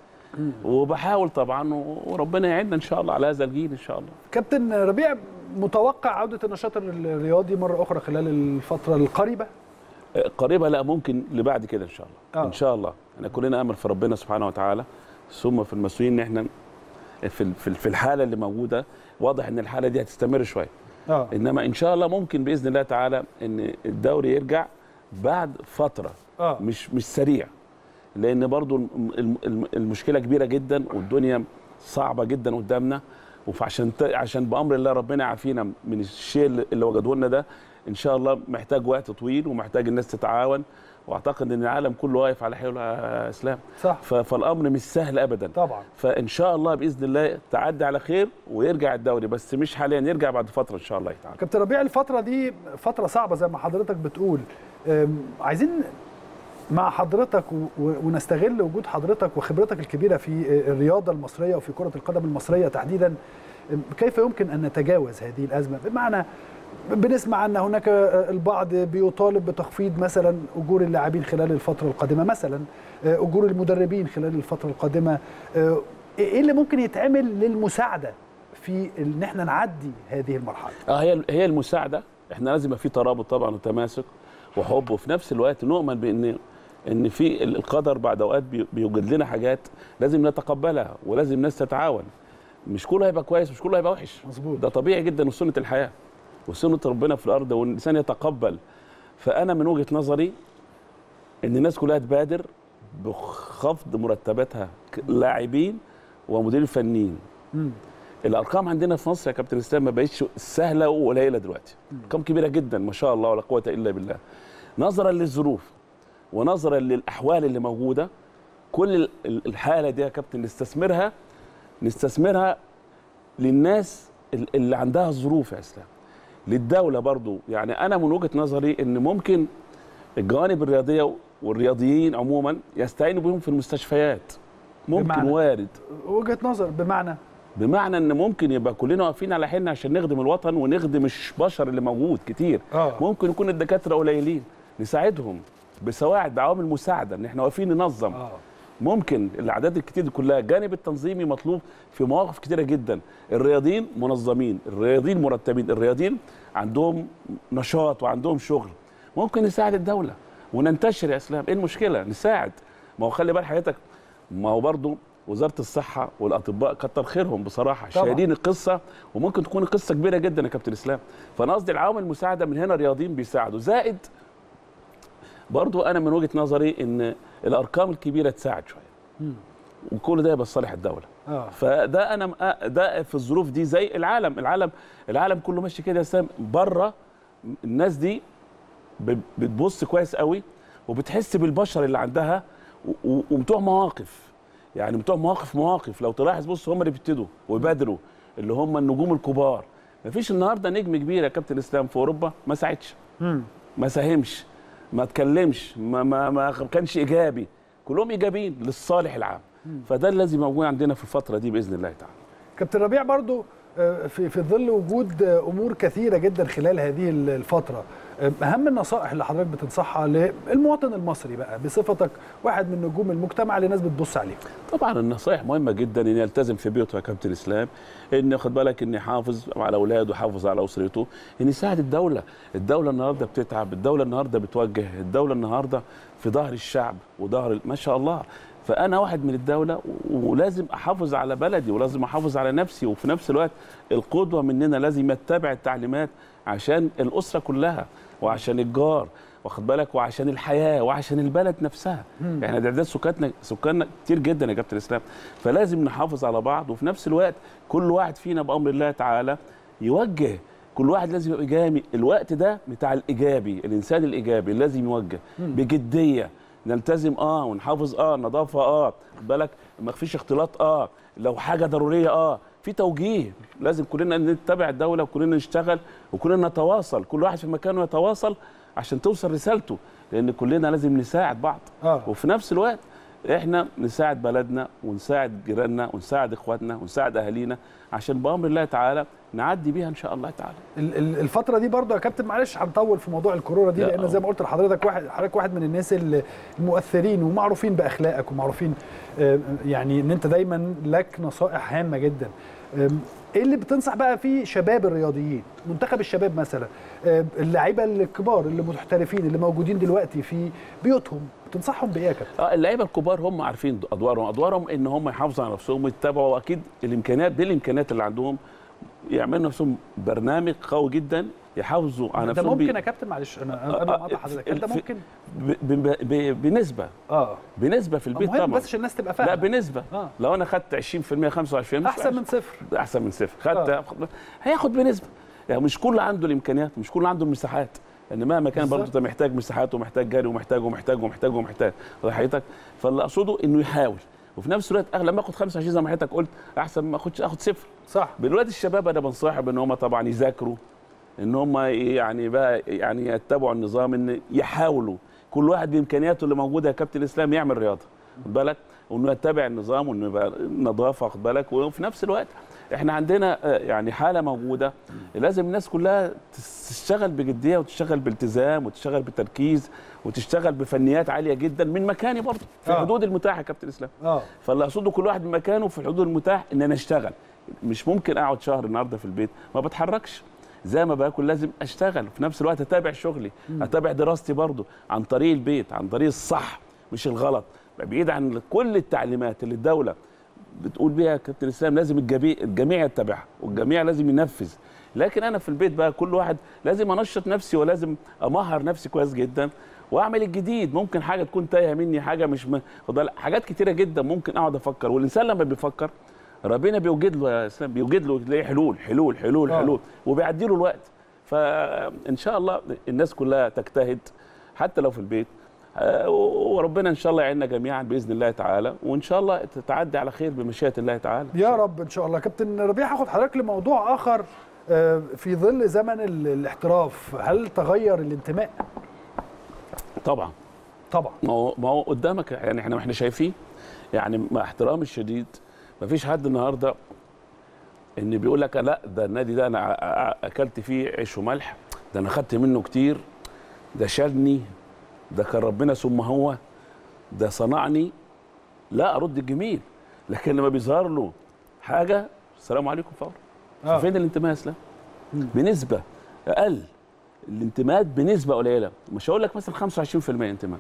وبحاول طبعا، وربنا يعيننا ان شاء الله على هذا الجيل ان شاء الله. كابتن ربيع، متوقع عوده النشاط الرياضي مره اخرى خلال الفتره القريبه؟ قريبه لا، ممكن لبعد كده ان شاء الله. آه. ان شاء الله احنا كلنا امل في ربنا سبحانه وتعالى، ثم في المسؤولين ان احنا في في الحاله اللي موجوده، واضح ان الحاله دي هتستمر شويه. آه. انما ان شاء الله ممكن باذن الله تعالى ان الدوري يرجع بعد فتره. آه. مش مش سريع، لان برضو المشكله كبيره جدا والدنيا صعبه جدا قدامنا، وعشان عشان بامر الله ربنا يعافينا من الشيء اللي وجدوه لنا ده، ان شاء الله محتاج وقت طويل ومحتاج الناس تتعاون، واعتقد ان العالم كله واقف على حيله يا اسلام. صح. فالامر مش سهل ابدا طبعا، فان شاء الله باذن الله تعدي على خير ويرجع الدوري، بس مش حاليا، يرجع بعد فتره ان شاء الله تعالى. كابتن ربيع، الفتره دي فتره صعبه زي ما حضرتك بتقول، عايزين مع حضرتك ونستغل وجود حضرتك وخبرتك الكبيره في الرياضه المصريه وفي كره القدم المصريه تحديدا، كيف يمكن ان نتجاوز هذه الازمه؟ بمعنى بنسمع ان هناك البعض بيطالب بتخفيض مثلا اجور اللاعبين خلال الفتره القادمه، مثلا اجور المدربين خلال الفتره القادمه، ايه اللي ممكن يتعمل للمساعده في ان احنا نعدي هذه المرحله؟ اه هي هي المساعده، احنا لازم يبقى في ترابط طبعا وتماسك، وحب، وفي نفس الوقت نؤمن بان ان في القدر بعد اوقات بيوجد لنا حاجات لازم نتقبلها، ولازم الناس تتعاون. مش كله هيبقى كويس، مش كله هيبقى وحش. مظبوط. ده طبيعي جدا، وسنه الحياه وسنه ربنا في الارض، والانسان يتقبل. فانا من وجهه نظري ان الناس كلها تبادر بخفض مرتباتها لاعبين ومديرين فنيين. مم. الارقام عندنا في مصر يا كابتن اسلام ما بقتش سهله وقليله دلوقتي، ارقام كبيره جدا ما شاء الله ولا قوه الا بالله. نظرا للظروف ونظرا للاحوال اللي موجوده، كل الحاله دي يا كابتن نستثمرها نستثمرها للناس اللي عندها ظروف يا اسلام، للدوله برضو. يعني انا من وجهه نظري ان ممكن الجوانب الرياضيه والرياضيين عموما يستعينوا بهم في المستشفيات. ممكن بمعنى وارد. وجهه نظر بمعنى بمعنى ان ممكن يبقى كلنا واقفين على حيلنا عشان نخدم الوطن ونخدم البشر اللي موجود كتير. آه. ممكن يكون الدكاتره قليلين، نساعدهم بسواعد بعوامل مساعده ان احنا واقفين ننظم. آه. ممكن الاعداد الكتير دي كلها، الجانب التنظيمي مطلوب في مواقف كتيره جدا. الرياضيين منظمين، الرياضيين مرتبين، الرياضيين عندهم نشاط وعندهم شغل. ممكن نساعد الدوله وننتشر يا اسلام، ايه المشكله؟ نساعد. ما هو خلي بال حضرتك، ما هو برضه وزاره الصحه والاطباء كتر خيرهم بصراحه، شايلين القصه، وممكن تكون قصه كبيره جدا يا كابتن اسلام. فانا قصدي العوامل المساعده من هنا، الرياضيين بيساعدوا، زائد برضه انا من وجهه نظري ان الارقام الكبيره تساعد شويه. وكل ده يبقى صالح الدوله. آه. فده انا ده في الظروف دي زي العالم، العالم العالم كله ماشي كده يا اسلام. بره الناس دي بتبص كويس قوي وبتحس بالبشر اللي عندها، وبتوع مواقف، يعني بتوع مواقف مواقف لو تلاحظ بص هم اللي بيبتدوا ويبادروا، اللي هم النجوم الكبار. مفيش النهارده نجم كبير يا كابتن اسلام في اوروبا ما ساعدش، ما ساهمش، ما اتكلمش، ما ما ما كانش ايجابي، كلهم ايجابيين للصالح العام. فده الذي موجود عندنا في الفتره دي باذن الله تعالى. كابتن ربيع برضو في في ظل وجود امور كثيره جدا خلال هذه الفتره، اهم النصائح اللي حضرتك بتنصحها للمواطن المصري بقى بصفتك واحد من نجوم المجتمع اللي الناس بتبص عليه؟ طبعا النصائح مهمه جدا، ان يلتزم في بيته يا كابتن اسلام، ان ياخد بالك ان يحافظ على اولاده ويحافظ على اسرته، ان يساعد الدوله. الدوله النهارده بتتعب، الدوله النهارده بتوجه، الدوله النهارده في ظهر الشعب وظهر ما شاء الله. فانا واحد من الدوله ولازم احافظ على بلدي ولازم احافظ على نفسي، وفي نفس الوقت القدوه مننا لازم يتبع التعليمات عشان الاسره كلها وعشان الجار، واخد بالك، وعشان الحياه وعشان البلد نفسها. مم. احنا تعداد سكاننا سكاننا كتير جدا يا كابتن اسلام، فلازم نحافظ على بعض، وفي نفس الوقت كل واحد فينا بامر الله تعالى يوجه. كل واحد لازم يبقى ايجابي، الوقت ده بتاع الايجابي، الانسان الايجابي لازم يوجه مم. بجديه، نلتزم اه ونحافظ اه نظافه اه بالك، ما فيش اختلاط اه، لو حاجه ضروريه اه في توجيه. لازم كلنا نتبع الدوله وكلنا نشتغل وكلنا نتواصل، كل واحد في مكانه يتواصل عشان توصل رسالته، لان كلنا لازم نساعد بعض. آه. وفي نفس الوقت احنا نساعد بلدنا ونساعد جيراننا ونساعد اخواتنا ونساعد اهالينا، عشان بامر الله تعالى نعدي بيها ان شاء الله تعالى. الفتره دي برضه يا كابتن معلش هنطول في موضوع الكورونا دي، لان زي ما قلت لحضرتك واحد حضرتك واحد من الناس المؤثرين ومعروفين باخلاقك ومعروفين يعني ان انت دايما لك نصائح هامه جدا. ايه اللي بتنصح بقى فيه شباب الرياضيين، منتخب الشباب مثلا، اللعيبه الكبار اللي محترفين اللي موجودين دلوقتي في بيوتهم، بتنصحهم بايه يا كابتن؟ اه اللعيبه الكبار هم عارفين ادوارهم، ادوارهم ان هم يحافظوا على نفسهم ويتبعوا، واكيد الامكانيات بالامكانيات اللي عندهم يعملوا نفسهم برنامج قوي جدا يحافظوا على نفسهم. ده ممكن يا كابتن معلش انا قبل ما اقطع حضرتك، ده ممكن بنسبه اه بنسبه في البيت طبعا، بس عشان الناس تبقى فاهمه. لا بنسبه آه. لو انا خدت عشرين في المية خمسة وعشرين في المية احسن من صفر، احسن من صفر. خدت آه. هياخد بنسبه، يعني مش كل عنده الامكانيات، مش كل عنده المساحات، ان يعني مهما كان برضه انت محتاج مساحات ومحتاج جري ومحتاج ومحتاج ومحتاج ومحتاج راحتك. فاللي اقصده انه يحاول، وفي نفس الوقت اغلب ما اخد خمسة وعشرين زي ما حضرتك قلت احسن ما اخدش اخد صفر. صح. دلوقتي الشباب انا بنصاحب ان هم طبعا يذاكروا، ان هم يعني بقى يعني يتبعوا النظام، ان يحاولوا كل واحد بامكانياته اللي موجوده يا كابتن اسلام يعمل رياضه، خد بالك، وانه يتبع النظام وانه يبقى نظافه، خد بالك. وفي نفس الوقت احنا عندنا يعني حاله موجوده لازم الناس كلها تشتغل بجديه وتشتغل بالتزام وتشتغل بتركيز وتشتغل بفنيات عاليه جدا من مكاني برضه في آه. الحدود المتاحه يا كابتن اسلام. اه فاللي اقصده كل واحد من مكانه في الحدود المتاحه ان انا اشتغل. مش ممكن اقعد شهر النهارده في البيت ما بتحركش، زي ما باكل لازم اشتغل في نفس الوقت، اتابع شغلي، اتابع دراستي برضو عن طريق البيت، عن طريق الصح مش الغلط، بعيد عن كل التعليمات اللي الدوله بتقول بيها يا كابتن اسلام. لازم الجميع يتبعها والجميع لازم ينفذ. لكن انا في البيت بقى كل واحد لازم انشط نفسي ولازم امهر نفسي كويس جدا واعمل الجديد. ممكن حاجه تكون تايهه مني، حاجه مش م... حاجات كتيره جدا ممكن اقعد افكر. والانسان لما بيفكر ربنا بيوجد له يا اسلام، بيوجد له ليه حلول حلول حلول آه. حلول وبيعدي له الوقت. فان شاء الله الناس كلها تجتهد حتى لو في البيت، وربنا ان شاء الله يعيننا جميعا باذن الله تعالى، وان شاء الله تعدي على خير بمشيئه الله تعالى. يا رب ان شاء الله. كابتن ربيع، هاخد حضرتك لموضوع اخر. في ظل زمن الاحتراف هل تغير الانتماء؟ طبعا طبعا. ما هو ما هو قدامك، يعني احنا احنا شايفين، يعني مع احترامي الشديد ما فيش حد النهارده ان بيقول لك لا ده النادي ده انا اكلت فيه عيش وملح، ده انا خدت منه كتير، ده شالني، ده كان ربنا ثم هو، ده صنعني. لا، ارد الجميل، لكن لما بيظهر له حاجه السلام عليكم فورا. آه. فين الانتماء يا اسلام؟ بنسبه اقل، الانتماءات بنسبه قليله، مش هقول لك مثلا خمسة وعشرين في المية انتماء.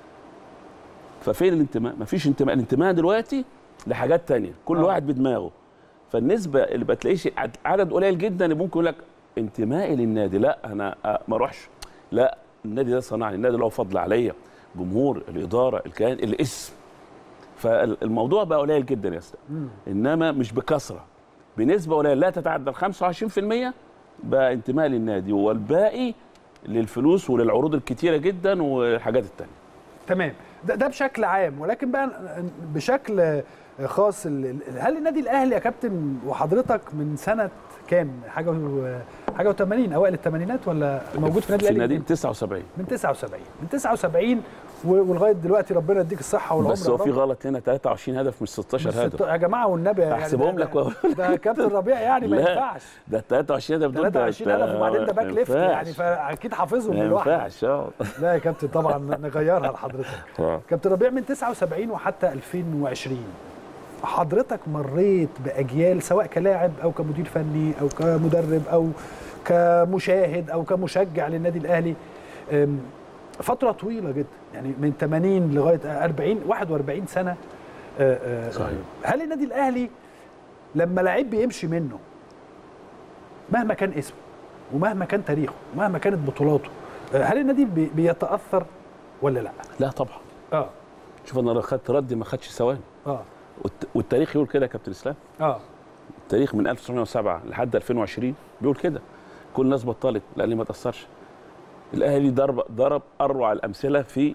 ففين الانتماء؟ مفيش انتماء. الانتماء دلوقتي لحاجات تانية، كل آه. واحد بدماغه. فالنسبه اللي بتلاقيش عدد قليل جدا اللي ممكن يقول لك انتمائي للنادي، لا انا ما اروحش، لا النادي ده صنعني، النادي له فضل عليا، جمهور، الاداره، الكيان، الاسم. فالموضوع بقى قليل جدا يا استاذ، انما مش بكثره، بنسبه قليله لا تتعدى ال خمسة وعشرين في المية بقى انتماء للنادي، والباقي للفلوس وللعروض الكتيره جدا والحاجات الثانيه. تمام. ده, ده بشكل عام، ولكن بقى بشكل خاص، هل النادي الاهلي يا كابتن وحضرتك من سنه كام؟ حاجه حاجه و80 اوائل الثمانينات ولا موجود في النادي الاهلي؟ في النادي تسعة وسبعين. من تسعة وسبعين من تسعة وسبعين ولغايه دلوقتي ربنا يديك الصحه والعمر. بس هو في غلط هنا، ثلاثة وعشرين هدف مش ستاشر هدف يا جماعه والنبي، يعني احسبهم لك. ده كابتن ربيع يعني ما ينفعش. ده ثلاثة وعشرين هدف، ثلاثة وعشرين هدف وبعدين ده باك ليفت، يعني فاكيد حافظهم لوحده. ما ينفعش. لا يا كابتن طبعا نغيرها لحضرتك. كابتن ربيع من تسعة وسبعين وحتى ألفين وعشرين حضرتك مريت باجيال، سواء كلاعب او كمدير فني او كمدرب او كمشاهد او كمشجع للنادي الاهلي، فتره طويله جدا، يعني من ثمانين لغايه أربعين واحد وأربعين سنه. صحيح. هل النادي الاهلي لما لعيب بيمشي منه مهما كان اسمه ومهما كان تاريخه ومهما كانت بطولاته، هل النادي بيتاثر ولا لا؟ لا طبعا. اه شوف انا خدت ردي ما خدش ثواني. اه والتاريخ يقول كده يا كابتن اسلام. اه التاريخ من ألف وتسعمية وسبعة لحد ألفين وعشرين بيقول كده. كل الناس بطلت، الاهلي ما تاثرش. الاهلي ضرب ضرب اروع الامثله في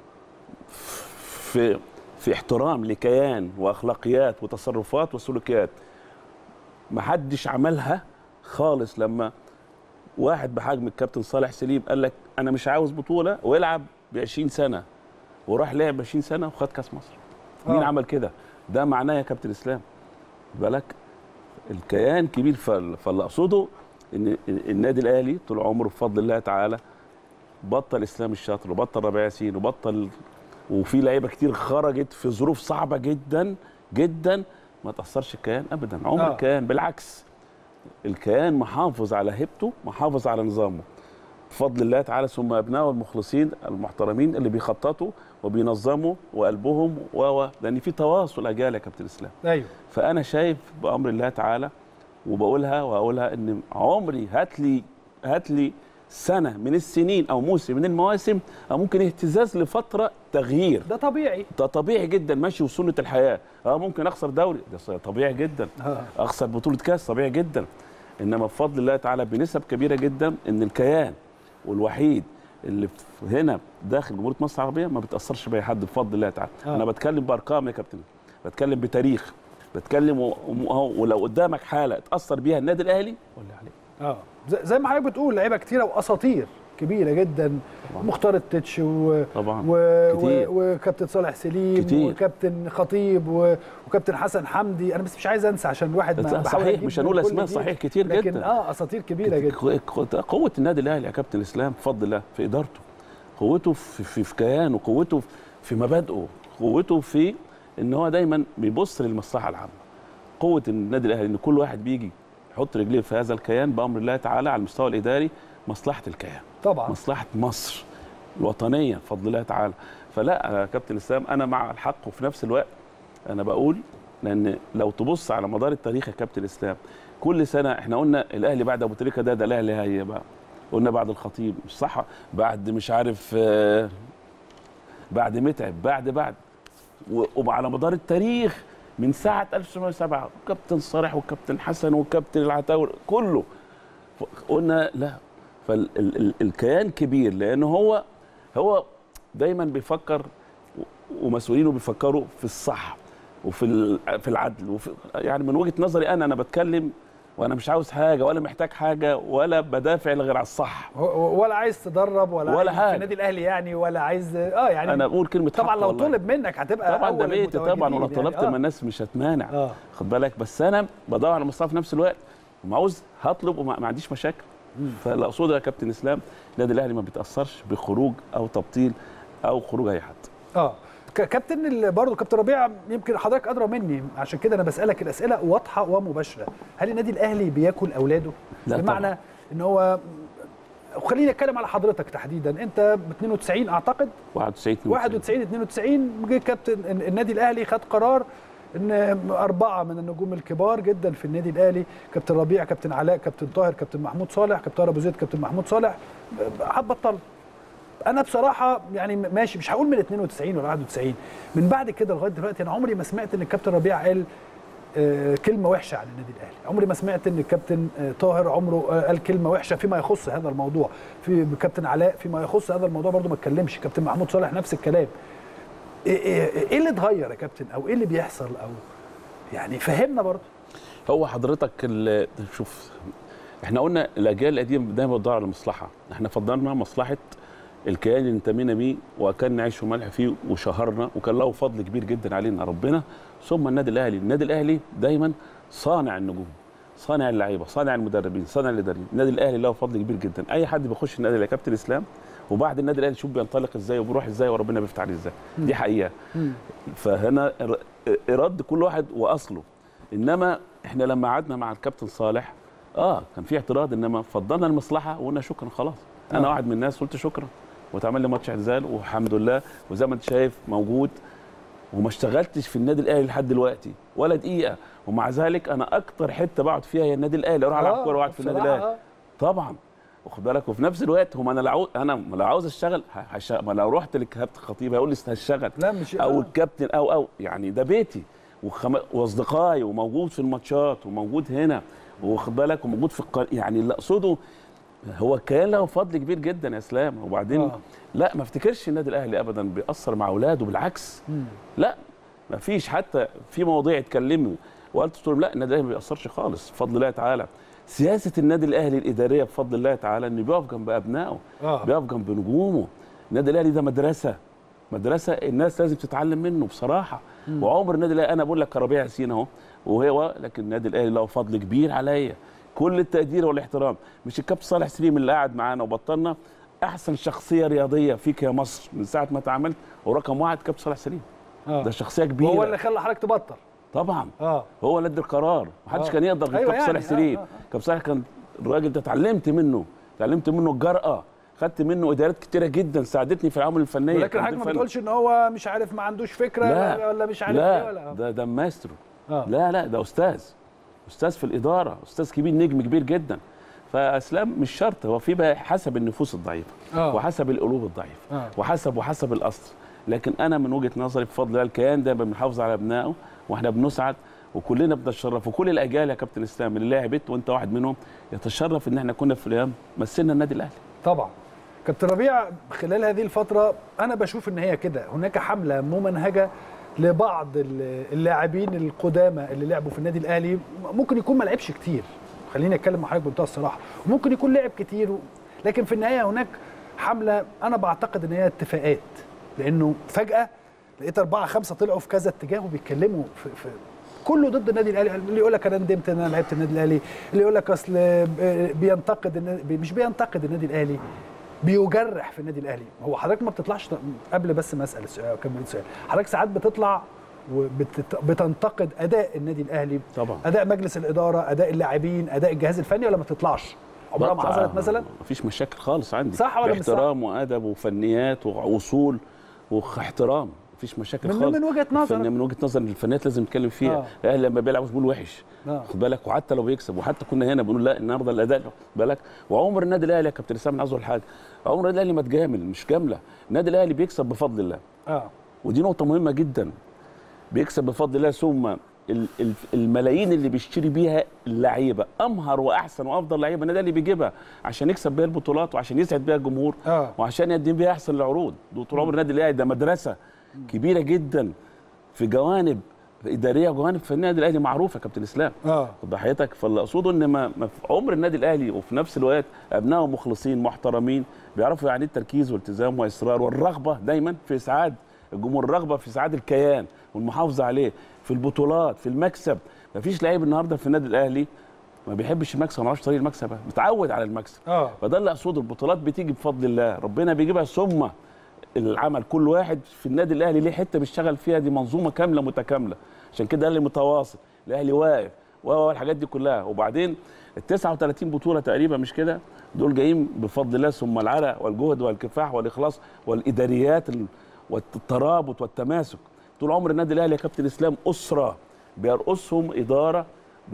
في في احترام لكيان واخلاقيات وتصرفات وسلوكيات ما حدش عملها خالص. لما واحد بحجم الكابتن صالح سليم قال لك انا مش عاوز بطوله ويلعب ب عشرين سنه، وراح لعب عشرين سنه وخد كاس مصر. مين آه. عمل كده؟ ده معناه يا كابتن اسلام بالك الكيان كبير. فاللي اقصده ان النادي الاهلي طول عمره بفضل الله تعالى بطل اسلام الشاطر وبطل ربيع ياسين وبطل، وفي لعيبه كتير خرجت في ظروف صعبه جدا جدا، ما تاثرش الكيان ابدا. عمر آه. الكيان بالعكس، الكيان محافظ على هيبته، محافظ على نظامه بفضل الله تعالى، ثم ابنائه المخلصين المحترمين اللي بيخططوا وبينظموا وقلبهم و لان في تواصل اجيال يا كابتن اسلام. ايوه. فانا شايف بامر الله تعالى وبقولها واقولها ان عمري هات لي هات لي سنه من السنين او موسم من المواسم او ممكن اهتزاز لفتره تغيير، ده طبيعي، ده طبيعي جدا، ماشي وسنه الحياه. اه ممكن اخسر دوري، ده طبيعي جدا. آه. اخسر بطوله كاس، طبيعي جدا. انما بفضل الله تعالى بنسب كبيره جدا ان الكيان والوحيد اللي هنا داخل جمهوريه مصر العربيه ما بتاثرش باي حد بفضل الله تعالى. آه. انا بتكلم بارقام يا كابتن، بتكلم بتاريخ، بتكلم و... ولو قدامك حاله اتاثر بيها النادي الاهلي ولا عليه. اه زي ما حضرتك بتقول لعيبه كتيره واساطير كبيره جدا، طبعا. مختار التتش و... طبعا و... و... وكابتن صالح سليم كتير. وكابتن خطيب و... وكابتن حسن حمدي. انا بس مش عايز انسى عشان الواحد ما صحيح مش هنقول اسماء، صحيح كتير لكن جدا، اه اساطير كبيره جدا. قوه النادي الاهلي يا كابتن اسلام بفضل الله في ادارته، قوته في في, في كيانه، قوته في مبادئه، قوته في ان هو دايما بيبص للمصلحه العامه. قوه النادي الاهلي ان كل واحد بيجي يحط رجليه في هذا الكيان بامر الله تعالى على المستوى الاداري مصلحه الكيان طبعا مصلحه مصر الوطنيه بفضل الله تعالى. فلا يا كابتن اسلام انا مع الحق، وفي نفس الوقت انا بقول لان لو تبص على مدار التاريخ يا كابتن اسلام كل سنه احنا قلنا الاهلي بعد ابو تريكه ده ده الاهلي هي بقى، قلنا بعد الخطيب مش صح، بعد مش عارف بعد متعب بعد بعد وعلى مدار التاريخ من ساعه ألف وتسعمائة وسبعة وكابتن صالح وكابتن حسن وكابتن العتاوي كله قلنا لا. فالكيان كبير لانه هو هو دايما بيفكر ومسؤولينه بيفكروا في الصح وفي في العدل وفي يعني من وجهه نظري انا انا بتكلم وانا مش عاوز حاجه ولا محتاج حاجه ولا بدافع غير على الصح ولا عايز تدرب ولا, ولا عايز حاجة. في النادي الاهلي يعني ولا عايز اه يعني انا بقول كلمه طبعا لو والله. طلب منك هتبقى طبعا ده بيتي طبعا ولو طلبت يعني. ما الناس مش هتمانع آه. خد بالك، بس انا بدور على مصلحه في نفس الوقت ومعوز هطلب وما عنديش مشاكل. فاللي اقصده يا كابتن اسلام النادي الاهلي ما بيتاثرش بخروج او تبطيل او خروج اي حد. اه كابتن برضه كابتن ربيع يمكن حضرتك ادرى مني عشان كده انا بسالك الاسئله واضحه ومباشره. هل النادي الاهلي بياكل اولاده؟ بمعنى طبعا. ان هو وخليني اتكلم على حضرتك تحديدا، انت ب اثنين وتسعين اعتقد واحد وتسعين واحد وتسعين اثنين وتسعين جه كابتن النادي الاهلي خد قرار ان اربعه من النجوم الكبار جدا في النادي الاهلي كابتن ربيع كابتن علاء كابتن طاهر كابتن محمود صالح كابتن طاهر ابو زيد كابتن محمود صالح هتبطل. انا بصراحه يعني ماشي مش هقول من اثنين وتسعين ولا واحد وتسعين من بعد كده لغايه دلوقتي انا عمري ما سمعت ان الكابتن ربيع قال آه كلمه وحشه عن النادي الاهلي، عمري ما سمعت ان الكابتن آه طاهر عمره آه قال كلمه وحشه فيما يخص هذا الموضوع، في كابتن علاء فيما يخص هذا الموضوع برده ما اتكلمش، كابتن محمود صالح نفس الكلام. ايه, إيه, إيه اللي اتغير يا كابتن او ايه اللي بيحصل او يعني فهمنا برده. هو حضرتك شوف احنا قلنا الاجيال القديمه دايما بتدور على مصلحه، احنا فضلنا مصلحه الكيان اللي انتمينا بيه وكان عيش وملح فيه وشهرنا وكان له فضل كبير جدا علينا ربنا، ثم النادي الاهلي، النادي الاهلي دايما صانع النجوم، صانع اللعيبه، صانع المدربين، صانع الاداريين، النادي الاهلي له فضل كبير جدا، اي حد بيخش النادي الاهلي يا كابتن اسلام وبعد النادي الاهلي شوف بينطلق ازاي وبيروح ازاي وربنا بيفتح عليه ازاي، دي حقيقه. فهنا اراد كل واحد واصله، انما احنا لما قعدنا مع الكابتن صالح اه كان في اعتراض انما فضلنا المصلحه وقلنا شكرا خلاص. انا آه. واحد من الناس قلت شكرا واتعمل لي ماتش اعتزال والحمد لله وزي ما انت شايف موجود وما اشتغلتش في النادي الاهلي لحد دلوقتي ولا دقيقه، ومع ذلك انا اكتر حته بقعد فيها هي النادي الاهلي، اروح العب كوره واقعد في النادي الاهلي طبعا واخد بالك. وفي نفس الوقت هم انا لو انا لو عاوز اشتغل هشتغل، ما لو رحت للكابتن خطيب هيقول لي هشتغل لا مش او الكابتن او او يعني ده بيتي وخم... واصدقائي وموجود في الماتشات وموجود هنا واخد بالك وموجود في القل... يعني اللي اقصده هو كان له فضل كبير جدا يا اسلام. وبعدين آه. لا ما افتكرش النادي الاهلي ابدا بيأثر مع اولاده، بالعكس مم. لا ما فيش، حتى في مواضيع اتكلموا وقلت لهم لا النادي الاهلي ما بيأثرش خالص بفضل الله تعالى. سياسه النادي الاهلي الاداريه بفضل الله تعالى انه بيقف جنب ابنائه آه. بيقف جنب نجومه. النادي الاهلي ده مدرسه مدرسه الناس لازم تتعلم منه بصراحه. مم. وعمر النادي الاهلي انا بقول لك كربيع ياسين اهو وهو، لكن النادي الاهلي له فضل كبير عليا، كل التقدير والاحترام. مش الكابتن صالح سليم اللي قاعد معانا وبطلنا احسن شخصيه رياضيه فيك يا مصر من ساعه ما اتعاملت ورقم واحد كابتن صالح سليم. آه. ده شخصيه كبيره هو اللي خلى حضرتك تبطل طبعا. اه هو اللي ادى القرار، محدش آه. كان يقدر غير أيوة كابتن يعني. صالح سليم. آه. آه. كابتن صالح كان الراجل ده اتعلمت منه اتعلمت منه الجرأه، خدت منه ادارات كتيره جدا ساعدتني في العوامل الفنيه. ولكن حضرتك ما بتقولش ان هو مش عارف ما عندوش فكره لا. ولا مش عارف لا. ايه ولا ده ده ماسترو. آه. لا لا ده استاذ استاذ في الاداره، استاذ كبير نجم كبير جدا. فاسلام مش شرط، هو في بقى حسب النفوس الضعيفه آه. وحسب القلوب الضعيفه آه. وحسب وحسب الاصل. لكن انا من وجهه نظري بفضل الله الكيان ده بنحافظ على ابنائه واحنا بنسعد وكلنا بنتشرف، وكل الاجيال يا كابتن اسلام اللي لعبت وانت واحد منهم يتشرف ان احنا كنا في الايام مثلنا النادي الاهلي. طبعا. كابتن ربيع خلال هذه الفتره انا بشوف ان هي كده هناك حمله ممنهجه لبعض اللاعبين القدامى اللي لعبوا في النادي الاهلي، ممكن يكون ما لعبش كتير، خليني اتكلم مع حضرتك بمنتهى الصراحه، وممكن يكون لعب كتير و... لكن في النهايه هناك حمله انا بعتقد ان هي اتفاقات، لانه فجاه لقيت اربعه خمسه طلعوا في كذا اتجاه وبيتكلموا في, في كله ضد النادي الاهلي، اللي يقول لك انا ندمت ان انا لعبت النادي الاهلي، اللي يقول لك اصل بينتقد مش بينتقد النادي الاهلي، بيجرح في النادي الاهلي. هو حضرتك ما بتطلعش قبل بس ما اسال السؤال اكمل السؤال، حضرتك ساعات بتطلع وبتنتقد اداء النادي الاهلي طبعا، اداء مجلس الاداره، اداء اللاعبين، اداء الجهاز الفني، ولا ما تطلعش؟ عمرها ما حصلت مثلا؟ مفيش مشاكل خالص عندي، صح ولا مش صح؟ احترام وادب وفنيات واصول واحترام، مفيش مشاكل من خالص. من وجهه نظر من وجهه نظر الفنيات لازم نتكلم فيها. آه. الاهلي لما بيلعب بيقول وحش، آه. خد بالك، وحتى لو بيكسب، وحتى كنا هنا بنقول لا النهارده الاداء، خد بالك. وعمر النادي الاهلي يا كابتن اسامه، عاوز اقول حاجه، عمر النادي الاهلي ما تجامل، مش جامله. النادي الاهلي بيكسب بفضل الله، اه ودي نقطه مهمه جدا. بيكسب بفضل الله، ثم الملايين اللي بيشتري بيها اللعيبه، امهر واحسن وافضل لعيبه النادي الاهلي بيجيبها عشان يكسب بيها البطولات، وعشان يسعد بيها الجمهور، آه. وعشان يقدم بيها احسن العروض. طول عمر النادي الاهلي ده مدرسه كبيره جدا في جوانب اداريه وجوانب فنيه. النادي الاهلي معروفه يا كابتن اسلام، اه ضحيتك. فاللي اقصده ان ما في عمر النادي الاهلي، وفي نفس الوقت ابنائه مخلصين محترمين، بيعرفوا يعني التركيز والالتزام واصرار والرغبه دايما في اسعاد الجمهور، الرغبه في اسعاد الكيان والمحافظه عليه في البطولات، في المكسب. ما فيش لعيب النهارده في النادي الاهلي ما بيحبش المكسب، ما يعرفش طريق المكسب، متعود على المكسب. اه فده اللي اقصده، البطولات بتيجي بفضل الله، ربنا بيجيبها، ثم العمل كل واحد في النادي الاهلي ليه حته بيشتغل فيها، دي منظومه كامله متكامله. عشان كده الاهلي متواصل، الاهلي واقف، والحاجات دي كلها. وبعدين ال تسعة وثلاثين بطوله تقريبا مش كده، دول جايين بفضل الله، ثم العرق والجهد والكفاح والاخلاص والاداريات والترابط والتماسك. طول عمر النادي الاهلي يا كابتن اسلام اسره بيرقصهم اداره،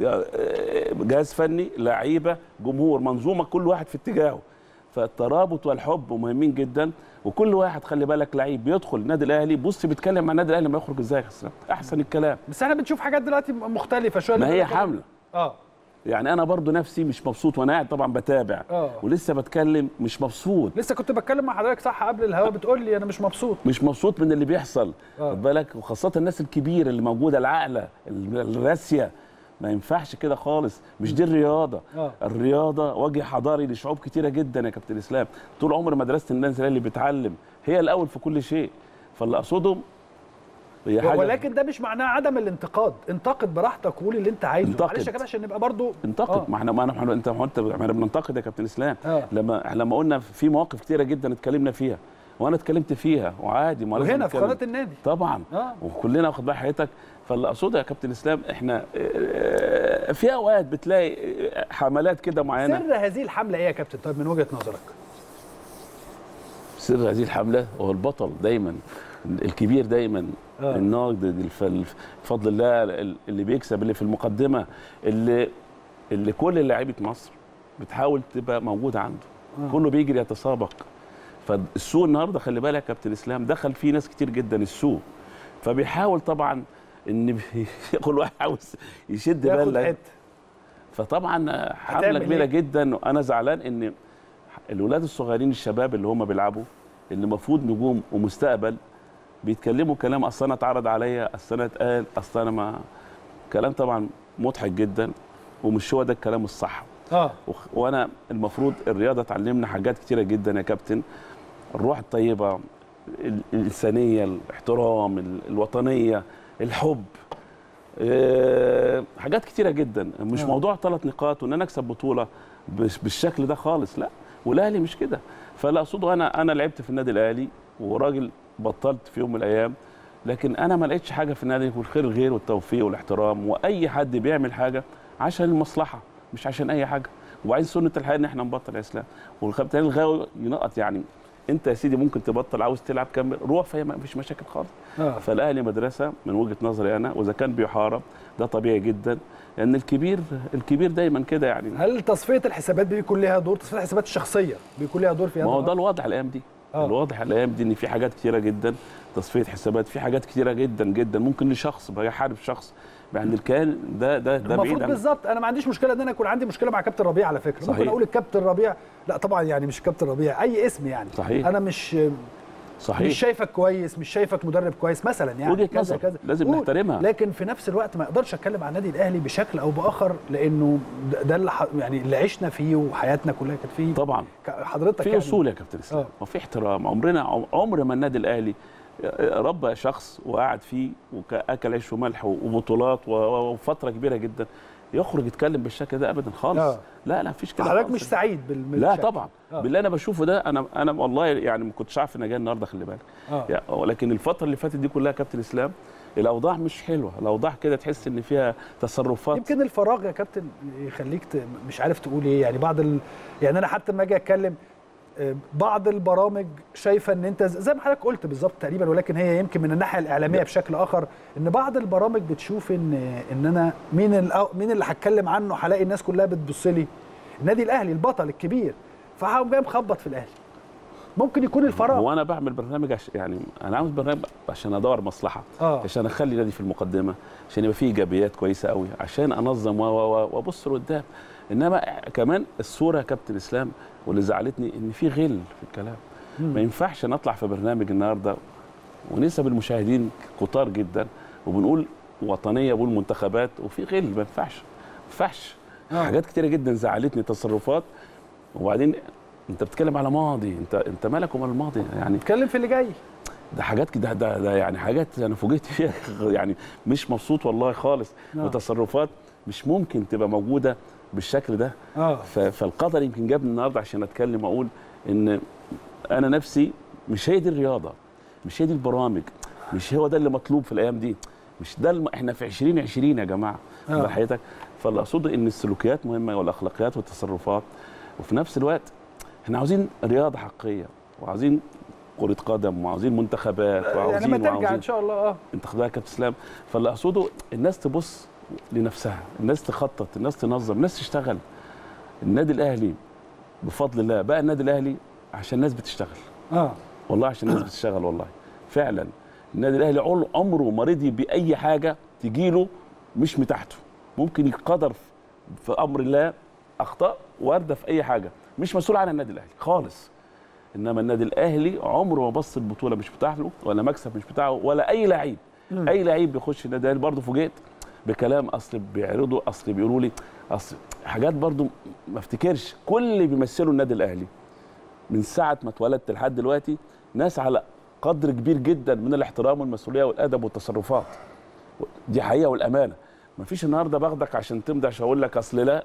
جهاز فني، لعيبه، جمهور، منظومه، كل واحد في اتجاهه. فالترابط والحب مهمين جدا. وكل واحد خلي بالك لعيب بيدخل النادي الاهلي، بص بيتكلم مع النادي الاهلي لما يخرج ازاي يا اسلام، احسن الكلام. بس احنا بنشوف حاجات دلوقتي مختلفه شويه، ما هي حمله. اه يعني انا برضو نفسي مش مبسوط وانا قاعد طبعا بتابع، اه ولسه بتكلم مش مبسوط. لسه كنت بتكلم مع حضرتك صح قبل الهوا، بتقول لي انا مش مبسوط مش مبسوط من اللي بيحصل، آه. خد بالك، وخاصه الناس الكبيره اللي موجوده، العاقله الراسيه، ما ينفعش كده خالص، مش دي الرياضه. آه. الرياضه وجه حضاري لشعوب كتيره جدا يا كابتن اسلام. طول عمر مدرسه النادي اللي بتعلم هي الاول في كل شيء. فاللي اقصده هي حاجه، ولكن ده مش معناه عدم الانتقاد، انتقد براحتك وقول اللي انت عايزه. انتقد. معلش يا كده عشان نبقى برضو انتقد. آه. ما احنا ما احنا انت ما انت احنا بننتقد يا كابتن اسلام. آه. لما لما قلنا في مواقف كتيره جدا اتكلمنا فيها، وانا اتكلمت فيها وعادي، ما لازم وهنا في نتكلم. قناه النادي طبعا آه. وكلنا واخد بال حضرتك. فاللي اقصده يا كابتن اسلام، احنا في اوقات بتلاقي حملات كده معينه. سر هذه الحمله ايه يا كابتن طيب من وجهه نظرك؟ سر هذه الحمله هو البطل دايما، الكبير دايما، آه. الناقد، بفضل الله اللي بيكسب، اللي في المقدمه، اللي اللي كل لاعيبه مصر بتحاول تبقى موجوده عنده. آه. كله بيجري يتسابق. فالسوق النهارده خلي بالك يا كابتن اسلام، دخل فيه ناس كتير جدا السوق، فبيحاول طبعا ان كل واحد عاوز يشد باله. فطبعا حمله كبيره جدا. وانا زعلان ان الولاد الصغيرين الشباب اللي هم بيلعبوا، اللي المفروض نجوم ومستقبل، بيتكلموا كلام اصل انا اتعرض عليا، اصل انا اتقال، اصل انا ما، كلام طبعا مضحك جدا، ومش هو ده الكلام الصح. اه وانا المفروض الرياضه تعلمنا حاجات كتيره جدا يا كابتن، الروح الطيبه، الانسانيه، الاحترام، الوطنيه، الحب، أه حاجات كتيره جدا. مش آه. موضوع ثلاث نقاط وان انا اكسب بطوله بالشكل ده خالص، لا. والاهلي مش كده. فلا اقصده، انا انا لعبت في النادي الاهلي وراجل بطلت في يوم من الايام، لكن انا ما لقيتش حاجه في النادي والخير الغير والتوفيق والاحترام، واي حد بيعمل حاجه عشان المصلحه مش عشان اي حاجه. وبعدين سنه الحياه ان احنا نبطل يا اسلام، والكابتن الغاوي ينقط. يعني انت يا سيدي ممكن تبطل، عاوز تلعب كمل، روح، فهي ما فيش مشاكل خالص. آه. فالاهلي مدرسه من وجهه نظري انا، واذا كان بيحارب ده طبيعي جدا، لان الكبير الكبير دايما كده. يعني هل تصفيه الحسابات بيكون لها دور؟ تصفيه الحسابات الشخصيه بيكون لها دور في هذا؟ ما هو ده الواضح الايام دي. آه. الواضح الايام دي ان في حاجات كتيره جدا تصفيه حسابات، في حاجات كتيره جدا جدا ممكن لشخص بيحارب شخص يعني الكيان ده ده ده بعيد. المفروض بالظبط. انا ما عنديش مشكله ان انا يكون عندي مشكله مع كابتن ربيع على فكره. صحيح. ممكن اقول الكابتن ربيع، لا طبعا يعني مش كابتن ربيع، اي اسم يعني. صحيح. انا مش صحيح. مش شايفك كويس، مش شايفك مدرب كويس مثلا، يعني وجهة كذا كذا لازم نحترمها. لكن في نفس الوقت ما اقدرش اتكلم عن النادي الاهلي بشكل او باخر، لانه ده اللي يعني اللي عشنا فيه وحياتنا كلها كانت فيه. طبعا حضرتك في اصول يعني يا كابتن اسلام، وفي احترام. عمرنا عمر ما النادي الاهلي ربى شخص وقعد فيه واكل عيش وملح وبطولات وفتره كبيره جدا يخرج يتكلم بالشكل ده ابدا خالص. آه. لا لا مفيش كده. حضرتك مش سعيد بالشكل؟ لا طبعا. آه. باللي انا بشوفه ده، انا انا والله يعني ما كنتش عارف ان جاي النهارده، خلي بالك. آه. يعني ولكن الفتره اللي فاتت دي كلها كابتن اسلام الاوضاع مش حلوه، الاوضاع كده تحس ان فيها تصرفات. يمكن الفراغ يا كابتن يخليك ت... مش عارف تقول ايه يعني. بعض ال... يعني انا حتى لما اجي اتكلم بعض البرامج شايفه ان انت زي ما حضرتك قلت بالظبط تقريبا، ولكن هي يمكن من الناحيه الاعلاميه بشكل اخر، ان بعض البرامج بتشوف ان ان انا مين ال... مين اللي هتكلم عنه، هلاقي الناس كلها بتبص لي النادي الاهلي البطل الكبير، فهقوم جاي مخبط في الاهلي. ممكن يكون الفراغ. وانا بعمل برنامج عش... يعني انا عامل برنامج عشان ادور مصلحه، آه. عشان اخلي نادي في المقدمه، عشان يبقى فيه ايجابيات كويسه قوي، عشان انظم وابص لقدام. انما كمان الصوره يا كابتن اسلام واللي زعلتني ان في غل في الكلام. مم. ما ينفعش نطلع في برنامج النهارده ونسب المشاهدين كتار جدا وبنقول وطنيه بقول منتخبات وفي غل. ما ينفعش ما ينفعش. آه. حاجات كتيره جدا زعلتني، تصرفات. وبعدين انت بتتكلم على ماضي، انت انت مالك ومال الماضي يعني؟ اتكلم في اللي جاي. ده حاجات كده، ده, ده يعني حاجات انا فوجئت فيها يعني مش مبسوط والله خالص. آه. وتصرفات مش ممكن تبقى موجوده بالشكل ده. اه فالقدر يمكن جابني النهارده عشان اتكلم اقول ان انا نفسي مش هي دي الرياضه، مش هي دي البرامج، مش هو ده اللي مطلوب في الايام دي، مش ده الم... احنا في عشرين عشرين يا جماعه. آه. حياتك. فاللي اقصده ان السلوكيات مهمه والاخلاقيات والتصرفات، وفي نفس الوقت احنا عاوزين رياضه حقيقيه، وعاوزين كرة قدم، وعاوزين منتخبات، وعاوزين يعني ما ترجع ان شاء الله. اه انت خدها يا كابتن اسلام. فاللي اقصده الناس تبص لنفسها، الناس تخطط، الناس تنظم، الناس تشتغل. النادي الاهلي بفضل الله بقى النادي الاهلي عشان الناس بتشتغل. اه والله عشان الناس بتشتغل والله فعلا. النادي الاهلي عمره ما رضي باي حاجه تجيله مش متاحته. ممكن يقدر في امر الله اخطاء وارده في اي حاجه، مش مسؤول عنها النادي الاهلي خالص. انما النادي الاهلي عمره ما بص البطوله مش بتاعته، ولا مكسب مش بتاعه، ولا اي لعيب. اي لعيب بيخش النادي الاهلي برضه فوجئت بكلام، اصل بيعرضوا، اصل بيقولوا لي، اصل حاجات برضه ما افتكرش. كل اللي بيمثلوا النادي الاهلي من ساعه ما اتولدت لحد دلوقتي ناس على قدر كبير جدا من الاحترام والمسؤوليه والادب والتصرفات. دي حقيقه والامانه. ما فيش النهارده باخدك عشان تمدح عشان اقول لك اصل لا،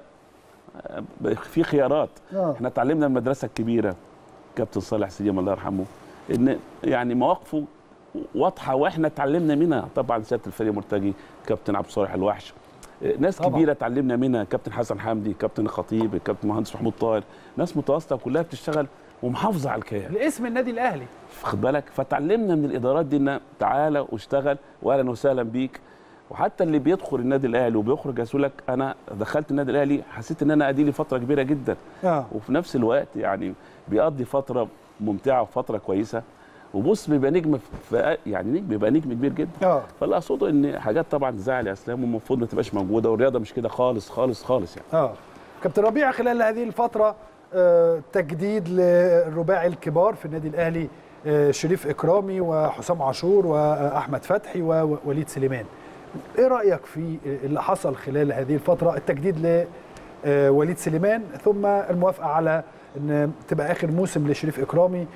في خيارات. آه. احنا اتعلمنا من المدرسه الكبيره كابتن صالح سليم الله يرحمه، ان يعني مواقفه واضحه واحنا اتعلمنا منها. طبعا سياده الفريق مرتجي، كابتن عبد الصالح الوحش، ناس طبعا كبيره اتعلمنا منها، كابتن حسن حمدي، كابتن الخطيب، كابتن مهندس محمود طاهر، ناس متواصله كلها بتشتغل ومحافظه على الكيان لاسم النادي الاهلي. خد بالك. فتعلمنا من الادارات دي ان تعالى واشتغل واهلا وسهلا بيك. وحتى اللي بيدخل النادي الاهلي وبيخرج يقول لك انا دخلت النادي الاهلي حسيت ان انا ادي لي فتره كبيره جدا. آه. وفي نفس الوقت يعني بيقضي فتره ممتعه وفتره كويسه، وبص بيبقى نجم في يعني نجم بيبقى نجم كبير جدا. اه فاللي اقصده ان حاجات طبعا تزعل يا اسلام والمفروض ما تبقاش موجوده، والرياضه مش كده خالص خالص خالص يعني. اه كابتن ربيع، خلال هذه الفتره آه تجديد للرباعي الكبار في النادي الاهلي، آه شريف اكرامي وحسام عاشور واحمد فتحي ووليد سليمان. ايه رايك في اللي حصل خلال هذه الفتره؟ التجديد لوليد سليمان، ثم الموافقه على ان تبقى اخر موسم لشريف اكرامي،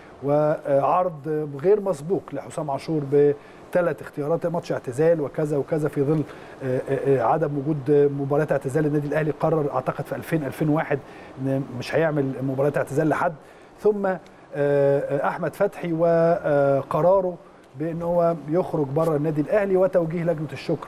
وعرض غير مسبوق لحسام عاشور بثلاث اختيارات، ماتش اعتزال وكذا وكذا، في ظل عدم وجود مباريات اعتزال. النادي الاهلي قرر اعتقد في ألفين ألفين وواحد ان مش هيعمل مباريات اعتزال لحد، ثم احمد فتحي وقراره بان هو يخرج بره النادي الاهلي، وتوجيه لجنه الشكر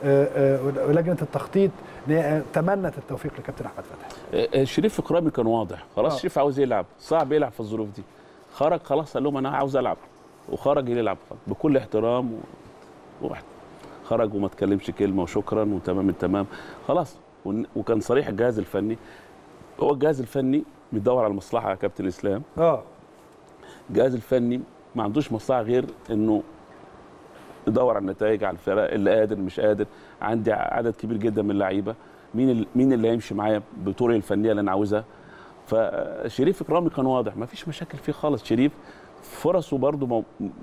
ولجنه التخطيط تمنت التوفيق لكابتن احمد فتحي. شريف اكرامي كان واضح خلاص. آه. شريف عاوز يلعب، صعب يلعب في الظروف دي، خرج خلاص قال لهم انا عاوز العب، وخرج يلعب بكل احترام و... خرج وما اتكلمش كلمه وشكرا وتمام التمام خلاص. وكان صريح الجهاز الفني، هو الجهاز الفني بيدور على المصلحه يا كابتن اسلام. اه الجهاز الفني ما عندوش مصلحه غير انه يدور على النتائج، على الفرق اللي قادر مش قادر. عندي عدد كبير جدا من اللعيبه، مين اللي مين اللي هيمشي معايا بطرق الفنيه اللي انا عاوزها. فشريف اكرامي كان واضح ما فيش مشاكل فيه خالص. شريف فرصه برده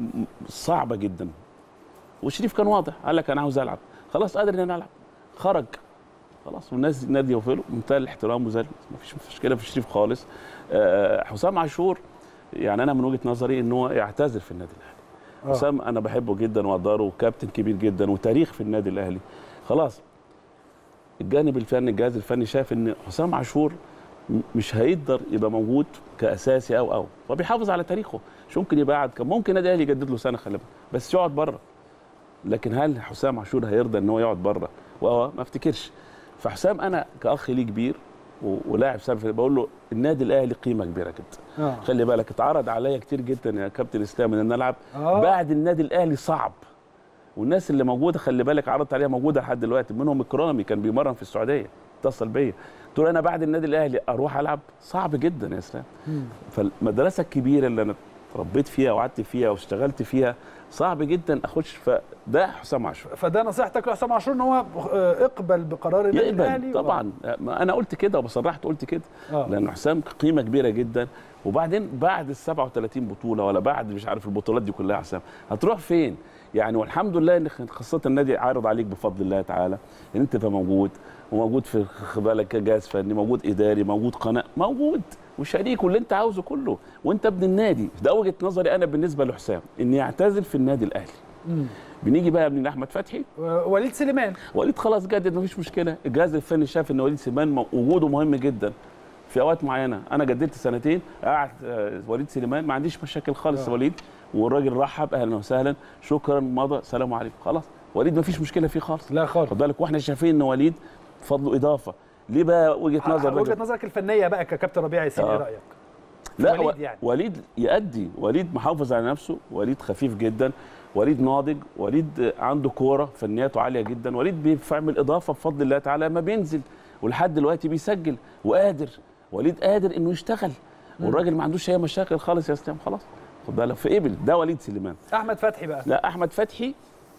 صعبه جدا، وشريف كان واضح قال لك انا عاوز العب خلاص، قادر ان انا العب، خرج خلاص. والناس النادي وفله منتهى الاحترام وزي ما فيش مشكله في شريف خالص. حسام عاشور يعني انا من وجهه نظري ان هو يعتزل في النادي الاهلي. حسام انا بحبه جدا واقدره، وكابتن كبير جدا وتاريخ في النادي الاهلي. خلاص الجانب الفني الجهاز الفني شاف ان حسام عاشور مش هيقدر يبقى موجود كاساسي او او فبيحافظ على تاريخه. مش ممكن يبقى قاعد، كان ممكن النادي الاهلي يجدد له سنه خلي بالك، بس يقعد بره لكن هل حسام عاشور هيرضى ان هو يقعد بره؟ وهو ما افتكرش. فحسام انا كاخ ليه كبير ولاعب سابق بقول له النادي الاهلي قيمه كبيره جدا. آه. خلي بالك اتعرض عليا كتير جدا يا كابتن اسلام ان انا العب آه. بعد النادي الاهلي صعب، والناس اللي موجوده خلي بالك عرضت عليها موجوده لحد دلوقتي، منهم اكرامي كان بيمرن في السعوديه اتصل بيا قلت له انا بعد النادي الاهلي اروح العب صعب جدا يا اسلام. فالمدرسه الكبيره اللي انا اتربيت فيها وقعدت فيها واشتغلت فيها صعب جدا اخش. فده حسام عاشور. فده نصيحتك لحسام عاشور ان هو اقبل بقرار النادي الاهلي؟ طبعا و... انا قلت كده وبصرحت قلت كده آه. لان حسام قيمه كبيره جدا. وبعدين بعد ال سبعة وثلاثين بطوله ولا بعد مش عارف البطولات دي كلها حسام هتروح فين؟ يعني والحمد لله ان خاصه النادي عارض عليك بفضل الله تعالى ان انت تبقى موجود وموجود في بالك جهاز فني، موجود اداري، موجود قناه، موجود وشريك واللي انت عاوزه كله وانت ابن النادي. ده وجهه نظري انا بالنسبه لحسام اني يعتزل في النادي الاهلي. مم. بنيجي بقى من احمد فتحي وليد سليمان. وليد خلاص جدد مفيش مشكله. الجهاز الفني شاف ان وليد سليمان وجوده مهم جدا في اوقات معينه. انا جددت سنتين قعد وليد سليمان ما عنديش مشاكل خالص. أوه. وليد والراجل رحب اهلا وسهلا شكرا مضى سلام عليكم خلاص. وليد ما فيش مشكله فيه خالص. لا خالص. خد بالك واحنا شايفين ان وليد فضله اضافه. ليه بقى وجهه نظر وجهه نظرك الفنيه بقى ككابتن ربيع ياسين ايه رايك؟ لا وليد يعني وليد يأدي. وليد محافظ على نفسه، وليد خفيف جدا، وليد ناضج، وليد عنده كوره فنياته عاليه جدا، وليد بيعمل اضافه بفضل الله تعالى ما بينزل ولحد دلوقتي بيسجل وقادر. وليد قادر انه يشتغل والراجل ما عندوش اي مشاكل خالص يا اسلام. خلاص خد بالك في قبل. ده وليد سليمان. احمد فتحي بقى؟ لا احمد فتحي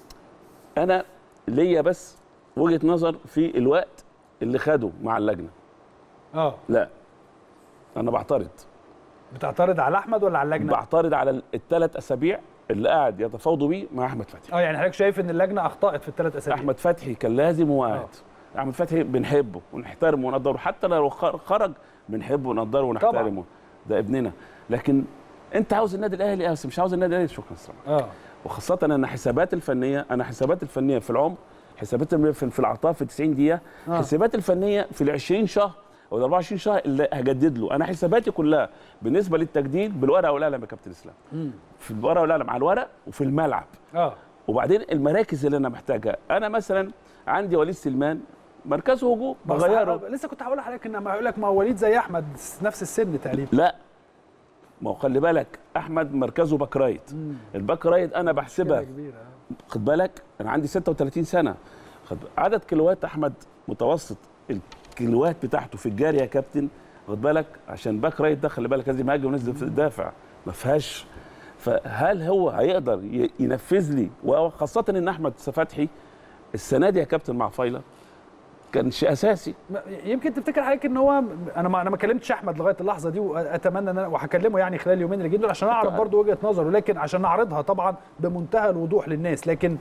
انا ليا بس وجهه نظر في الوقت اللي خده مع اللجنه. اه لا انا بعترض. بتعترض على احمد ولا على اللجنه؟ بعترض على الثلاث اسابيع اللي قاعد يتفاوضوا بيه مع احمد فتحي. اه يعني حضرتك شايف ان اللجنه اخطات في الثلاث اسابيع؟ احمد فتحي كان لازم وقعد. احمد فتحي بنحبه ونحترمه ونقدره، حتى لو خرج بنحبه ونقدره ونحترمه طبعا. ده ابننا. لكن انت عاوز النادي الاهلي بس مش عاوز النادي الاهلي شكرا الصراحه. اه وخاصه ان حسابات الفنيه انا حسابات الفنيه في العمر، حسابات في العطاء في تسعين دقيقه، آه. حسابات الفنيه في ال عشرين شهر او ال أربعة وعشرين شهر اللي هجدد له. انا حساباتي كلها بالنسبه للتجديد بالورقه والقلم يا كابتن اسلام. مم. في الورقه والقلم على الورق وفي الملعب. اه وبعدين المراكز اللي انا محتاجها. انا مثلا عندي وليد سليمان مركزه هجوم بغيره. لسه كنت هقول لحضرتك ان هقول لك ما هو وليد زي احمد نفس السن تقريبا. لا ما هو خلي بالك احمد مركزه باك رايت. الباك رايت انا بحسبها خد بالك انا عندي ستة وثلاثين سنه. خد عدد كيلوات احمد متوسط الكيلوات بتاعته في الجاري يا كابتن خد بالك عشان باك رايت ده خلي بالك لازم يهاجم وينزل في الدافع ما فيهاش. فهل هو هيقدر ينفذ لي؟ وخاصه ان احمد فتحي السنه دي يا كابتن مع فايلر كان شيء اساسي. يمكن تفتكر حضرتك ان هو انا ما انا ما كلمتش احمد لغايه اللحظه دي واتمنى ان انا وهكلمه يعني خلال اليومين اللي جايين دول عشان اعرف برضه وجهه نظره، لكن عشان نعرضها طبعا بمنتهى الوضوح للناس. لكن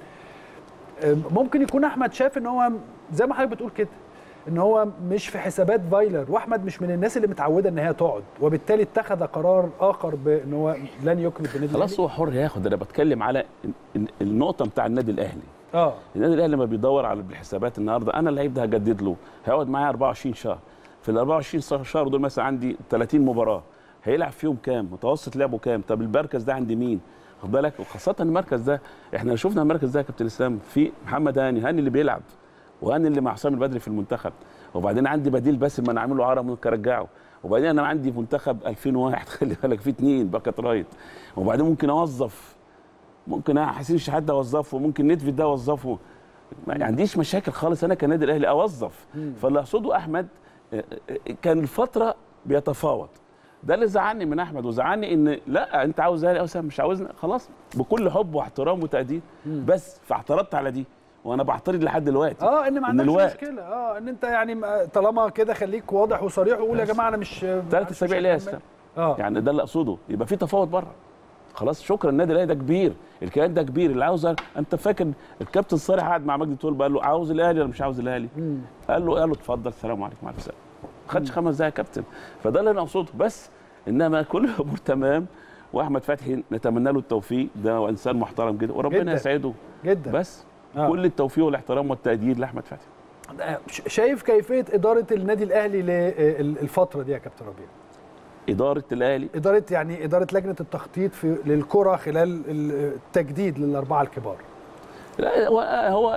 ممكن يكون احمد شاف ان هو زي ما حضرتك بتقول كده ان هو مش في حسابات فايلر، واحمد مش من الناس اللي متعوده ان هي تقعد، وبالتالي اتخذ قرار اخر بان هو لن يكمل في النادي. خلاص هو حر ياخد. انا بتكلم على النقطه بتاع النادي الاهلي. اه النادي الاهلي لما بيدور على الحسابات النهارده انا اللعيب ده هجدد له هيقعد معايا أربعة وعشرين شهر. في ال أربعة وعشرين شهر دول مثلا عندي ثلاثين مباراه هيلعب فيهم كام؟ متوسط لعبه كام؟ طب المركز ده عند مين؟ خد بالك وخاصه المركز ده احنا شفنا المركز ده يا كابتن اسلام في محمد هاني هاني اللي بيلعب وهاني اللي مع حسام البدري في المنتخب، وبعدين عندي بديل باسم ما انا عامل له عرض ممكن ارجعه، وبعدين انا عندي منتخب ألفين وواحد خلي بالك في اثنين باكات رايت، وبعدين ممكن اوظف ممكن حسين الشحات ده اوظفه ممكن ندفد ده اوظفه. ما عنديش مشاكل خالص انا كنادي الاهلي اوظف. فاللي اقصده احمد كان الفتره بيتفاوض. ده اللي زعلني من احمد وزعلني ان لا انت عاوز اهلي او مش عاوزنا خلاص بكل حب واحترام وتقدير. بس فاعترضت على دي وانا بعترض لحد دلوقتي. اه ان ما عندكش مشكله اه ان انت يعني طالما كده خليك واضح وصريح وقول يا جماعه انا مش ثلاث اسابيع ليه يا اسلام؟ اه يعني ده اللي اقصده يبقى في تفاوض بره. خلاص شكرا النادي الاهلي ده كبير، الكيان ده كبير اللي عاوز. انت فاكر الكابتن صالح قعد مع مجدي طول قال له عاوز الاهلي ولا مش عاوز الاهلي؟ قال له قال له اتفضل السلام عليكم مع السلامه. ما خدش خمس دقايق يا كابتن. فده اللي انا اقصده. بس انما كل الامور تمام واحمد فتحي نتمنى له التوفيق، ده انسان محترم جدا وربنا يسعده جدا. بس آه. كل التوفيق والاحترام والتقدير لاحمد فتحي. شايف كيفيه اداره النادي الاهلي للفتره دي يا كابتن ربيع؟ اداره الاهلي اداره يعني اداره لجنه التخطيط في للكره خلال التجديد للاربعه الكبار. لا هو هو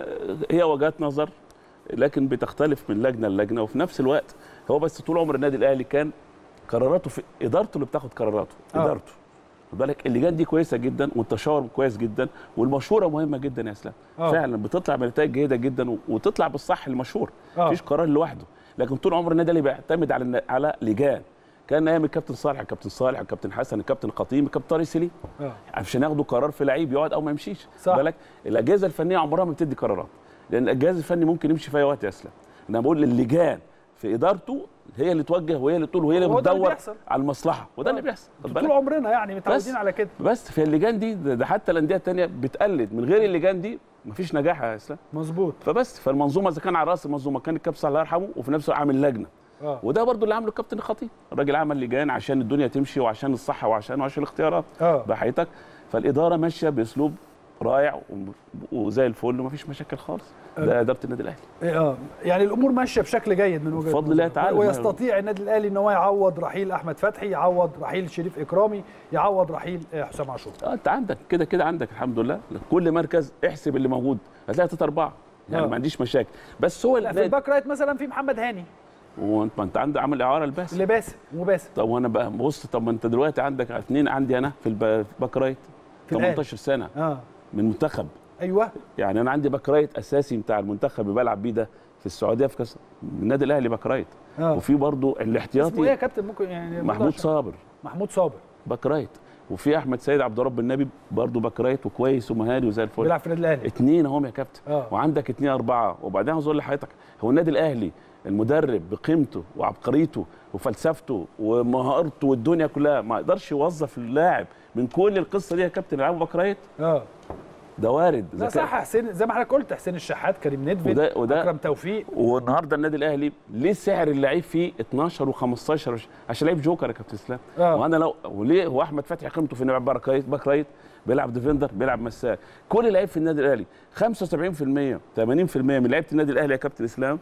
هي وجهات نظر، لكن بتختلف من لجنه للجنه، وفي نفس الوقت هو بس طول عمر النادي الاهلي كان قراراته في ادارته اللي بتاخد قراراته، آه. ادارته. خد بالك اللجان دي كويسه جدا والتشاور كويس جدا والمشوره مهمه جدا يا اسلام. آه. فعلا بتطلع بنتائج جيده جدا وتطلع بالصح المشهور، آه. مفيش قرار لوحده، لكن طول عمر النادي الاهلي بيعتمد على على لجان. كان ايام الكابتن صالح، الكابتن صالح، الكابتن حسن، الكابتن الخطيب، الكابتن طارق سليم، آه. عشان ياخدوا قرار في لعيب يقعد او ما يمشيش. خد بالك الاجهزه الفنيه عمرها ما بتدي قرارات، لان الجهاز الفني ممكن يمشي في اي وقت يا اسلام. انا بقول اللجان في ادارته هي اللي توجه وهي اللي تقول وهي اللي بتدور على المصلحه، وده اللي بيحصل طول عمرنا يعني متعودين على كده. بس في اللجان دي ده, ده حتى الانديه الثانيه بتقلد من غير اللجان دي مفيش نجاح يا اسلام. مظبوط. فبس فالمنظومه اذا كان على راس المنظومه كان الكابتن الله يرحمه، وفي نفس الوقت عامل لجنه. آه. وده برضو اللي عمله الكابتن الخطيب، الراجل عمل لجان عشان الدنيا تمشي وعشان الصحه وعشان وعشان الاختيارات. اه بحياتك. فالاداره ماشيه باسلوب رائع وزي الفل ومفيش مشاكل خالص. ده اداره النادي الاهلي. اه يعني الامور ماشيه بشكل جيد من وجهه نظري بفضل الله تعالى، ويستطيع النادي الاهلي ان هو يعوض رحيل احمد فتحي، يعوض رحيل شريف اكرامي، يعوض رحيل حسام عاشور. اه انت عندك كده كده عندك الحمد لله كل مركز احسب اللي موجود هتلاقي ثلاثه اربعه يعني. آه. ما عنديش مشاكل. بس هو في الباك رايت مثلا في محمد هاني، وانت ما انت عندك عامل اعاره لباسم لباسم وباسم. طب وانا بقى بص، طب ما انت دلوقتي عندك اثنين عندي انا في الباك رايت ثمانية عشر سنه اه من منتخب. ايوه يعني انا عندي باك رايت اساسي بتاع المنتخب اللي بلعب بيه ده في السعوديه في كاس النادي الاهلي باك رايت. آه. وفي برضه الاحتياطي اسمه ايه يا كابتن ممكن يعني محمود صابر محمود صابر باك رايت، وفي احمد سيد عبد رب النبي برضه باك رايت وكويس ومهاري وزي الفل بيلعب في النادي الاهلي. اثنين اهم يا كابتن. آه. وعندك اثنين اربعه. وبعدين عاوز اقول لحضرتك هو النادي الاهلي المدرب بقيمته وعبقريته وفلسفته ومهارته والدنيا كلها ما يقدرش يوظف اللاعب من كل القصه دي يا كابتن يلعبوا باك رايت. اه ده وارد. لا صح حسين زي ما حضرتك قلت، حسين الشحات، كريم ندفد، وده وده اكرم توفيق. والنهارده النادي الاهلي ليه سعر اللعيب فيه اتناشر وخمستاشر عشان لعيب جوكر يا كابتن اسلام. آه. وانا لو وليه هو احمد فتحي قيمته في انه بيلعب باك رايت باك رايت بيلعب ديفندر بيلعب مساك. كل لعيب في النادي الاهلي خمسة وسبعين في المية ثمانين في المية من لعيبه النادي الاهلي يا كابتن اسلام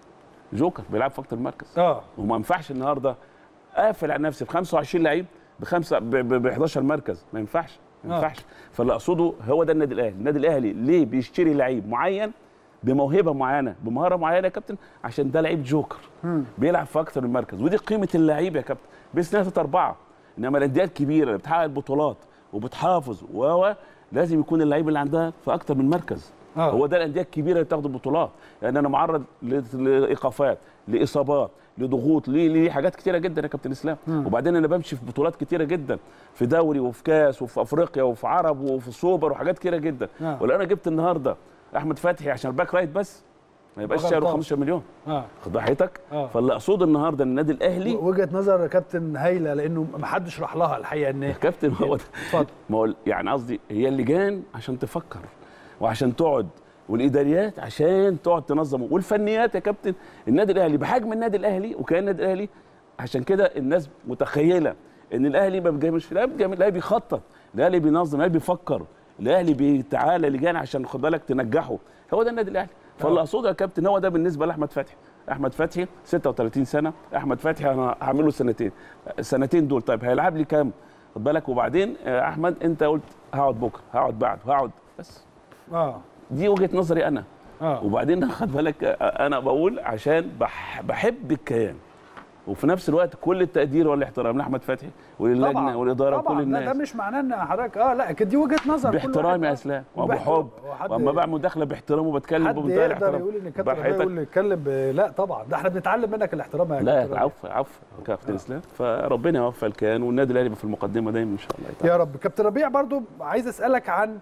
جوكر بيلعب في اكتر مركز. اه وما ينفعش النهارده اقفل على نفسي ب خمسة وعشرين لعيب بخمسه ب حداشر مركز، ما ينفعش ما ينفعش. آه. فاللي اقصده هو ده النادي الاهلي. النادي الاهلي ليه بيشتري لعيب معين بموهبه معينه بمهاره معينه يا كابتن؟ عشان ده لعيب جوكر مم. بيلعب في اكتر من مركز، ودي قيمه اللعيب يا كابتن. بس ناس اربعه، انما الانديه الكبيره اللي بتحقق البطولات وبتحافظ و لازم يكون اللعيب اللي عندها في اكتر من مركز. آه. هو ده الانديه الكبيره اللي بتاخد البطولات، لان يعني انا معرض لايقافات، لاصابات، لضغوط، ليه ليه حاجات كتيره جدا يا كابتن اسلام. مم. وبعدين انا بمشي في بطولات كتيره جدا، في دوري وفي كاس وفي افريقيا وفي عرب وفي سوبر وحاجات كتيره جدا. آه. ولو انا جبت النهارده احمد فتحي عشان الباك رايت بس ما يبقاش سعره خمستاشر مليون. اه خد راحتك. آه. فاللي اقصده النهارده النادي الاهلي وجهه نظر يا كابتن هايله، لانه ما حدش راح لها الحقيقه. ان يا كابتن هو اتفضل. ما هو يعني قصدي هي اللجان عشان تفكر وعشان تقعد، والاداريات عشان تقعد تنظم، والفنيات يا كابتن. النادي الاهلي بحجم النادي الاهلي وكان النادي الاهلي، عشان كده الناس متخيله ان الاهلي ما بيجاملش، لا بيجامل، الاهلي بيخطط، الاهلي بينظم، الاهلي بيفكر، الاهلي بيتعالى لجان عشان خد بالك تنجحه. هو ده النادي الاهلي. فاللي اقصده يا كابتن هو ده بالنسبه لاحمد فتحي. احمد فتحي ستة وثلاثين سنه، احمد فتحي انا هعمل له سنتين، السنتين دول طيب هيلعب لي كام؟ خد بالك. وبعدين يا احمد انت قلت هقعد بكره، هقعد بعده، هقعد بس. اه دي وجهه نظري انا. اه وبعدين خد بالك انا بقول عشان بح بحب الكيان، وفي نفس الوقت كل التقدير والاحترام لاحمد فتحي وللجنه والاداره وكل الناس. طبعا ده مش معناه ان حضرتك اه لا دي وجهه نظر باحترام يا اسلام وبحب، واما بعمل مداخله باحترام وبتكلم بمنتهى الاحترام. حد يقدر يقول ان كابتن يقول يتكلم لا طبعا، ده احنا بنتعلم منك الاحترام يا لا عفوا عفوا كابتن اسلام. فربنا يوفق الكيان والنادي الاهلي في المقدمه دايما ان شاء الله تعالى. يا رب. كابتن ربيع برضو عايز اسالك عن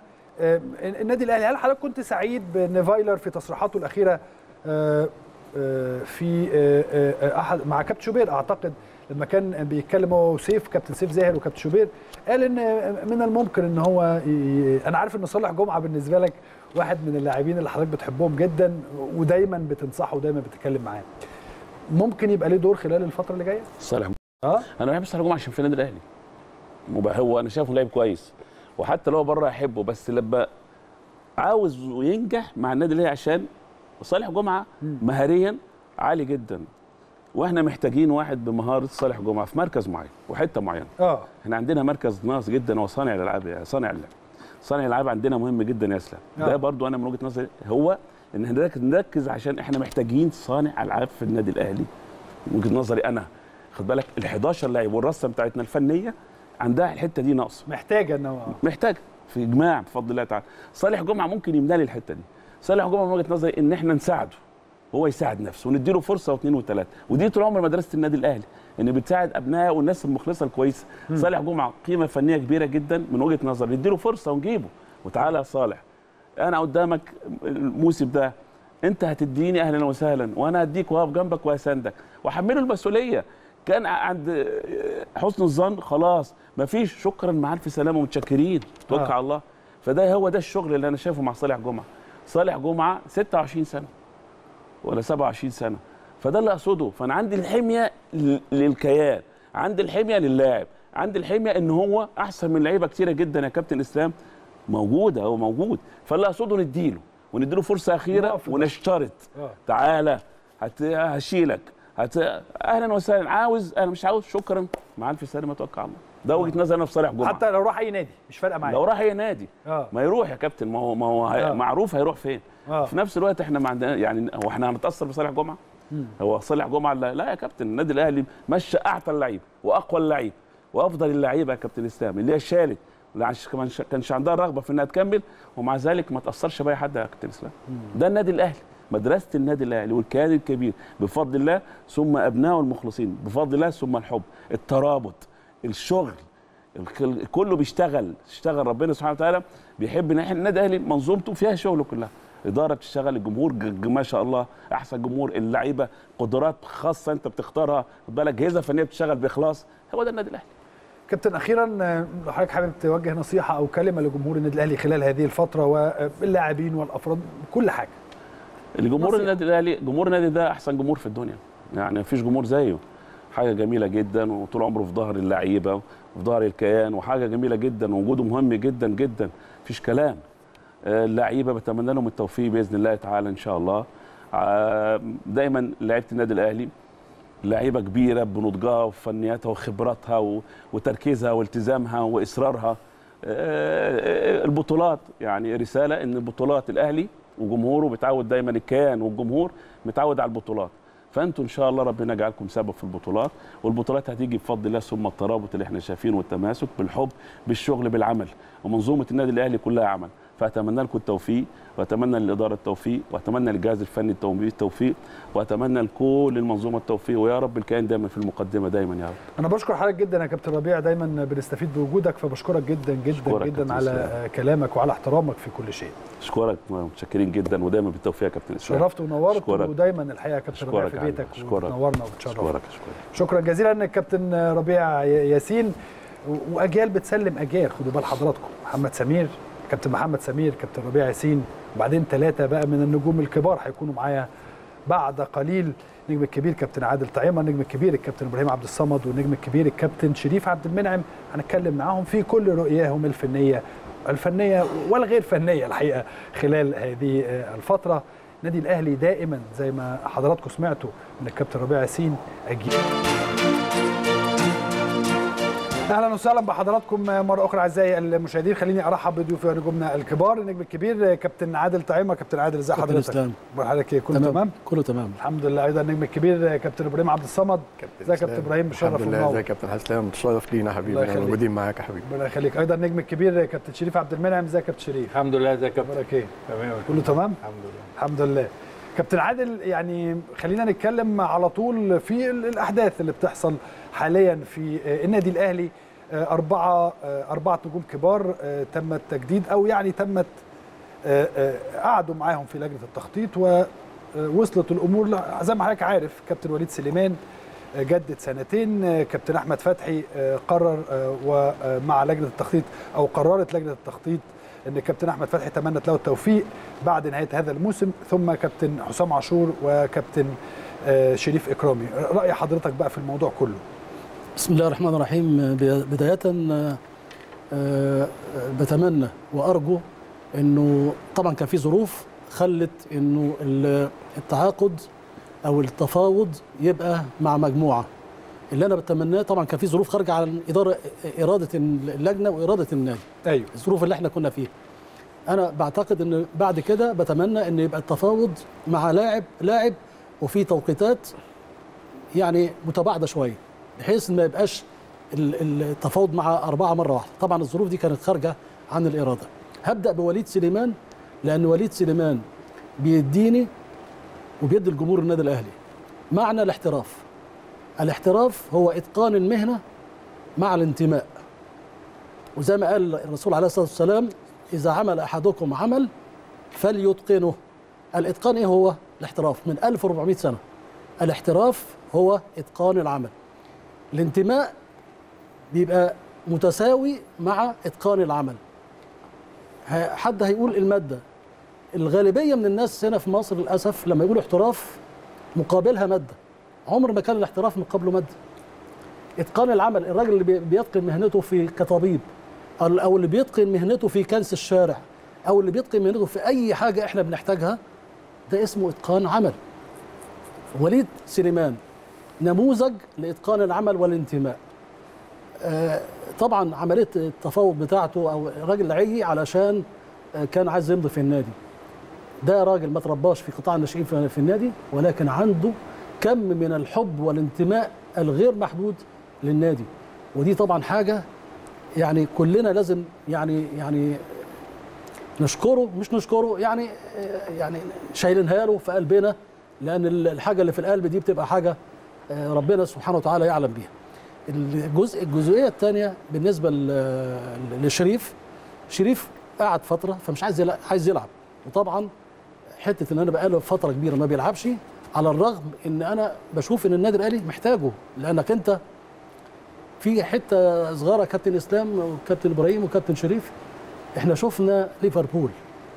النادي الاهلي، هل حضرتك كنت سعيد بان فايلر في تصريحاته الاخيره في احد مع كابتن شوبير اعتقد لما كان بيتكلم هو وسيف، كابتن سيف زاهر وكابتن شوبير، قال ان من الممكن ان هو ي... انا عارف ان صالح جمعه بالنسبه لك واحد من اللاعبين اللي حضرتك بتحبهم جدا ودايما بتنصحه ودايما بتتكلم معاه، ممكن يبقى ليه دور خلال الفتره اللي جايه؟ صالح اه انا بحب صالح جمعه عشان في النادي الاهلي هو انا شايفه لاعب كويس، وحتى لو بره احبه، بس لما عاوز ينجح مع النادي الاهلي عشان صالح جمعه مهاريا عالي جدا، واحنا محتاجين واحد بمهاره صالح جمعه في مركز معين وحته معينه. اه احنا عندنا مركز ناقص جدا هو صانع الالعاب، صانع اللعب. صانع الالعاب عندنا مهم جدا يا اسلام. ده برضو انا من وجهه نظري هو ان نركز عشان احنا محتاجين صانع العاب في النادي الاهلي. من وجهه نظري انا خد بالك ال حداشر لاعب والرصه بتاعتنا الفنيه عندها الحته دي ناقصه، محتاجه انه محتاج في اجماع بفضل الله تعالى. صالح جمعه ممكن يملى لي الحته دي. صالح جمعه من وجهه نظري ان احنا نساعده هو يساعد نفسه ونديله فرصه واثنين وثلاثه، ودي طول عمر مدرسه النادي الاهلي ان بتساعد ابنائها والناس المخلصه الكويسه. صالح جمعه قيمه فنيه كبيره جدا من وجهه نظري، نديله فرصه ونجيبه. وتعالى يا صالح انا قدامك الموسم ده، انت هتديني اهلا وسهلا وانا هديك واقف جنبك وهساندك واحمله المسؤوليه. كان عند حسن الظن خلاص مفيش، شكرا مع الف سلامه ومتشكرين توكل على الله. فده هو ده الشغل اللي انا شايفه مع صالح جمعه. صالح جمعه ستة وعشرين سنه ولا سبعة وعشرين سنه، فده اللي اقصده. فانا عندي الحميه للكيان، عندي الحميه للاعب، عندي الحميه ان هو احسن من لعيبه كتيره جدا يا كابتن اسلام موجوده، هو موجود. فاللي اقصده نديله ونديله فرصه اخيره ونشترط تعالى هشيلك هت... اهلا وسهلا، عاوز انا مش عاوز شكرا مع الف سلامه توكل على الله. ده وجهه نظري انا في صالح جمعه. حتى لو راح اي نادي مش فارقه معايا، لو راح اي نادي آه. ما يروح يا كابتن، ما هو ما هو آه. معروف هيروح فين. آه. في نفس الوقت احنا ما عندنا يعني هو احنا هنتاثر بصالح جمعه؟ مم. هو صالح جمعه لا, لا يا كابتن، النادي الاهلي مشى اعتى اللعيبه واقوى اللعيبه وافضل اللعيبه يا كابتن اسلام اللي هي شالت ما كانش عندها رغبه في انها تكمل، ومع ذلك ما تاثرش باي حد يا كابتن اسلام. ده النادي الاهلي، مدرسه النادي الاهلي والكيان الكبير بفضل الله، ثم ابنائه المخلصين بفضل الله، ثم الحب، الترابط، الشغل، كله بيشتغل اشتغل ربنا سبحانه وتعالى بيحب ان احنا النادي الاهلي منظومته فيها شغله كلها. اداره بتشتغل، الجمهور ما شاء الله احسن جمهور، اللعيبه قدرات خاصه انت بتختارها، خد بالك جهازه فنيه بتشتغل باخلاص. هو ده النادي الاهلي. كابتن اخيرا لو حضرتك حابب توجه نصيحه او كلمه لجمهور النادي الاهلي خلال هذه الفتره واللاعبين والافراد كل حاجه. الجمهور النادي الاهلي، جمهور النادي ده احسن جمهور في الدنيا، يعني مفيش جمهور زيه، حاجه جميله جدا، وطول عمره في ظهر اللعيبه وفي ظهر الكيان، وحاجه جميله جدا، ووجوده مهم جدا جدا، مفيش كلام. اللعيبه بتمنى لهم التوفيق باذن الله تعالى ان شاء الله. دايما لعيبه النادي الاهلي لعيبه كبيره بنضجها وفنياتها وخبراتها وتركيزها والتزامها واصرارها. البطولات يعني رساله ان البطولات الاهلي وجمهوره بتعود دايما، الكيان والجمهور متعود على البطولات، فانتوا ان شاء الله ربنا يجعلكم سبب في البطولات، والبطولات هتيجي بفضل الله، ثم الترابط اللي احنا شايفينه والتماسك بالحب بالشغل بالعمل، ومنظومه النادي الاهلي كلها عمل. فاتمنى لكم التوفيق، واتمنى للاداره التوفيق، واتمنى للجهاز الفني التوفيق، واتمنى لكل المنظومه التوفيق، ويا رب الكيان دايما في المقدمه دايما يا رب. انا بشكر حضرتك جدا يا كابتن ربيع، دايما بنستفيد بوجودك، فبشكرك جدا جدا جدا على سلام. كلامك وعلى احترامك في كل شيء. اشكرك، متشكرين جدا، ودايما بالتوفيق يا كابتن اسلام. شرفت ونورت، ودايما الحقيقه يا كابتن ربيع في بيتك وتنورنا وبتشرفنا. اشكرك شكرا جزيلا الكابتن ربيع ياسين. واجيال بتسلم اجيال، خدوا بال حضراتكم، محمد سمير، كابتن محمد سمير، كابتن ربيع ياسين، وبعدين ثلاثه بقى من النجوم الكبار هيكونوا معايا بعد قليل. النجم الكبير كابتن عادل طعيمه، النجم الكبير الكابتن ابراهيم عبد الصمد، والنجم الكبير الكابتن شريف عبد المنعم. هنتكلم معاهم في كل رؤياهم الفنيه الفنيه والغير فنيه الحقيقه خلال هذه الفتره. النادي الاهلي دائما زي ما حضراتكم سمعتوا من الكابتن ربيع ياسين أجيال. اهلا وسهلا بحضراتكم مره اخرى اعزائي المشاهدين. خليني ارحب بضيوفي ونجومنا الكبار، النجم الكبير كابتن عادل طعيمه. كابتن عادل ازي حضرتك؟ حضرتك ايه؟ كله تمام؟ تمام كله تمام الحمد لله. ايضا النجم الكبير كابتن ابراهيم عبد الصمد. ازي كابتن ابراهيم؟ مشرف الحمد لله. ازي كابتن حسام؟ متشرف لينا حبيبي، احنا موجودين معاك يا حبيبي. ربنا يخليك. ايضا النجم الكبير كابتن شريف عبد المنعم. ازي كابتن شريف؟ الحمد لله. ازي كابتن؟ اخبارك ايه؟ تمام كله تمام الحمد لله. الحمد لله. كابتن عادل، يعني خلينا نتكلم على طول في الاحداث اللي بتحصل حاليا في النادي الاهلي. أربعة أربعة نجوم كبار تم التجديد، أو يعني تمت قعدوا معاهم في لجنة التخطيط، ووصلت الأمور زي ما حضرتك عارف. كابتن وليد سليمان جدد سنتين، كابتن أحمد فتحي قرر ومع لجنة التخطيط، أو قررت لجنة التخطيط أن كابتن أحمد فتحي تمنت له التوفيق بعد نهاية هذا الموسم، ثم كابتن حسام عاشور وكابتن شريف إكرامي. رأي حضرتك بقى في الموضوع كله؟ بسم الله الرحمن الرحيم. بداية بتمنى وأرجو أنه طبعا كان في ظروف خلت أنه التعاقد أو التفاوض يبقى مع مجموعة، اللي انا بتمناه طبعا كان في ظروف خارجه عن اداره اراده اللجنه واراده النادي. ايوه الظروف اللي احنا كنا فيها. انا بعتقد ان بعد كده بتمنى ان يبقى التفاوض مع لاعب لاعب وفي توقيتات يعني متباعده شويه بحيث ما يبقاش التفاوض مع اربعه مره واحده. طبعا الظروف دي كانت خارجه عن الاراده. هبدا بوليد سليمان لان وليد سليمان بيديني وبيدي الجمهور النادي الاهلي معنى الاحتراف. الاحتراف هو اتقان المهنه مع الانتماء، وزي ما قال الرسول عليه الصلاه والسلام اذا عمل احدكم عمل فليتقنه. الاتقان ايه هو؟ الاحتراف. من ألف وأربعمائة سنه الاحتراف هو اتقان العمل. الانتماء بيبقى متساوي مع اتقان العمل. حد هيقول الماده، الغالبيه من الناس هنا في مصر للاسف لما يقولوا احتراف مقابلها ماده. عمر ما كان الاحتراف مقابله ماده. اتقان العمل، الراجل اللي بيتقن مهنته في كطبيب او اللي بيتقن مهنته في كنس الشارع او اللي بيتقن مهنته في اي حاجه احنا بنحتاجها، ده اسمه اتقان عمل. وليد سليمان نموذج لاتقان العمل والانتماء. آه طبعا عمليه التفاوض بتاعته او الراجل عي علشان آه كان عايز يمضي في النادي. ده راجل ما ترباش في قطاع الناشئين في النادي، ولكن عنده كم من الحب والانتماء الغير محدود للنادي، ودي طبعا حاجه يعني كلنا لازم يعني يعني نشكره، مش نشكره يعني يعني شايلينها له في قلبنا، لان الحاجه اللي في القلب دي بتبقى حاجه ربنا سبحانه وتعالى يعلم بيها. الجزء الجزئيه الثانيه بالنسبه لشريف، شريف قعد فتره فمش عايز يلعب عايز يلعب وطبعا حته ان انا بقاله فتره كبيره ما بيلعبش، على الرغم ان انا بشوف ان النادي الاهلي محتاجه، لانك انت في حته صغيره كابتن اسلام وكابتن ابراهيم وكابتن شريف، احنا شفنا ليفربول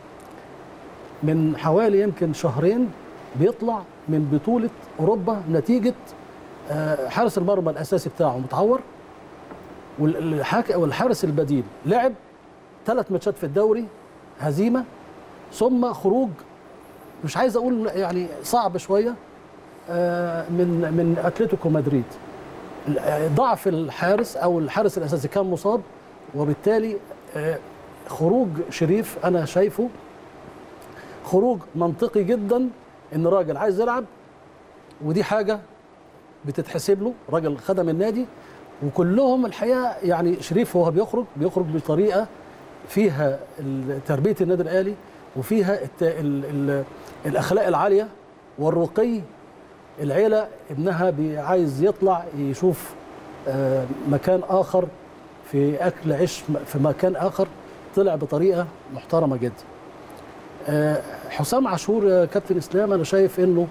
من حوالي يمكن شهرين بيطلع من بطوله اوروبا نتيجه حارس المرمى الاساسي بتاعه متعور، والحارس البديل لعب ثلاث ماتشات في الدوري هزيمه، ثم خروج مش عايز اقول يعني صعب شويه من من اتلتيكو مدريد. ضعف الحارس او الحارس الاساسي كان مصاب، وبالتالي خروج شريف انا شايفه خروج منطقي جدا، ان راجل عايز يلعب ودي حاجه بتتحسب له، راجل خدم النادي. وكلهم الحقيقه يعني شريف وهو بيخرج بيخرج بطريقه فيها تربيه النادي الاهلي وفيها ال ال الاخلاق العاليه والرقي. العيله ابنها عايز يطلع يشوف مكان اخر في اكل عيش في مكان اخر، طلع بطريقه محترمه جدا. حسام عاشور كابتن اسلام انا شايف انه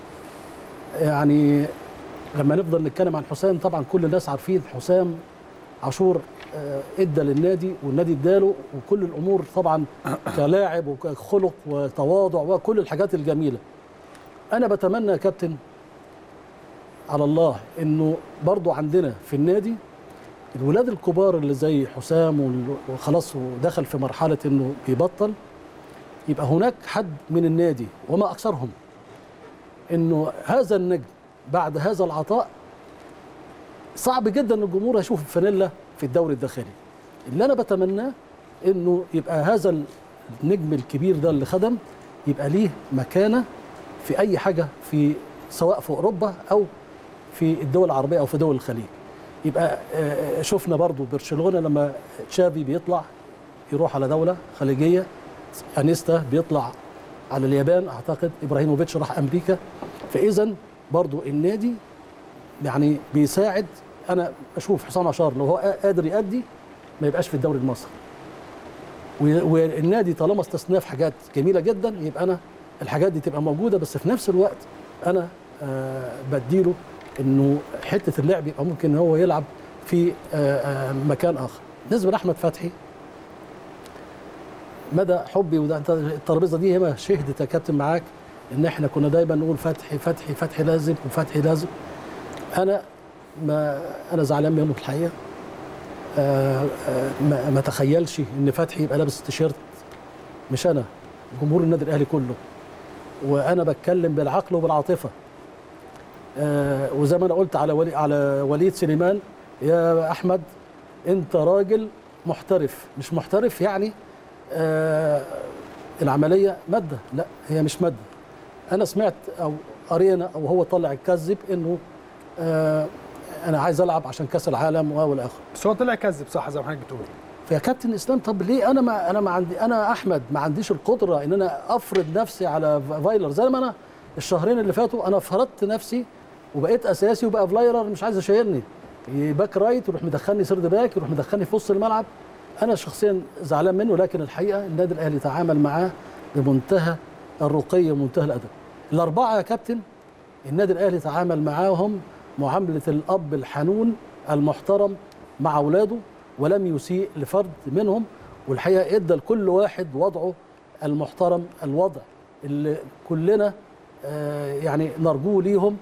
يعني لما نفضل نتكلم عن حسام طبعا كل الناس عارفين حسام عاشور ادى للنادي والنادي اداله وكل الامور طبعا كلاعب وكخلق وتواضع وكل الحاجات الجميله. انا بتمنى يا كابتن على الله انه برضو عندنا في النادي الولاد الكبار اللي زي حسام وخلاص ودخل في مرحله انه بيبطل، يبقى هناك حد من النادي وما اكثرهم انه هذا النجم بعد هذا العطاء صعب جدا ان الجمهور يشوف الفانيلا في الدوري الداخلي. اللي انا بتمناه انه يبقى هذا النجم الكبير ده اللي خدم يبقى ليه مكانه في اي حاجه، في سواء في اوروبا او في الدول العربيه او في دول الخليج. يبقى شفنا برضو برشلونه لما تشافي بيطلع يروح على دوله خليجيه، انيستا بيطلع على اليابان، اعتقد ابراهيموفيتش راح امريكا. فاذا برضو النادي يعني بيساعد. انا اشوف حسام عاشور لو هو قادر يأدي ما يبقاش في الدوري المصري، والنادي طالما استثناه في حاجات جميله جدا يبقى انا الحاجات دي تبقى موجوده، بس في نفس الوقت انا آه بديله انه حته اللعب يبقى ممكن هو يلعب في آه آه مكان اخر. بالنسبه لاحمد فتحي مدى حبي، وده انت الترابيزه دي هنا شهدت يا كابتن معاك ان احنا كنا دايما نقول فتحي فتحي فتحي لازم وفتحي لازم. انا ما انا زعلان منه الحقيقه. آه آه ما, ما تخيلش ان فتحي يبقى لابس تيشيرت، مش انا، جمهور النادي الاهلي كله، وانا بتكلم بالعقل وبالعاطفه. آه وزي ما انا قلت على ولي على وليد سليمان، يا احمد انت راجل محترف، مش محترف يعني آه العمليه ماده، لا هي مش ماده. انا سمعت او قرينا او هو طلع الكذب انه آه انا عايز العب عشان كاس العالم والى اخره، بس هو طلع كذب صح زي ما حضرتك بتقول. فيا كابتن اسلام طب ليه انا ما انا ما عندي انا احمد ما عنديش القدره ان انا افرض نفسي على فايلر زي ما انا الشهرين اللي فاتوا انا فرضت نفسي وبقيت اساسي وبقى فايلر مش عايز يشيلني باك رايت يروح مدخلني سيرد باك يروح مدخلني في وسط الملعب. انا شخصيا زعلان منه، لكن الحقيقه النادي الاهلي تعامل معاه بمنتهى الرقي ومنتهى الادب. الاربعه يا كابتن النادي الاهلي تعامل معاهم معامله الاب الحنون المحترم مع اولاده ولم يسيء لفرد منهم، والحقيقه ادى لكل واحد وضعه المحترم، الوضع اللي كلنا آه يعني نرجوه ليهم،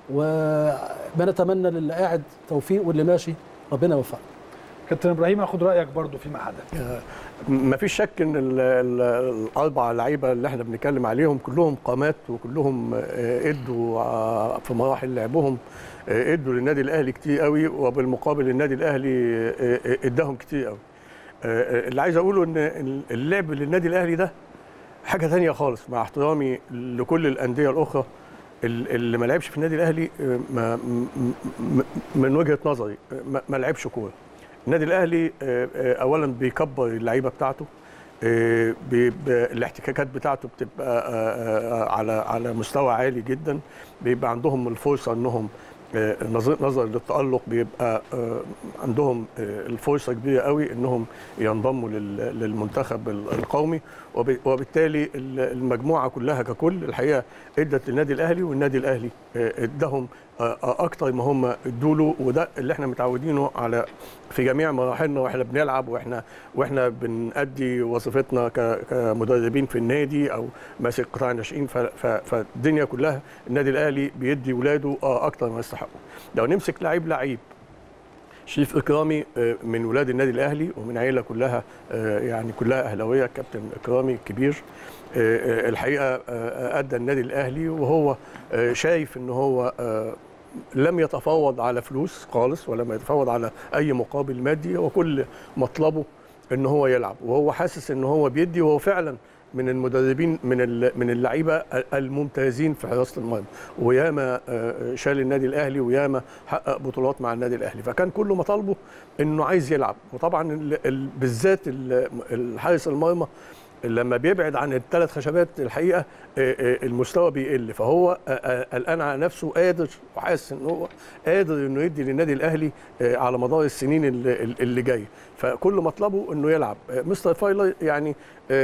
وبنتمنى للي قاعد توفيق واللي ماشي ربنا يوفقه. كابتن ابراهيم هاخد رايك برضو فيما حدث. ما فيش شك ان الاربع لعيبه اللي احنا بنتكلم عليهم كلهم قامات وكلهم ادوا في مراحل لعبهم ادوا للنادي الاهلي كتير قوي، وبالمقابل النادي الاهلي اداهم كتير قوي. اللي عايز اقوله ان اللعب للنادي الاهلي ده حاجه ثانيه خالص، مع احترامي لكل الانديه الاخرى اللي ما لعبش في النادي الاهلي ما من وجهه نظري ما لعبش كوره. النادي الاهلي اولا بيكبر اللعيبه بتاعته، الاحتكاكات بتاعته بتبقى على على مستوى عالي جدا، بيبقى عندهم الفرصه انهم نظرا للتألق بيبقى عندهم الفرصه كبيره قوي انهم ينضموا للمنتخب القومي، وبالتالي المجموعه كلها ككل الحقيقه ادت للنادي الاهلي، والنادي الاهلي ادهم اكتر ما هم ادوا له، وده اللي احنا متعودينه على في جميع مراحلنا واحنا بنلعب واحنا واحنا بنأدي وظيفتنا كمدربين في النادي او ماسك قطاع الناشئين. فالدنيا كلها النادي الاهلي بيدي ولاده اكتر ما يستحقوا. لو نمسك لعيب لعيب شريف إكرامي من ولاد النادي الاهلي ومن عيله كلها يعني كلها اهلاويه، كابتن إكرامي كبير الحقيقه ادى النادي الاهلي وهو شايف ان هو لم يتفاوض على فلوس خالص ولم يتفاوض على اي مقابل مادي، هو كل مطلبه ان هو يلعب، وهو حاسس ان هو بيدي، وهو فعلا من المدربين من من اللعيبه الممتازين في حراسه المرمى، وياما شال النادي الاهلي وياما حقق بطولات مع النادي الاهلي، فكان كل مطالبه انه عايز يلعب. وطبعا بالذات الحارس المرمى لما بيبعد عن الثلاث خشبات الحقيقه المستوى بيقل، فهو قلقان على نفسه قادر وحاسس ان هو قادر انه يدي للنادي الاهلي على مدار السنين اللي جايه، فكل مطلبه انه يلعب. مستر فايلر يعني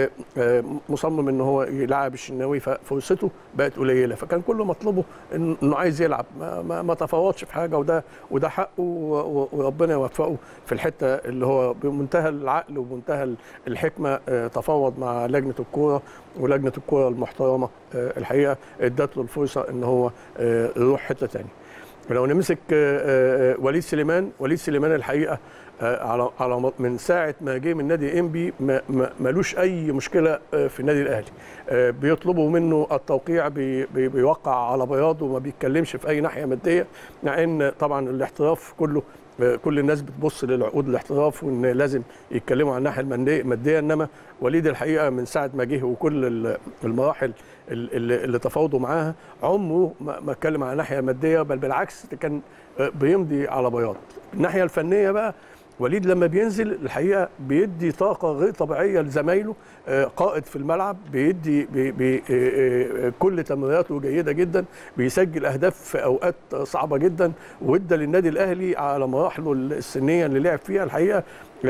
مصمم ان هو يلعب الشناوي، ففرصته بقت قليله، فكان كل مطلبه انه عايز يلعب، ما, ما تفاوضش في حاجه، وده وده حقه وربنا يوفقه في الحته اللي هو بمنتهى العقل وبمنتهى الحكمه تفاوض مع لجنه الكوره، ولجنه الكوره المحترمه الحقيقه ادت له الفرصه ان هو يروح حته ثانيه. ولو نمسك وليد سليمان، وليد سليمان الحقيقه على على من ساعه ما جه من نادي انبي مالوش اي مشكله في النادي الاهلي، بيطلبوا منه التوقيع بي بيوقع على بياض وما بيتكلمش في اي ناحيه ماديه، مع ان طبعا الاحتراف كله كل الناس بتبص للعقود الاحتراف وان لازم يتكلموا عن الناحيه الماديه، انما وليد الحقيقه من ساعه ما جه وكل المراحل اللي, اللي تفاوضوا معاها عمره ما اتكلم عن ناحيه ماديه، بل بالعكس كان بيمضي على بياض. الناحيه الفنيه بقى وليد لما بينزل الحقيقه بيدي طاقه غير طبيعيه لزمايله، قائد في الملعب، بيدي بي بي كل تمريراته جيده جدا، بيسجل اهداف في اوقات صعبه جدا، وادى للنادي الاهلي على مراحله السنيه اللي لعب فيها الحقيقه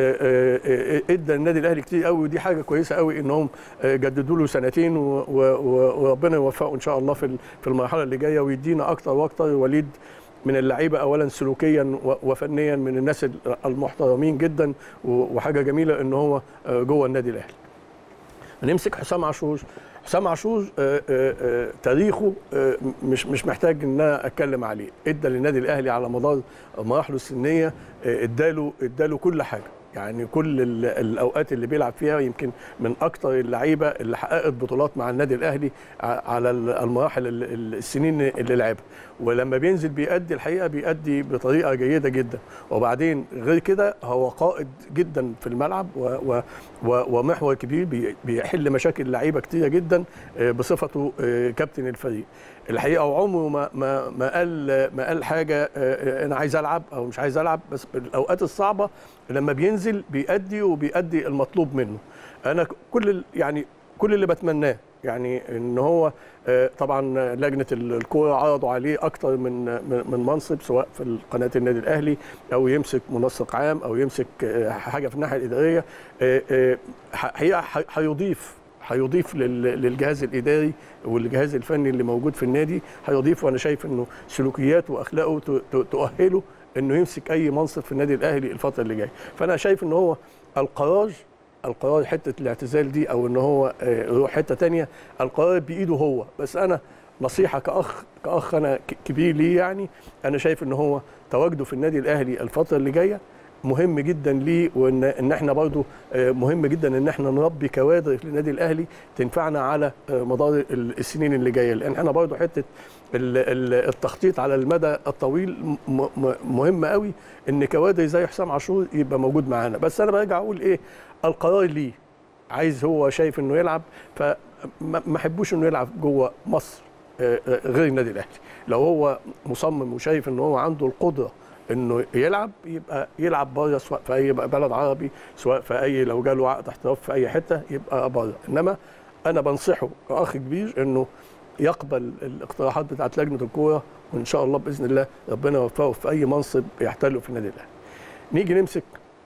ادى النادي الاهلي كتير قوي، ودي حاجه كويسه قوي انهم جددوا له سنتين، وربنا يوفقه ان شاء الله في في المرحله اللي جايه ويدينا اكتر واكتر. وليد من اللعيبه اولا سلوكيا وفنيا من الناس المحترمين جدا، وحاجه جميله ان هو جوه النادي الاهلي. هنمسك حسام عاشور. حسام عاشور تاريخه مش مش محتاج ان انا اتكلم عليه، ادى للنادي الاهلي على مدار مراحله السنيه، اداله اداله كل حاجه، يعني كل الاوقات اللي بيلعب فيها يمكن من اكتر اللعيبه اللي حققت بطولات مع النادي الاهلي على المراحل السنين اللي لعبها، ولما بينزل بيأدي الحقيقه بيأدي بطريقه جيده جدا. وبعدين غير كده هو قائد جدا في الملعب و و ومحور كبير بيحل مشاكل لعيبه كتيره جدا بصفته كابتن الفريق الحقيقه. وعمره ما ما ما قال ما قال حاجه انا عايز العب او مش عايز العب، بس في الاوقات الصعبه لما بينزل بيأدي وبيأدي المطلوب منه. انا كل يعني كل اللي بتمناه يعني ان هو طبعا لجنه الكوره عرضوا عليه اكتر من من منصب، سواء في قناه النادي الاهلي او يمسك منسق عام او يمسك حاجه في الناحيه الاداريه. حقيقه هيضيف هيضيف للجهاز الاداري والجهاز الفني اللي موجود في النادي، هيضيف. وانا شايف انه سلوكياته واخلاقه تؤهله انه يمسك اي منصب في النادي الاهلي الفتره اللي جايه. فانا شايف ان هو القرار القرار حته الاعتزال دي او ان هو يروح حته ثانيه، القرار بايده هو. بس انا نصيحه كاخ كاخ انا كبير ليه، يعني انا شايف ان هو تواجده في النادي الاهلي الفتره اللي جايه مهم جدا ليه، وان ان احنا برضو مهم جدا ان احنا نربي كوادر في النادي الاهلي تنفعنا على مدار السنين اللي جايه، لان احنا برضو حته التخطيط على المدى الطويل مهم قوي ان كوادر زي حسام عاشور يبقى موجود معانا. بس انا برجع اقول ايه، القرار ليه، عايز هو شايف انه يلعب، فما احبوش انه يلعب جوه مصر غير النادي الاهلي. لو هو مصمم وشايف انه هو عنده القدره انه يلعب يبقى يلعب بره، سواء في اي بلد عربي، سواء في اي لو جاله عقد احتراف في اي حته يبقى بره. انما انا بنصحه كاخ كبير انه يقبل الاقتراحات بتاعت لجنه الكوره، وان شاء الله باذن الله ربنا يوفقه في اي منصب يحتله في النادي الاهلي. نيجي نمسك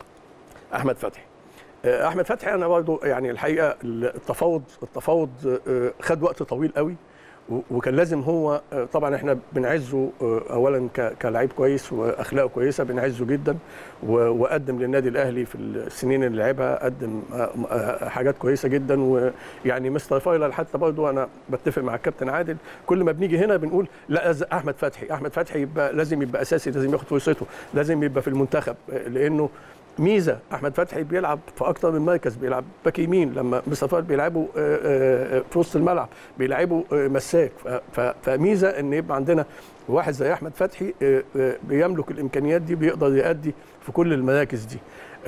احمد فتحي. احمد فتحي انا برضه يعني الحقيقه التفاوض التفاوض خد وقت طويل قوي، وكان لازم هو طبعا احنا بنعزه اولا كلاعب كويس واخلاقه كويسه، بنعزه جدا، وقدم للنادي الاهلي في السنين اللي لعبها قدم حاجات كويسه جدا. ويعني مستر فايلر حتى برضه انا بتفق مع الكابتن عادل، كل ما بنيجي هنا بنقول لا احمد فتحي احمد فتحي يبقى لازم يبقى اساسي، لازم ياخد فرصته، لازم يبقى في المنتخب، لانه ميزه احمد فتحي بيلعب في اكتر من مركز، بيلعب باك يمين، لما مصطفى بيلعبوا في وسط الملعب بيلعبوا مساك، فميزه ان يبقى عندنا واحد زي احمد فتحي بيملك الامكانيات دي، بيقدر يأدي في كل المراكز دي.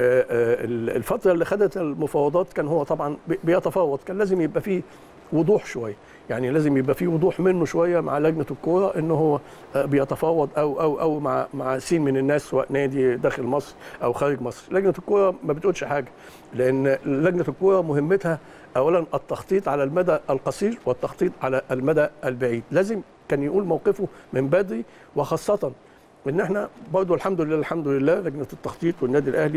الفتره اللي خدت المفاوضات كان هو طبعا بيتفاوض، كان لازم يبقى فيه وضوح شويه، يعني لازم يبقى فيه وضوح منه شويه مع لجنه الكوره ان هو بيتفاوض او او او مع مع سين من الناس، سواء نادي داخل مصر او خارج مصر. لجنه الكوره ما بتقولش حاجه، لان لجنه الكوره مهمتها اولا التخطيط على المدى القصير والتخطيط على المدى البعيد. لازم كان يقول موقفه من بدري، وخاصه ان احنا برضه الحمد لله الحمد لله لجنه التخطيط والنادي الاهلي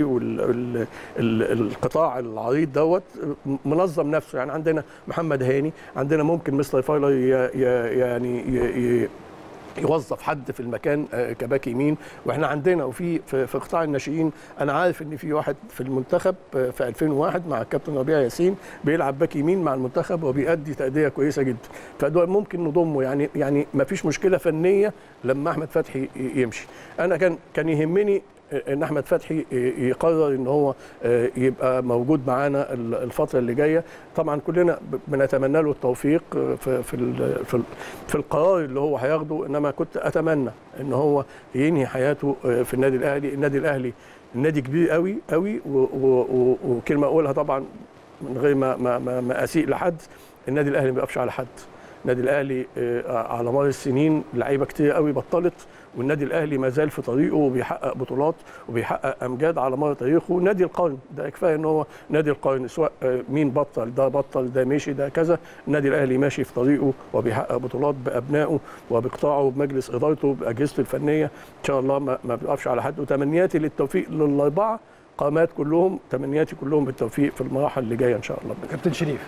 والقطاع العريض دوت منظم نفسه. يعني عندنا محمد هاني، عندنا ممكن مستر فايلر يعني يوظف حد في المكان كباك يمين، واحنا عندنا وفي في قطاع الناشئين انا عارف ان في واحد في المنتخب في ألفين وواحد مع الكابتن ربيع ياسين بيلعب باك يمين مع المنتخب وبيأدي تأدية كويسه جدا، فده ممكن نضمه. يعني يعني ما فيش مشكله فنيه لما احمد فتحي يمشي. انا كان كان يهمني ان احمد فتحي يقرر ان هو يبقى موجود معانا الفتره اللي جايه. طبعا كلنا بنتمنى له التوفيق في في في القرار اللي هو هياخده، انما كنت اتمنى ان هو ينهي حياته في النادي الاهلي. النادي الاهلي نادي كبير قوي قوي، وكلمه اقولها طبعا من غير ما ما ما اسيء لحد، النادي الاهلي ما بيقفش على حد. النادي الاهلي على مر السنين لعيبه كتير قوي بطلت، والنادي الاهلي ما زال في طريقه وبيحقق بطولات وبيحقق امجاد على مر تاريخه. نادي القرن ده كفايه ان هو نادي القرن، سواء مين بطل، ده بطل، ده مشي، ده كذا، النادي الاهلي ماشي في طريقه وبيحقق بطولات بابنائه وبقطاعه وبمجلس ادارته باجهزته الفنيه. ان شاء الله ما, ما بيقفش على حد، وتمنياتي للتوفيق للاربعه قامات كلهم، تمنياتي كلهم بالتوفيق في المراحل اللي جايه ان شاء الله. كابتن شريف،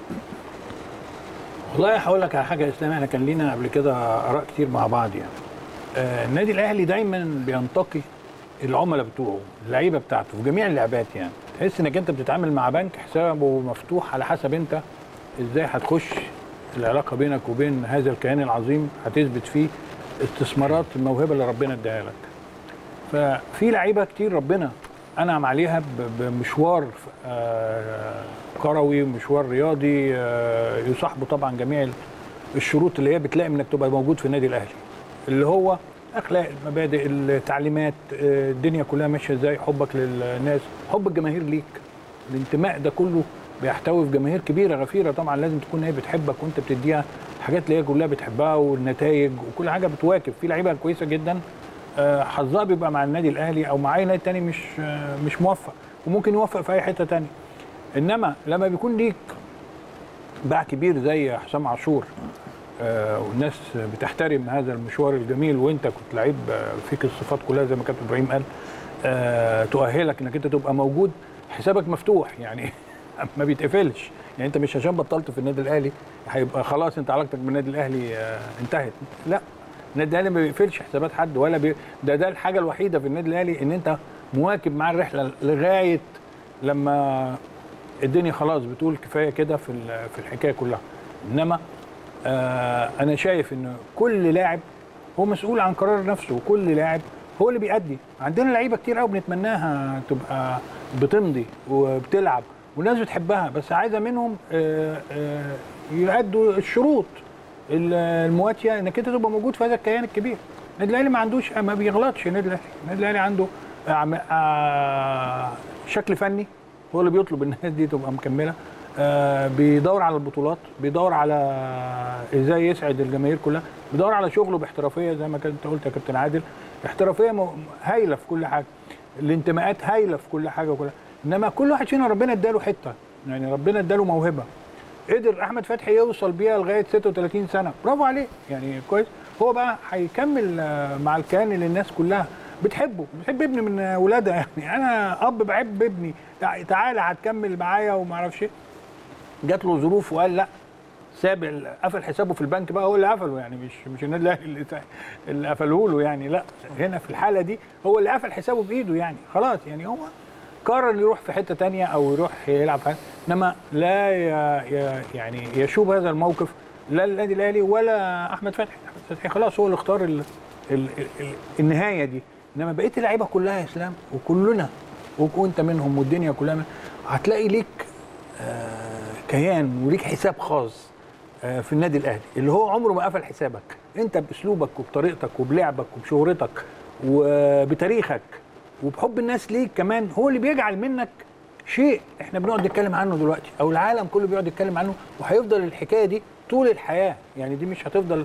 والله هقول لك على حاجه يا اسلام، احنا كان لينا قبل كده اراء كتير مع بعض. يعني آه النادي الاهلي دايما بينتقي العملاء بتوعه، اللعيبه بتاعته في جميع اللعبات. يعني تحس انك انت بتتعامل مع بنك حسابه مفتوح على حسب انت ازاي هتخش العلاقه بينك وبين هذا الكيان العظيم، هتثبت فيه استثمارات الموهبه اللي ربنا اداها لك. ففي لعيبه كتير ربنا انعم عليها بمشوار كروي، مشوار رياضي يصاحبه طبعا جميع الشروط اللي هي بتلاقي انك تبقى موجود في النادي الاهلي، اللي هو اخلاق، المبادئ، التعليمات، الدنيا كلها ماشيه ازاي، حبك للناس، حب الجماهير ليك، الانتماء ده كله بيحتوي في جماهير كبيره غفيره طبعا لازم تكون هي بتحبك وانت بتديها الحاجات اللي هي كلها بتحبها، والنتائج وكل حاجه بتواكب. في لعيبه كويسه جدا حظها بيبقى مع النادي الاهلي او مع اي نادي تاني مش مش موفق، وممكن يوفق في اي حته تانيه. انما لما بيكون ليك باع كبير زي حسام عاشور آه والناس بتحترم هذا المشوار الجميل، وانت كنت لعيب فيك الصفات كلها زي ما كابتن ابراهيم قال، آه تؤهلك انك انت تبقى موجود، حسابك مفتوح يعني ما بيتقفلش. يعني انت مش عشان بطلت في النادي الاهلي هيبقى خلاص انت علاقتك بالنادي الاهلي آه انتهت، لا، النادي الاهلي ما بيقفلش حسابات حد ولا بي... ده ده الحاجه الوحيده في النادي الاهلي ان انت مواكب مع الرحله لغايه لما الدنيا خلاص بتقول كفايه كده في في الحكايه كلها. انما آه انا شايف ان كل لاعب هو مسؤول عن قرار نفسه، وكل لاعب هو اللي بيأدي. عندنا لعيبه كتير قوي بنتمناها تبقى بتمضي وبتلعب والناس بتحبها، بس عايزه منهم آه آه يؤدوا الشروط المواتيه انك انت تبقى موجود في هذا الكيان الكبير. النادي الاهلي ما عندوش، ما بيغلطش النادي الاهلي، النادي الاهلي عنده آه آه شكل فني هو اللي بيطلب الناس دي تبقى مكمله، آه بيدور على البطولات، بيدور على ازاي يسعد الجماهير كلها، بيدور على شغله باحترافيه زي ما كنت قلت يا كابتن عادل، احترافيه هايله في كل حاجه، الانتماءات هايله في كل حاجه وكلها. انما كل واحد فينا ربنا اداله حته، يعني ربنا اداله موهبه قدر احمد فتحي يوصل بيها لغايه ستة وثلاثين سنه، برافو عليه يعني كويس. هو بقى هيكمل مع الكيان اللي الناس كلها بتحبه، بتحب ابني من ولادها، يعني انا اب بحب ابني، تعالى هتكمل معايا وما اعرفش ايه. جات له ظروف وقال لا، ساب قفل حسابه في البنك بقى، هو اللي قفله، يعني مش مش النادي الاهلي اللي اللي قفله له، يعني لا، هنا في الحاله دي هو اللي قفل حسابه بايده، يعني خلاص، يعني هو قرر يروح في حته ثانيه او يروح يلعب حاجه. انما لا يعني يشوب هذا الموقف لا النادي الاهلي ولا احمد فتحي، احمد فتحي خلاص هو اللي اختار ال ال ال النهايه دي. انما بقيه اللعيبه كلها يا اسلام وكلنا وانت منهم والدنيا كلها من هتلاقي ليك آه كيان وليك حساب خاص آه في النادي الاهلي اللي هو عمره ما قفل حسابك، انت باسلوبك وبطريقتك وبلعبك وبشهرتك وبتاريخك وبحب الناس ليك كمان هو اللي بيجعل منك شيء احنا بنقعد نتكلم عنه دلوقتي او العالم كله بيقعد يتكلم عنه، وهيفضل الحكايه دي طول الحياه. يعني دي مش هتفضل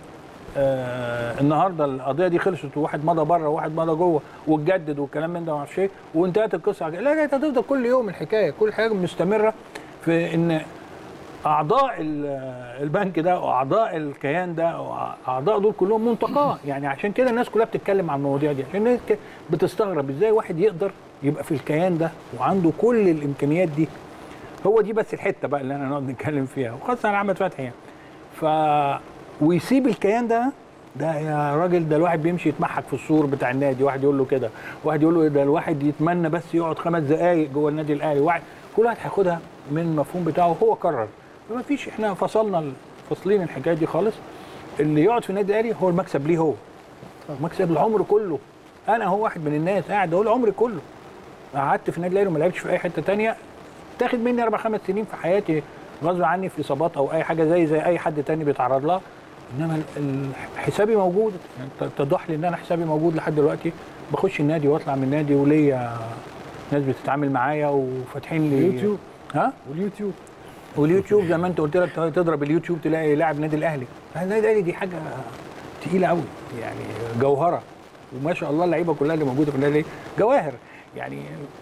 آه النهارده القضيه دي خلصت وواحد مضى بره وواحد مضى جوه واتجدد والكلام من ده ما اعرفش ايه وانتهت القصه، لا لا هتفضل كل يوم الحكايه، كل حاجه مستمره في ان اعضاء البنك ده واعضاء الكيان ده واعضاء دول كلهم منتقاه. يعني عشان كده الناس كلها بتتكلم عن المواضيع دي، عشان الناس بتستغرب ازاي واحد يقدر يبقى في الكيان ده وعنده كل الامكانيات دي. هو دي بس الحته بقى اللي انا نقعد نتكلم فيها، وخاصه على احمد فتحي يعني. ف ويسيب الكيان ده ده يا راجل، ده الواحد بيمشي يتمحك في السور بتاع النادي، واحد يقول له كده، واحد يقول له ده الواحد يتمنى بس يقعد خمس دقائق جوه النادي الاهلي، واحد كل واحد هياخدها من المفهوم بتاعه، هو قرر. فما فيش، احنا فصلنا فاصلين الحكايه دي خالص. اللي يقعد في النادي الاهلي هو المكسب ليه، هو مكسب العمر كله. انا هو واحد من الناس قاعد اقول عمري كله قعدت في النادي الاهلي وما لعبتش في اي حته ثانيه، تاخد مني اربع خمس سنين في حياتي غصب عني في اصابات او اي حاجه زي زي اي حد ثاني بيتعرض لها، انما حسابي موجود. يعني اتضح لي ان انا حسابي موجود لحد دلوقتي، بخش النادي واطلع من النادي وليا ناس بتتعامل معايا وفاتحين لي اليوتيوب. ها واليوتيوب واليوتيوب زي ما انت قلت لك، تضرب اليوتيوب تلاقي لاعب نادي الاهلي. النادي الاهلي دي حاجه تقيله قوي، يعني جوهره، وما شاء الله اللعيبه كلها اللي موجوده في النادي جواهر، يعني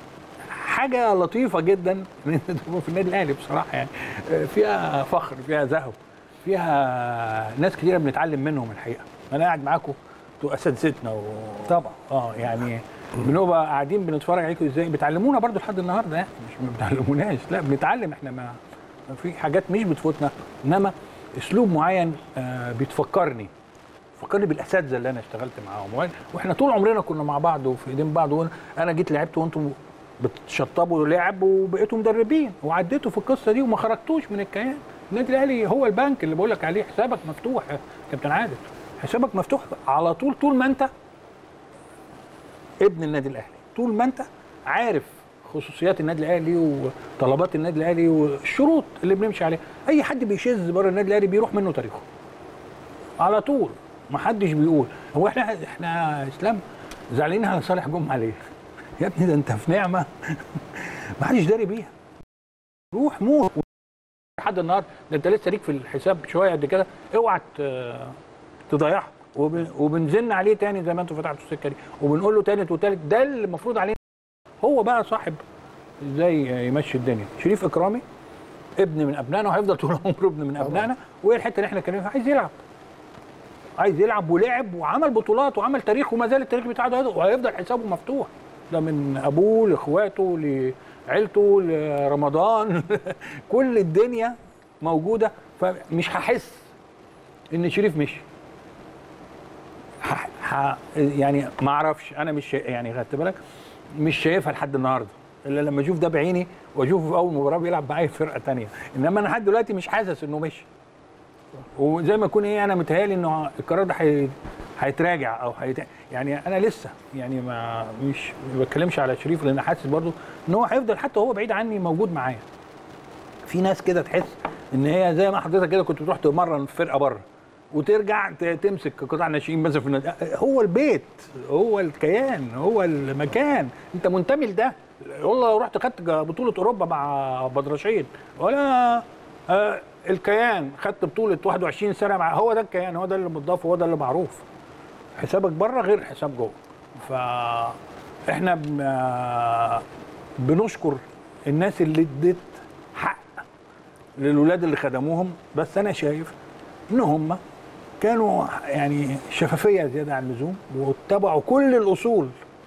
حاجه لطيفه جدا ان انت تبقى في النادي الاهلي بصراحه، يعني فيها فخر، فيها ذهب، فيها ناس كتيره بنتعلم منهم الحقيقه. انا قاعد معاكم انتوا اساتذتنا و... طبعا اه يعني بنبقى قاعدين بنتفرج عليكم ازاي بتعلمونا برضو لحد النهارده، يعني مش ما بتعلموناش، لا بنتعلم احنا، ما في حاجات مش بتفوتنا، انما اسلوب معين آه بيتفكرني فكرني بالاساتذه اللي انا اشتغلت معاهم، واحنا طول عمرنا كنا مع بعض وفي ايدين بعض. انا جيت لعبت وانتم بتشطبوا لعب وبقيتوا مدربين وعديتوا في القصه دي وما خرجتوش من الكيان. النادي الاهلي هو البنك اللي بقول لك عليه، حسابك مفتوح يا كابتن عادل، حسابك مفتوح على طول، طول ما انت ابن النادي الاهلي، طول ما انت عارف خصوصيات النادي الاهلي وطلبات النادي الاهلي والشروط اللي بنمشي عليها. اي حد بيشذ بره النادي الاهلي بيروح منه تاريخه على طول، ما حدش بيقول هو احنا احنا اسلام زعلانين على صالح جمعه ليه؟ يا ابني ده انت في نعمه ما حدش داري بيها. روح موت لحد النهارده، ده انت لسه ليك في الحساب شويه قد كده، اوعى تضيعه. وبنزلنا عليه تاني زي ما انتوا فتحتوا السكه دي، وبنقول له تالت وتالت. ده اللي المفروض علينا، هو بقى صاحب ازاي يمشي الدنيا. شريف اكرامي ابن من ابنائنا وهيفضل طول عمره ابن من ابنائنا، وايه الحته اللي احنا اتكلمنا فيها؟ عايز يلعب عايز يلعب ولعب وعمل بطولات وعمل تاريخ، وما زال التاريخ بتاعه ده وهيفضل حسابه مفتوح. ده من ابوه لاخواته لعيلته لرمضان كل الدنيا موجوده. فمش هحس ان شريف مشي، ح... يعني ما اعرفش، انا مش يعني خدت بالك مش شايفها لحد النهارده الا لما اشوف ده بعيني واشوفه في اول مباراه بيلعب معايا في فرقه ثانيه. انما انا لحد دلوقتي مش حاسس انه مشي، وزي ما يكون ايه انا متهيألي انه القرار ده حي... هيتراجع او هيت... يعني انا لسه يعني ما مش ما بتكلمش على شريف، لان حاسس برضو ان هو هيفضل حتى هو بعيد عني موجود معايا. في ناس كده تحس ان هي زي ما حضرتك كده كنت بتروح تمرن في فرقه بره وترجع تمسك قطاع الناشئين مثلا في النادي، هو البيت هو الكيان هو المكان، انت منتمي لده. والله لو رحت خدت بطوله اوروبا مع بدرشين ولا آه الكيان، خدت بطوله واحد وعشرين سنه مع، هو ده الكيان، هو ده اللي مضاف، هو ده اللي معروف. حسابك بره غير حساب جوه. فاحنا بنشكر الناس اللي ادت حق للولاد اللي خدموهم، بس انا شايف ان هم كانوا يعني شفافيه زياده عن اللزوم، واتبعوا كل الاصول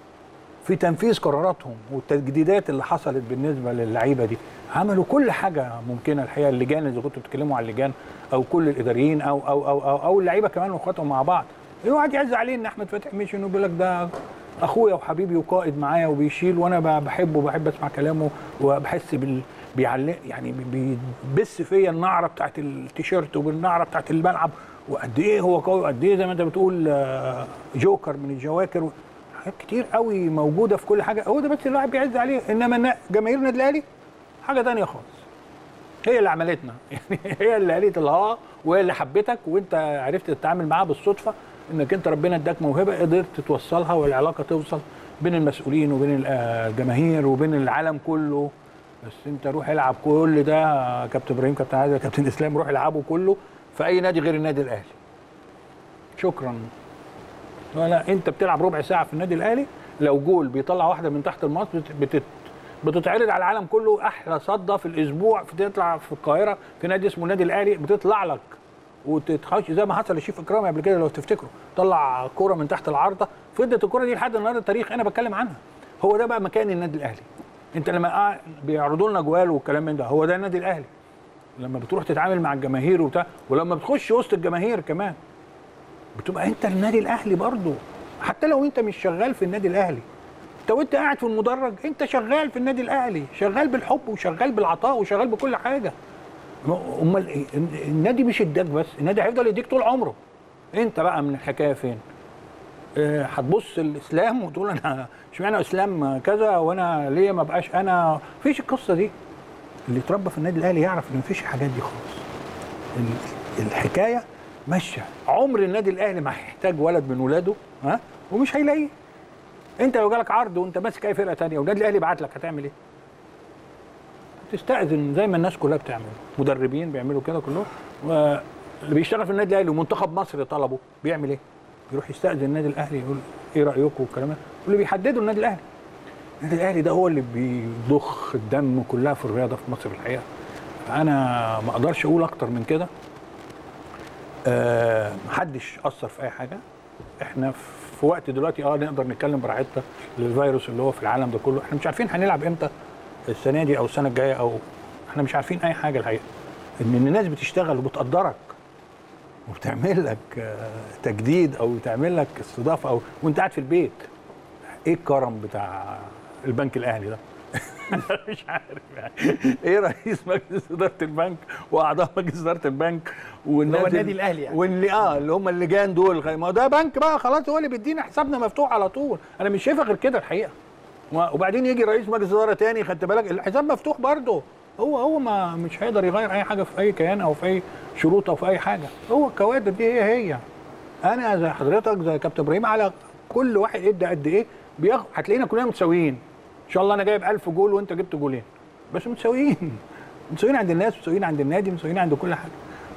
في تنفيذ قراراتهم والتجديدات اللي حصلت بالنسبه للعيبه دي. عملوا كل حاجه ممكنه الحقيقه، اللجان اذا كنتوا بتتكلموا على اللجان او كل الاداريين او او او او, أو اللعيبه كمان واخواتهم مع بعض. الواحد يعز عليه ان احمد فتحي مشي، انه بيقول لك ده اخويا وحبيبي وقائد معايا وبيشيل، وانا بحبه وبحب اسمع كلامه وبحس بال بيعلق يعني بيبث فيا النعره بتاعت التيشيرت وبالنعره بتاعت الملعب، وقد ايه هو قوي وقد ايه زي ما انت بتقول جوكر من الجواكر، حاجات كتير قوي موجوده في كل حاجه. هو ده بس الواحد بيعز عليه. انما جماهير النادي الاهلي حاجه ثانيه خالص، هي اللي عملتنا يعني هي اللي قالت الها، وهي اللي حبتك، وانت عرفت تتعامل معاها بالصدفه، انك انت ربنا اداك موهبه قدرت توصلها، والعلاقه توصل بين المسؤولين وبين الجماهير وبين العالم كله. بس انت روح العب كل ده كابتن ابراهيم، كابتن عادل، كابتن اسلام، روح العبه كله في اي نادي غير النادي الاهلي. شكرا. ولا انت بتلعب ربع ساعه في النادي الاهلي، لو جول بيطلع واحده من تحت الماس بتت بتتعرض على العالم كله. احلى صده في الاسبوع بتطلع في القاهره في نادي اسمه النادي الاهلي، بتطلع لك وتتخش زي ما حصل لشريف اكرامي قبل كده لو تفتكروا، طلع كوره من تحت العارضه، فضلت الكوره دي لحد النهارده تاريخ انا بتكلم عنها. هو ده بقى مكان النادي الاهلي. انت لما بيعرضوا لنا جوال والكلام من ده، هو ده النادي الاهلي. لما بتروح تتعامل مع الجماهير وبتاع، ولما بتخش وسط الجماهير كمان بتبقى انت النادي الاهلي برضه، حتى لو انت مش شغال في النادي الاهلي. انت وانت قاعد في المدرج انت شغال في النادي الاهلي، شغال بالحب وشغال بالعطاء وشغال بكل حاجه. امال ايه؟ النادي مش اداك بس، النادي هيفضل يديك طول عمره. انت بقى من الحكايه فين؟ اه هتبص الاسلام وتقول انا اشمعنى اسلام كذا وانا ليه ما بقاش انا؟ مفيش القصه دي. اللي اتربى في النادي الاهلي يعرف ان مفيش الحاجات دي خالص. الحكايه ماشيه. عمر النادي الاهلي ما هيحتاج ولد من ولاده، ها، ومش هيلاقيه. انت لو جالك عرض وانت ماسك اي فرقه ثانيه والنادي الاهلي بعت لك، هتعمل ايه؟ تستأذن زي ما الناس كلها بتعمل، مدربين بيعملوا كده كلهم، واللي بيشتغل في النادي الاهلي ومنتخب مصر طلبه بيعمل ايه؟ يروح يستأذن النادي الاهلي يقول ايه رايكم والكلام ده، واللي بيحددوا النادي الاهلي. النادي الاهلي ده هو اللي بيضخ الدم كلها في الرياضه في مصر الحقيقه. فانا ما اقدرش اقول اكتر من كده. أه محدش اثر في اي حاجه. احنا في وقت دلوقتي اه نقدر نتكلم براحتنا للفيروس اللي هو في العالم ده كله، احنا مش عارفين هنلعب امتى السنه دي او السنه الجايه، او احنا مش عارفين اي حاجه الحقيقه. ان الناس بتشتغل وبتقدرك وبتعمل لك تجديد او بتعمل لك استضافه او وانت قاعد في البيت. ايه الكرم بتاع البنك الاهلي ده؟ مش عارف يعني ايه رئيس مجلس اداره البنك واعضاء مجلس اداره البنك والناس هو النادي الاهلي يعني، واللي اه اللي هم اللجان دول، ما ده بنك بقى خلاص، هو اللي بيدينا حسابنا مفتوح على طول. انا مش شايفها غير كده الحقيقه. وبعدين يجي رئيس مجلس اداره تاني، خدت بالك الحساب مفتوح برضه. هو هو ما مش هيقدر يغير اي حاجه في اي كيان او في اي شروط او في اي حاجه. هو الكوادر دي هي هي انا زي حضرتك زي كابتن ابراهيم، على كل واحد ادى قد ايه بياخد، هتلاقينا كلنا متساويين ان شاء الله. انا جايب ألف جول وانت جبت جولين، بس متساويين متساويين عند الناس، متساويين عند النادي، متساويين عند كل حاجه.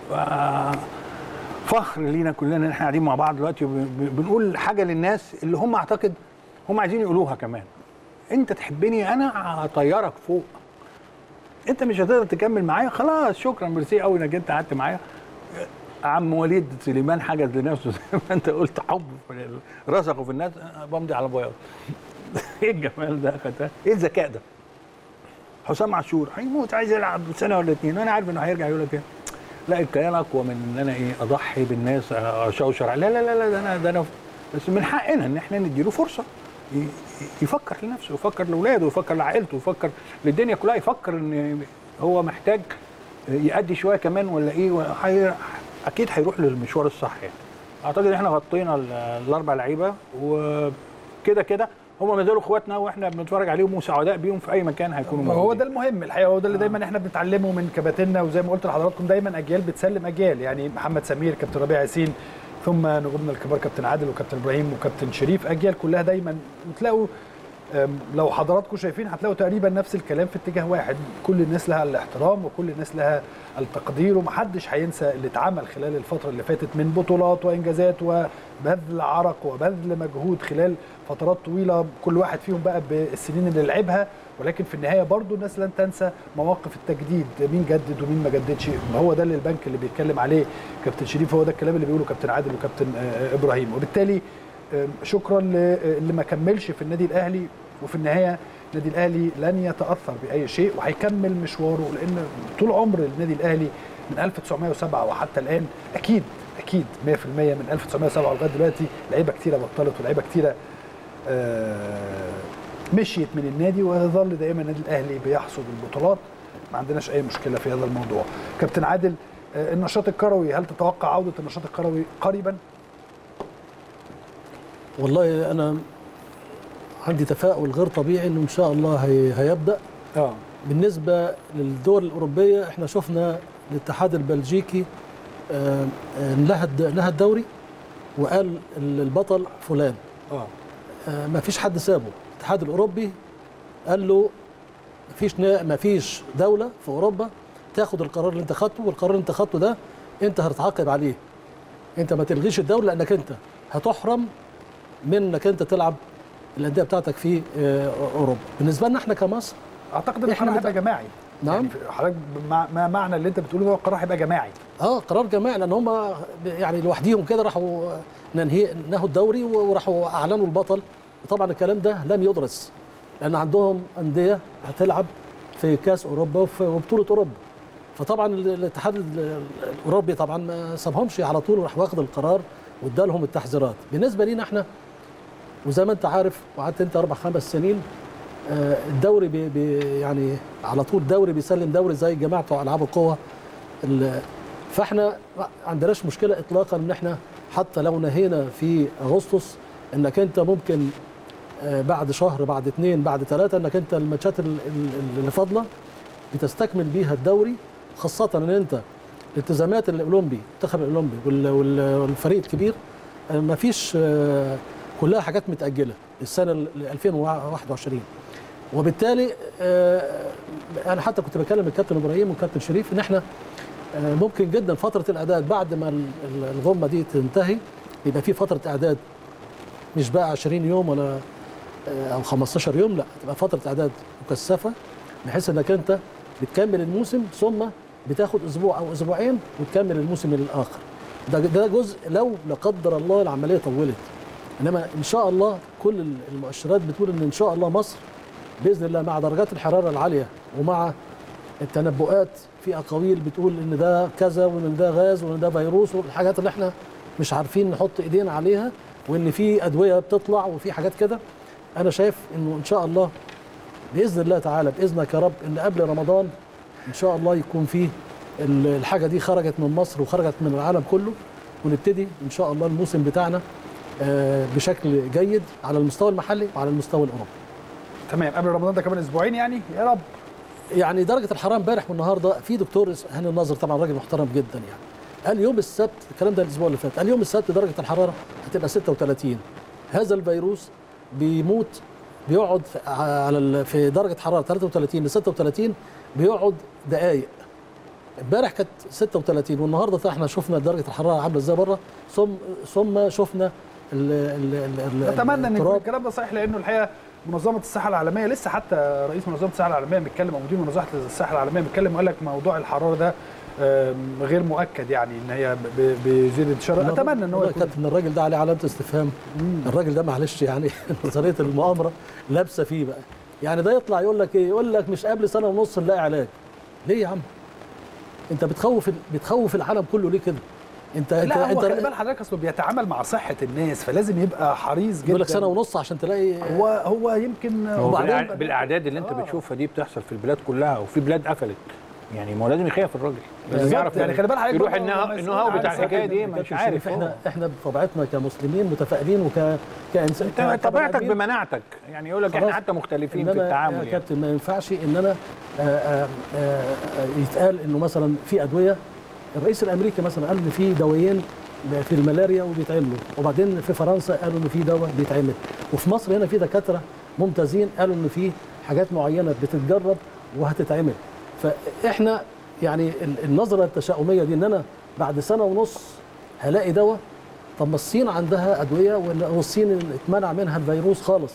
فخر لينا كلنا ان احنا قاعدين مع بعض دلوقتي وبنقول حاجه للناس اللي هم اعتقد هم عايزين يقولوها كمان. انت تحبني انا هطيرك فوق، انت مش هتقدر تكمل معايا خلاص شكرا ميرسي قوي انك انت قعدت معايا. عم وليد سليمان حجز لنفسه زي ما انت قلت، حب رسخه في الناس، بمضي على بياض. ايه الجمال ده؟ ايه الذكاء ده؟ حسام عاشور هيموت عايز يلعب سنه ولا اتنين، وانا عارف انه هيرجع يقول لك ايه؟ لا الكيان اقوى من ان انا ايه اضحي بالناس اشوشر. لا لا لا لا ده انا ده انا بس من حقنا ان احنا نديله فرصه يفكر لنفسه، يفكر لاولاده، يفكر لعائلته، يفكر للدنيا كلها، يفكر ان هو محتاج يأدي شويه كمان ولا ايه. اكيد هيروح للمشوار الصح يعني. اعتقد ان احنا غطينا الاربع لعيبه وكده كده هم ما زالوا اخواتنا واحنا بنتفرج عليهم وسعداء بيهم في اي مكان هيكونوا موجودين. هو ده المهم الحقيقه، هو ده اللي دايما احنا بنتعلمه من كباتننا، وزي ما قلت لحضراتكم دايما اجيال بتسلم اجيال. يعني محمد سمير، كابتن ربيع ياسين، ثم نجومنا الكبار كابتن عادل وكابتن ابراهيم وكابتن شريف، اجيال كلها دايما وتلاقوا لو حضراتكم شايفين هتلاقوا تقريبا نفس الكلام في اتجاه واحد. كل الناس لها الاحترام وكل الناس لها التقدير، ومحدش هينسى اللي اتعمل خلال الفتره اللي فاتت من بطولات وانجازات وبذل عرق وبذل مجهود خلال فترات طويله، كل واحد فيهم بقى بالسنين اللي لعبها. ولكن في النهايه برضو الناس لن تنسى مواقف التجديد، مين جدد ومين ما جددش. هو ده اللي البنك اللي بيتكلم عليه كابتن شريف، هو ده الكلام اللي بيقوله كابتن عادل وكابتن ابراهيم. وبالتالي شكرا اللي ما كملش في النادي الاهلي، وفي النهايه النادي الاهلي لن يتاثر باي شيء وهيكمل مشواره، لان طول عمر النادي الاهلي من ألف وتسعمائة وسبعة وحتى الان اكيد اكيد مئة في المئة من ألف وتسعمائة وسبعة لغايه دلوقتي لعيبه كتيره بطلت ولاعيبه كتيره مشيت من النادي، ويظل دائما النادي الاهلي بيحصد البطولات. ما عندناش اي مشكله في هذا الموضوع. كابتن عادل، النشاط الكروي، هل تتوقع عوده النشاط الكروي قريبا؟ والله انا عندي تفاؤل غير طبيعي انه ان شاء الله هي هيبدا. اه بالنسبه للدول الاوروبيه احنا شفنا الاتحاد البلجيكي آه نهى نهى الدوري وقال البطل فلان. اه آه ما فيش حد سابه. الاتحاد الاوروبي قال له ما فيش ما فيش دوله في اوروبا تاخد القرار اللي انت خدته، والقرار اللي انت خدته ده انت هتتعاقب عليه. انت ما تلغيش الدوري لانك انت هتحرم من انك انت تلعب الانديه بتاعتك في اوروبا. بالنسبه لنا احنا كمصر اعتقد ان القرار هيبقى جماعي. نعم يعني حضرتك ما معنى اللي انت بتقوله، هو القرار هيبقى جماعي. اه قرار جماعي، لان هم يعني لوحديهم كده راحوا ننهي نهوا الدوري وراحوا اعلنوا البطل. وطبعا الكلام ده لم يدرس، لان عندهم انديه هتلعب في كاس اوروبا وبطوله اوروبا. فطبعا الاتحاد الاوروبي طبعا ما سابهمش على طول، وراح واخد القرار وادالهم التحذيرات. بالنسبه لينا احنا وزي ما انت عارف وقعدت انت اربع خمس سنين الدوري بي بي يعني على طول دوري بيسلم دوري زي الجماعه بتوع العاب القوه. فاحنا ما عندناش مشكله اطلاقا ان احنا حتى لو نهينا في اغسطس انك انت ممكن بعد شهر بعد اثنين بعد ثلاثه انك انت الماتشات اللي فاضله بتستكمل بيها الدوري، خاصه ان انت الالتزامات الاولمبي المنتخب الاولمبي والفريق الكبير ما فيش كلها حاجات متاجله السنه ألفين وواحد وعشرين. وبالتالي انا حتى كنت بكلم الكابتن ابراهيم والكابتن شريف ان احنا ممكن جدا فتره الاعداد بعد ما الغمه دي تنتهي يبقى في فتره اعداد مش بقى عشرين يوم ولا او خمستاشر يوم، لا تبقى فتره اعداد مكثفه بحيث انك انت بتكمل الموسم ثم بتاخد اسبوع او اسبوعين وتكمل الموسم الاخر. ده ده جزء لو لا قدر الله العمليه طولت. انما ان شاء الله كل المؤشرات بتقول ان ان شاء الله مصر باذن الله مع درجات الحراره العاليه ومع التنبؤات في اقاويل بتقول ان ده كذا وان ده غاز وان ده فيروس والحاجات اللي احنا مش عارفين نحط ايدينا عليها، وان في ادويه بتطلع وفي حاجات كده. انا شايف انه ان شاء الله باذن الله تعالى باذنك يا رب ان قبل رمضان ان شاء الله يكون فيه الحاجه دي خرجت من مصر وخرجت من العالم كله، ونبتدي ان شاء الله الموسم بتاعنا بشكل جيد على المستوى المحلي وعلى المستوى الاوروبي. تمام قبل رمضان ده كمان اسبوعين يعني يا رب. يعني درجه الحراره امبارح والنهارده في دكتور هاني الناظر طبعا راجل محترم جدا يعني قال يوم السبت الكلام ده الاسبوع اللي فات قال يوم السبت درجه الحراره هتبقى ستة وثلاثين. هذا الفيروس بيموت بيقعد على في درجه حراره ثلاثة وثلاثين ل ستة وثلاثين بيقعد دقائق. امبارح كانت ستة وثلاثين والنهارده احنا شفنا درجه الحراره عامله ازاي بره ثم ثم شفنا ال ال اتمنى ان يكون الكلام ده صحيح لانه الحقيقه منظمه الصحه العالميه لسه حتى رئيس منظمه الصحه العالميه بيتكلم او مدير منظمه الصحه العالميه بيتكلم وقال لك موضوع الحراره ده غير مؤكد يعني ان هي بيزيد انتشار. اتمنى ان هو يكون كابتن الراجل ده عليه علامه استفهام. الراجل ده معلش يعني نظريه المؤامره لابسه فيه بقى يعني ده يطلع يقول لك ايه يقول لك مش قبل سنه ونص نلاقي علاج. ليه يا عم؟ انت بتخوف بتخوف العالم كله ليه كده؟ انت لا انت هو انت خلي بال حضرتك اصله بيتعامل مع صحه الناس فلازم يبقى حريص جدا. يقول لك سنه ونص عشان تلاقي هو هو يمكن هو بالاعداد اللي انت آه. بتشوفها دي بتحصل في البلاد كلها وفي بلاد قفلت يعني ما هو لازم يخاف الراجل لازم يعرف يعني خلي بال حضرتك يروح النهاو بتاع الحكايه دي مش عارف. احنا احنا بطبيعتنا كمسلمين متفائلين وك كانسان طبيعتك بمناعتك يعني يقول لك احنا حتى مختلفين في التعامل. يا كابتن ما ينفعش ان انا آآ آآ يتقال انه مثلا في ادويه. الرئيس الامريكي مثلا قال ان في دوايين في الملاريا وبيتعملوا وبعدين في فرنسا قالوا ان في دواء بيتعمل وفي مصر هنا في دكاتره ممتازين قالوا ان في حاجات معينه بتتجرب وهتتعمل. فاحنا يعني النظره التشاؤميه دي ان انا بعد سنه ونص هلاقي دواء. طب ما الصين عندها ادويه والصين اتمنع منها الفيروس خالص.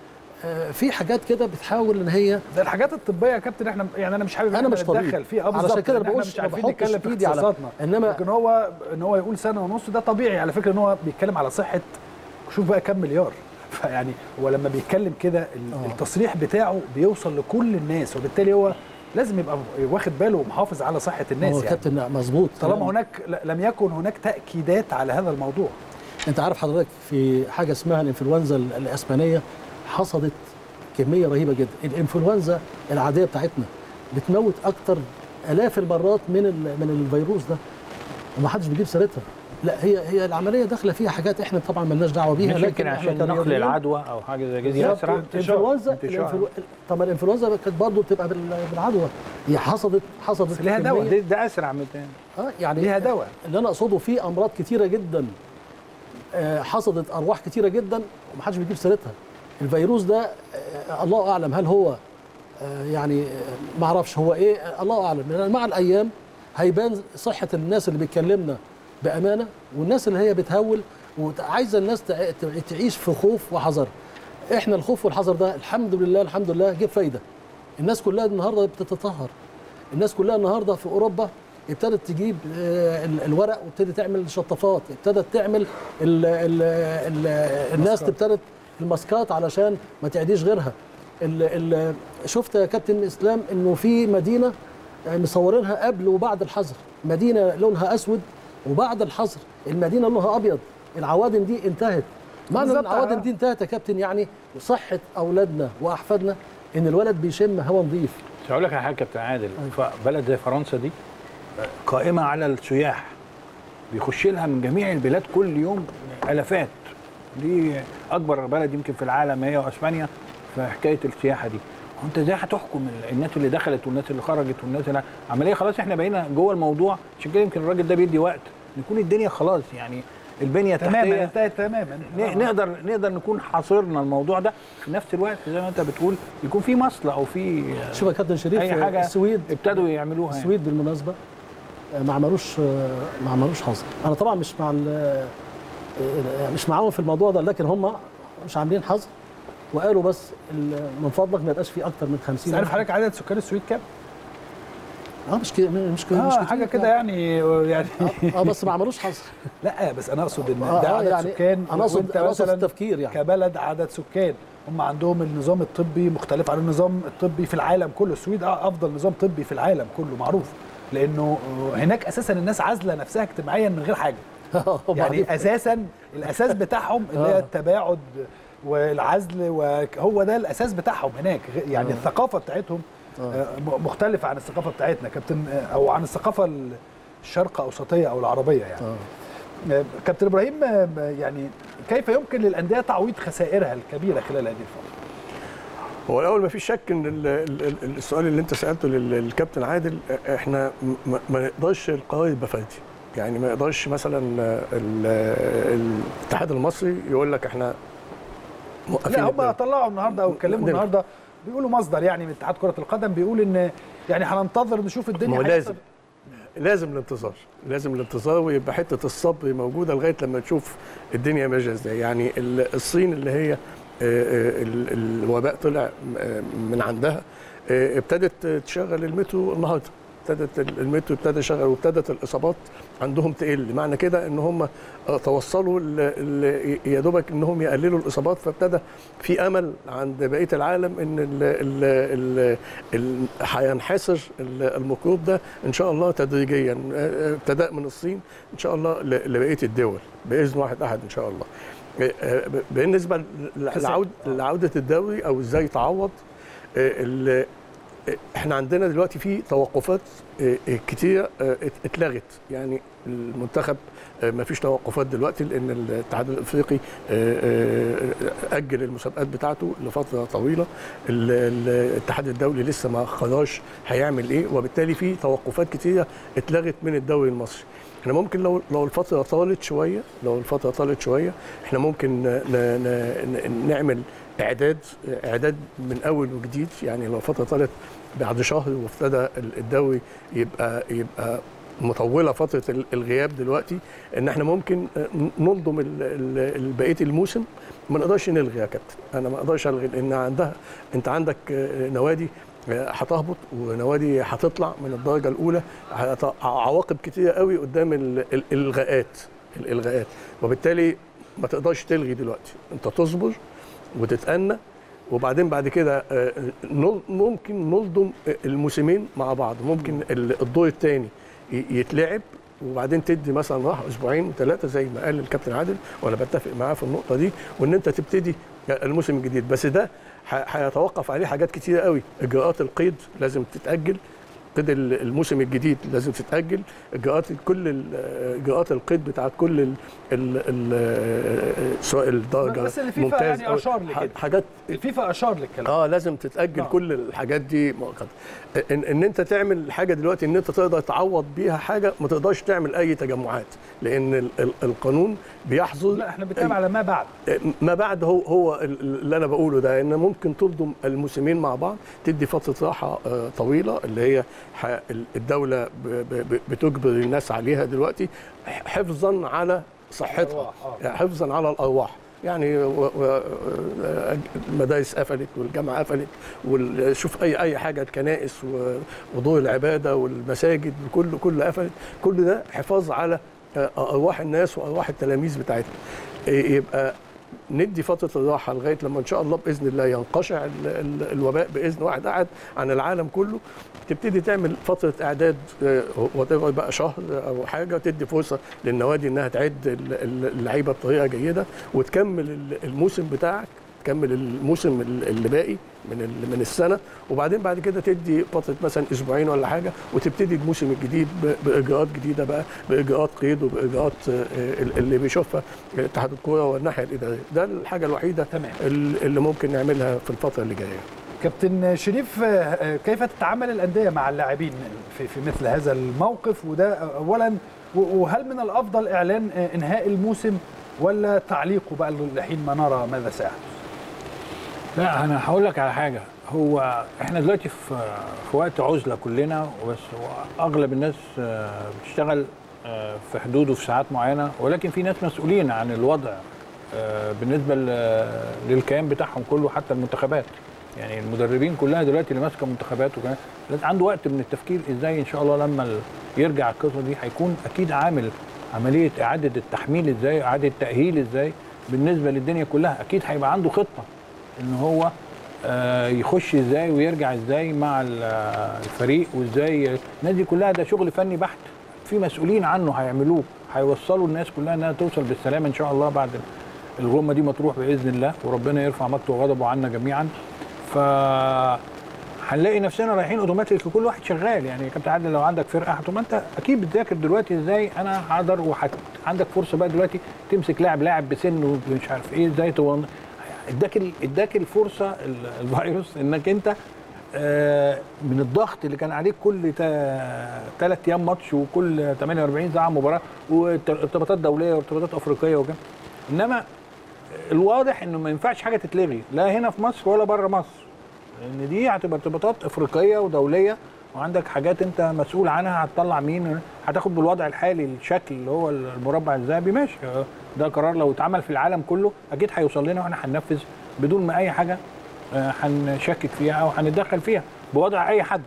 في حاجات كده بتحاول ان هي ده الحاجات الطبيه يا كابتن احنا يعني انا مش حابب انا مش اتدخل فيها اه علشان كده بقول مش عارفين نتكلم في اختصاصاتنا انما لكن هو ان هو يقول سنه ونص ده طبيعي على فكره ان هو بيتكلم على صحه شوف بقى كام مليار. فيعني هو لما بيتكلم كده التصريح بتاعه بيوصل لكل الناس وبالتالي هو لازم يبقى واخد باله ومحافظ على صحه الناس. هو يعني كابتن مظبوط طالما هناك لم يكن هناك تاكيدات على هذا الموضوع. انت عارف حضرتك في حاجه اسمها الانفلونزا الاسبانيه حصدت كميه رهيبه جدا. الانفلونزا العاديه بتاعتنا بتموت اكتر الاف المرات من من الفيروس ده وما حدش بيجيب سيرتها. لا هي هي العمليه داخله فيها حاجات احنا طبعا مالناش دعوه بيها لكن عشان نقل العدوى او حاجه زي كده اسرع. الانفلونزا طب الانفلونزا كانت برضه بتبقى بالعدوى. هي حصدت حصدت ليها دواء ده اسرع من الثاني. اه يعني ليها دواء. اللي انا اقصده في امراض كتيره جدا حصدت ارواح كتيره جدا وما حدش بيجيب سيرتها. الفيروس ده الله اعلم هل هو يعني ما اعرفش هو ايه الله اعلم. مع الايام هيبان صحه الناس اللي بيتكلمنا بامانه والناس اللي هي بتهول وعايزه الناس تعيش في خوف وحذر. احنا الخوف والحذر ده الحمد لله الحمد لله جاب فايده. الناس كلها النهارده بتتطهر. الناس كلها النهارده في اوروبا ابتدت تجيب الورق وابتدت تعمل شطافات. ابتدت تعمل ال ال ال الناس ابتدت الماسكات علشان ما تعديش غيرها. ال ال شفت يا كابتن اسلام انه في مدينه مصورينها قبل وبعد الحظر. مدينه لونها اسود وبعد الحظر المدينه لونها ابيض. العوادم دي انتهت. معنى ان العوادم دي انتهت يا كابتن يعني صحه اولادنا واحفادنا ان الولد بيشم هواء نظيف. مش هقول لك على حاجه كابتن عادل. بلد زي فرنسا دي قائمه على السياح بيخش لها من جميع البلاد كل يوم الافات. دي اكبر بلد يمكن في العالم هي واسبانيا في حكايه السياحه دي. وانت ازاي هتحكم الناس اللي دخلت والناس اللي خرجت والناس اللي عمليه خلاص احنا بقينا جوه الموضوع. عشان كده يمكن الراجل ده بيدي وقت نكون الدنيا خلاص يعني البنيه التحتيه انتهت تماما. نقدر نقدر نكون حاصرنا الموضوع ده في نفس الوقت زي ما انت بتقول يكون في مصلحه او في شوف يا كابتن شريف اي حاجه السويد ابتدوا يعملوها. السويد يعني. بالمناسبه ما عملوش ما عملوش حظر. انا طبعا مش مع مش معاهم في الموضوع ده لكن هم مش عاملين حظر وقالوا بس من فضلك ما يبقاش في اكتر من خمسين. عارف حضرتك عدد سكان السويد كام؟ اه مش كده مش كده آه مش حاجه كده يعني يعني اه بس ما عملوش حظر. لا بس انا اقصد ان آه ده عدد يعني سكان. انا اقصد انا اقصد التفكير يعني كبلد عدد سكان هم عندهم النظام الطبي مختلف عن النظام الطبي في العالم كله. السويد افضل نظام طبي في العالم كله معروف لانه هناك اساسا الناس عازله نفسها اجتماعيا من غير حاجه. يعني اساسا الاساس بتاعهم اللي هي التباعد والعزل وهو ده الاساس بتاعهم هناك. يعني آه. الثقافه بتاعتهم آه. مختلفه عن الثقافه بتاعتنا كابتن او عن الثقافه الشرق اوسطيه او العربيه يعني. آه. كابتن ابراهيم يعني كيف يمكن للانديه تعويض خسائرها الكبيره خلال هذه الفتره؟ هو الاول ما فيش شك ان ال ال السؤال اللي انت سالته للكابتن عادل، احنا ما نقدرش القرار يبقى فردي. يعني ما يقدرش مثلا الاتحاد المصري يقول لك احنا لا هم طلعوا النهارده او اتكلموا النهارده بيقولوا مصدر يعني من اتحاد كره القدم بيقول ان يعني هننتظر نشوف الدنيا. لازم لازم الانتظار، لازم الانتظار ويبقى حته الصبر موجوده لغايه لما نشوف الدنيا ماشيه ازاي. يعني الصين اللي هي الوباء طلع من عندها ابتدت تشغل المترو النهارده، ابتدت المترو ابتدى يشغل وابتدت الاصابات عندهم تقل. معنى كده ان هم توصلوا يا دوبك انهم يقللوا الاصابات، فابتدى في امل عند بقيه العالم ان هينحسر الميكروب ده ان شاء الله تدريجيا، ابتداء من الصين ان شاء الله لبقيه الدول باذن واحد احد ان شاء الله. بالنسبه لعوده الدوري او ازاي تعوض، احنا عندنا دلوقتي في توقفات كتير اتلغت. يعني المنتخب ما فيش توقفات دلوقتي لان الاتحاد الافريقي اجل المسابقات بتاعته لفتره طويله. الاتحاد الدولي لسه ما خلاش هيعمل ايه، وبالتالي في توقفات كتيره اتلغت من الدوري المصري. احنا ممكن لو لو الفتره طالت شويه لو الفتره طالت شويه احنا ممكن نعمل اعداد اعداد من اول وجديد. يعني لو فتره طالت بعد شهر وابتدى الدوري يبقى يبقى مطوله فتره الغياب دلوقتي، ان احنا ممكن ننظم بقيه الموسم. ما نقدرش نلغي يا كابتن، انا ما اقدرش الغي لان عندها انت عندك نوادي هتهبط ونوادي هتطلع من الدرجه الاولى، عواقب كتيره قوي قدام الالغاءات الالغاءات وبالتالي ما تقدرش تلغي دلوقتي. انت تصبر وتتأنى، وبعدين بعد كده ممكن نلضم الموسمين مع بعض. ممكن الدور الثاني يتلعب وبعدين تدي مثلا راح اسبوعين وثلاثه زي ما قال الكابتن عادل، وانا بتفق معاه في النقطه دي، وان انت تبتدي الموسم الجديد. بس ده هيتوقف عليه حاجات كتيره قوي. اجراءات القيد لازم تتاجل، قيد الموسم الجديد لازم تتاجل، اجراءات كل اجراءات القيد بتاعت كل سواء الدرجه بس الفيفا يعني اشار لكده حاجات الفيفا اشار للكلام اه لازم تتاجل. آه. كل الحاجات دي مؤقته. إن, ان انت تعمل حاجه دلوقتي ان انت تقدر تعوض بيها حاجه، ما تقدرش تعمل اي تجمعات لان القانون بيحظر. لا احنا بنتكلم على ما بعد ما بعد هو هو اللي انا بقوله ده، ان ممكن تلضم الموسمين مع بعض، تدي فتره راحه طويله اللي هي الدوله بتجبر الناس عليها دلوقتي حفظا على صحتها، حفظا على الارواح. يعني المدارس قفلت والجامعه قفلت، وشوف اي اي حاجه، الكنائس ودور العباده والمساجد كله كله قفلت. كل ده حفاظ على ارواح الناس وارواح التلاميذ بتاعتنا. يبقى ندي فتره الراحه لغايه لما ان شاء الله باذن الله ينقشع الوباء باذن واحد احد عن العالم كله. تبتدي تعمل فتره اعداد وتبقى بقى شهر او حاجه، تدي فرصه للنوادي انها تعد اللعيبه بطريقه جيده، وتكمل الموسم بتاعك، تكمل الموسم اللي باقي من من السنه، وبعدين بعد كده تدي فتره مثلا اسبوعين ولا حاجه، وتبتدي الموسم الجديد باجراءات جديده بقى، باجراءات قيد وباجراءات اللي بيشوفها اتحاد الكوره والناحيه الاداريه. ده الحاجه الوحيده تمام اللي ممكن نعملها في الفتره اللي جايه. كابتن شريف، كيف تتعامل الانديه مع اللاعبين في في مثل هذا الموقف؟ وده اولا، وهل من الافضل اعلان انهاء الموسم ولا تعليقه بقى لحين ما نرى ماذا سيحدث؟ لا انا هقول لك على حاجه. هو احنا دلوقتي في في وقت عزله كلنا، وبس اغلب الناس بتشتغل في حدود وفي ساعات معينه، ولكن في ناس مسؤولين عن الوضع بالنسبه للكيان بتاعهم كله، حتى المنتخبات. يعني المدربين كلها دلوقتي اللي ماسكه منتخبات وكمان عنده وقت من التفكير ازاي ان شاء الله لما يرجع القصه دي هيكون اكيد عامل عمليه اعاده التحميل ازاي، اعاده التاهيل ازاي بالنسبه للدنيا كلها. اكيد هيبقى عنده خطه ان هو يخش ازاي ويرجع ازاي مع الفريق، وازاي الناس كلها. ده شغل فني بحت، في مسؤولين عنه هيعملوا، هيوصلوا الناس كلها انها توصل بالسلامه ان شاء الله بعد الغمه دي ما تروح باذن الله، وربنا يرفع مقته وغضبه عنا جميعا. ف هنلاقي نفسنا رايحين اوتوماتيك كل واحد شغال. يعني يا كابتن عادل لو عندك فرقه، طب ما انت اكيد بتذاكر دلوقتي ازاي انا هقدر، وعندك فرصه بقى دلوقتي تمسك لاعب لاعب بسن ومش عارف ايه ازاي تو اداك اداك الفرصه الفيروس انك انت آه من الضغط اللي كان عليك كل ثلاث ايام ماتش وكل ثمانية وأربعين ساعه مباراه وارتباطات دوليه وارتباطات افريقيه وكده. انما الواضح انه ما ينفعش حاجه تتلغي لا هنا في مصر ولا بره مصر، لان دي هتبقى ارتباطات افريقيه ودوليه وعندك حاجات انت مسؤول عنها. هتطلع مين؟ هتاخد بالوضع الحالي الشكل اللي هو المربع الذهبي ماشي، ده قرار لو اتعمل في العالم كله اكيد هيوصل لنا واحنا هننفذ بدون ما اي حاجه هنشكك فيها او هنتدخل فيها بوضع اي حد.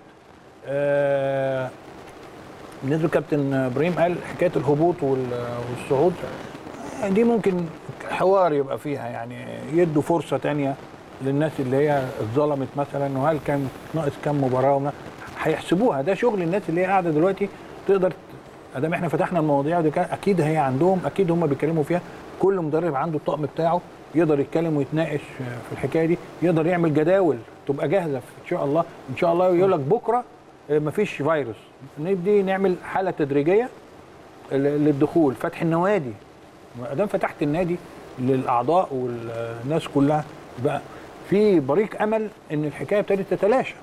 بالنسبه لكابتن ابراهيم قال حكايه الهبوط والصعود دي ممكن حوار يبقى فيها، يعني يدوا فرصه ثانيه للناس اللي هي اتظلمت مثلا، وهل كان ناقص كام مباراه هيحسبوها. ده شغل الناس اللي هي قاعده دلوقتي تقدر، ادام احنا فتحنا المواضيع دي اكيد هي عندهم، اكيد هم بيتكلموا فيها. كل مدرب عنده الطقم بتاعه يقدر يتكلم ويتناقش في الحكايه دي، يقدر يعمل جداول تبقى جاهزه ان شاء الله. ان شاء الله يقول لك بكره مفيش فيروس، نبدي نعمل حاله تدريجيه للدخول، فتح النوادي. ما دام فتحت النادي للاعضاء والناس كلها بقى في بريق امل ان الحكايه ابتدت تتلاشى.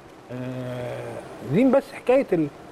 دي بس حكايه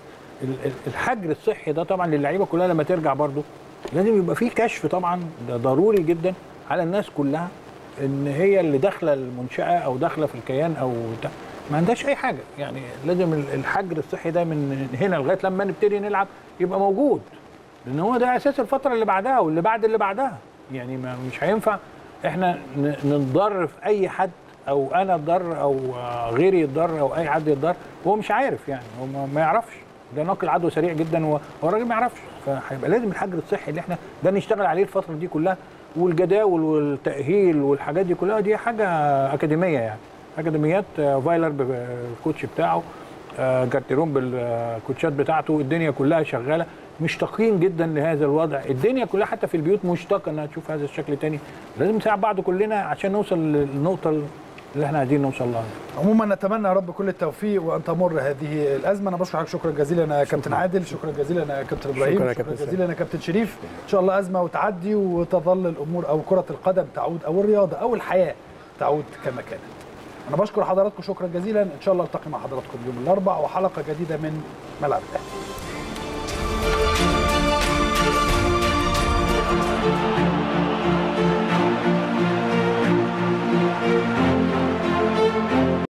الحجر الصحي ده طبعا للعيبه كلها لما ترجع برضو لازم يبقى في كشف طبعا، ده ضروري جدا على الناس كلها ان هي اللي داخله المنشاه او داخله في الكيان او ما عندهاش اي حاجه. يعني لازم الحجر الصحي ده من هنا لغايه لما نبتدي نلعب يبقى موجود، لان هو ده اساس الفتره اللي بعدها واللي بعد اللي بعدها. يعني ما مش هينفع احنا نضر في اي حد او انا اتضر او غيري يتضر او اي حد يتضر وهو مش عارف، يعني هو ما يعرفش، ده نقل عدوى سريع جدا وهو الراجل ما يعرفش. فهيبقى لازم الحجر الصحي اللي احنا ده نشتغل عليه الفتره دي كلها، والجداول والتاهيل والحاجات دي كلها دي حاجه اكاديميه، يعني اكاديميات فايلر بالكوتش بتاعه، جارتيرون بالكوتشات بتاعته، الدنيا كلها شغاله، مشتاقين جدا لهذا الوضع. الدنيا كلها حتى في البيوت مشتاقه انها تشوف هذا الشكل تاني. لازم نساعد بعض كلنا عشان نوصل للنقطه اللي احنا عايزين نوصل لها. عموما نتمنى يا رب كل التوفيق وان تمر هذه الازمه. انا بشكرك شكرا جزيلا يا كابتن عادل، شكرا جزيلا يا كابتن ابراهيم، شكرا, شكرا جزيلا يا كابتن شريف. ان شاء الله ازمه وتعدي وتظل الامور او كره القدم تعود او الرياضه او الحياه تعود كما كانت. انا بشكر حضراتكم شكرا جزيلا، ان شاء الله التقي مع حضراتكم يوم الاربعاء وحلقه جديده من ملعب الاهلي.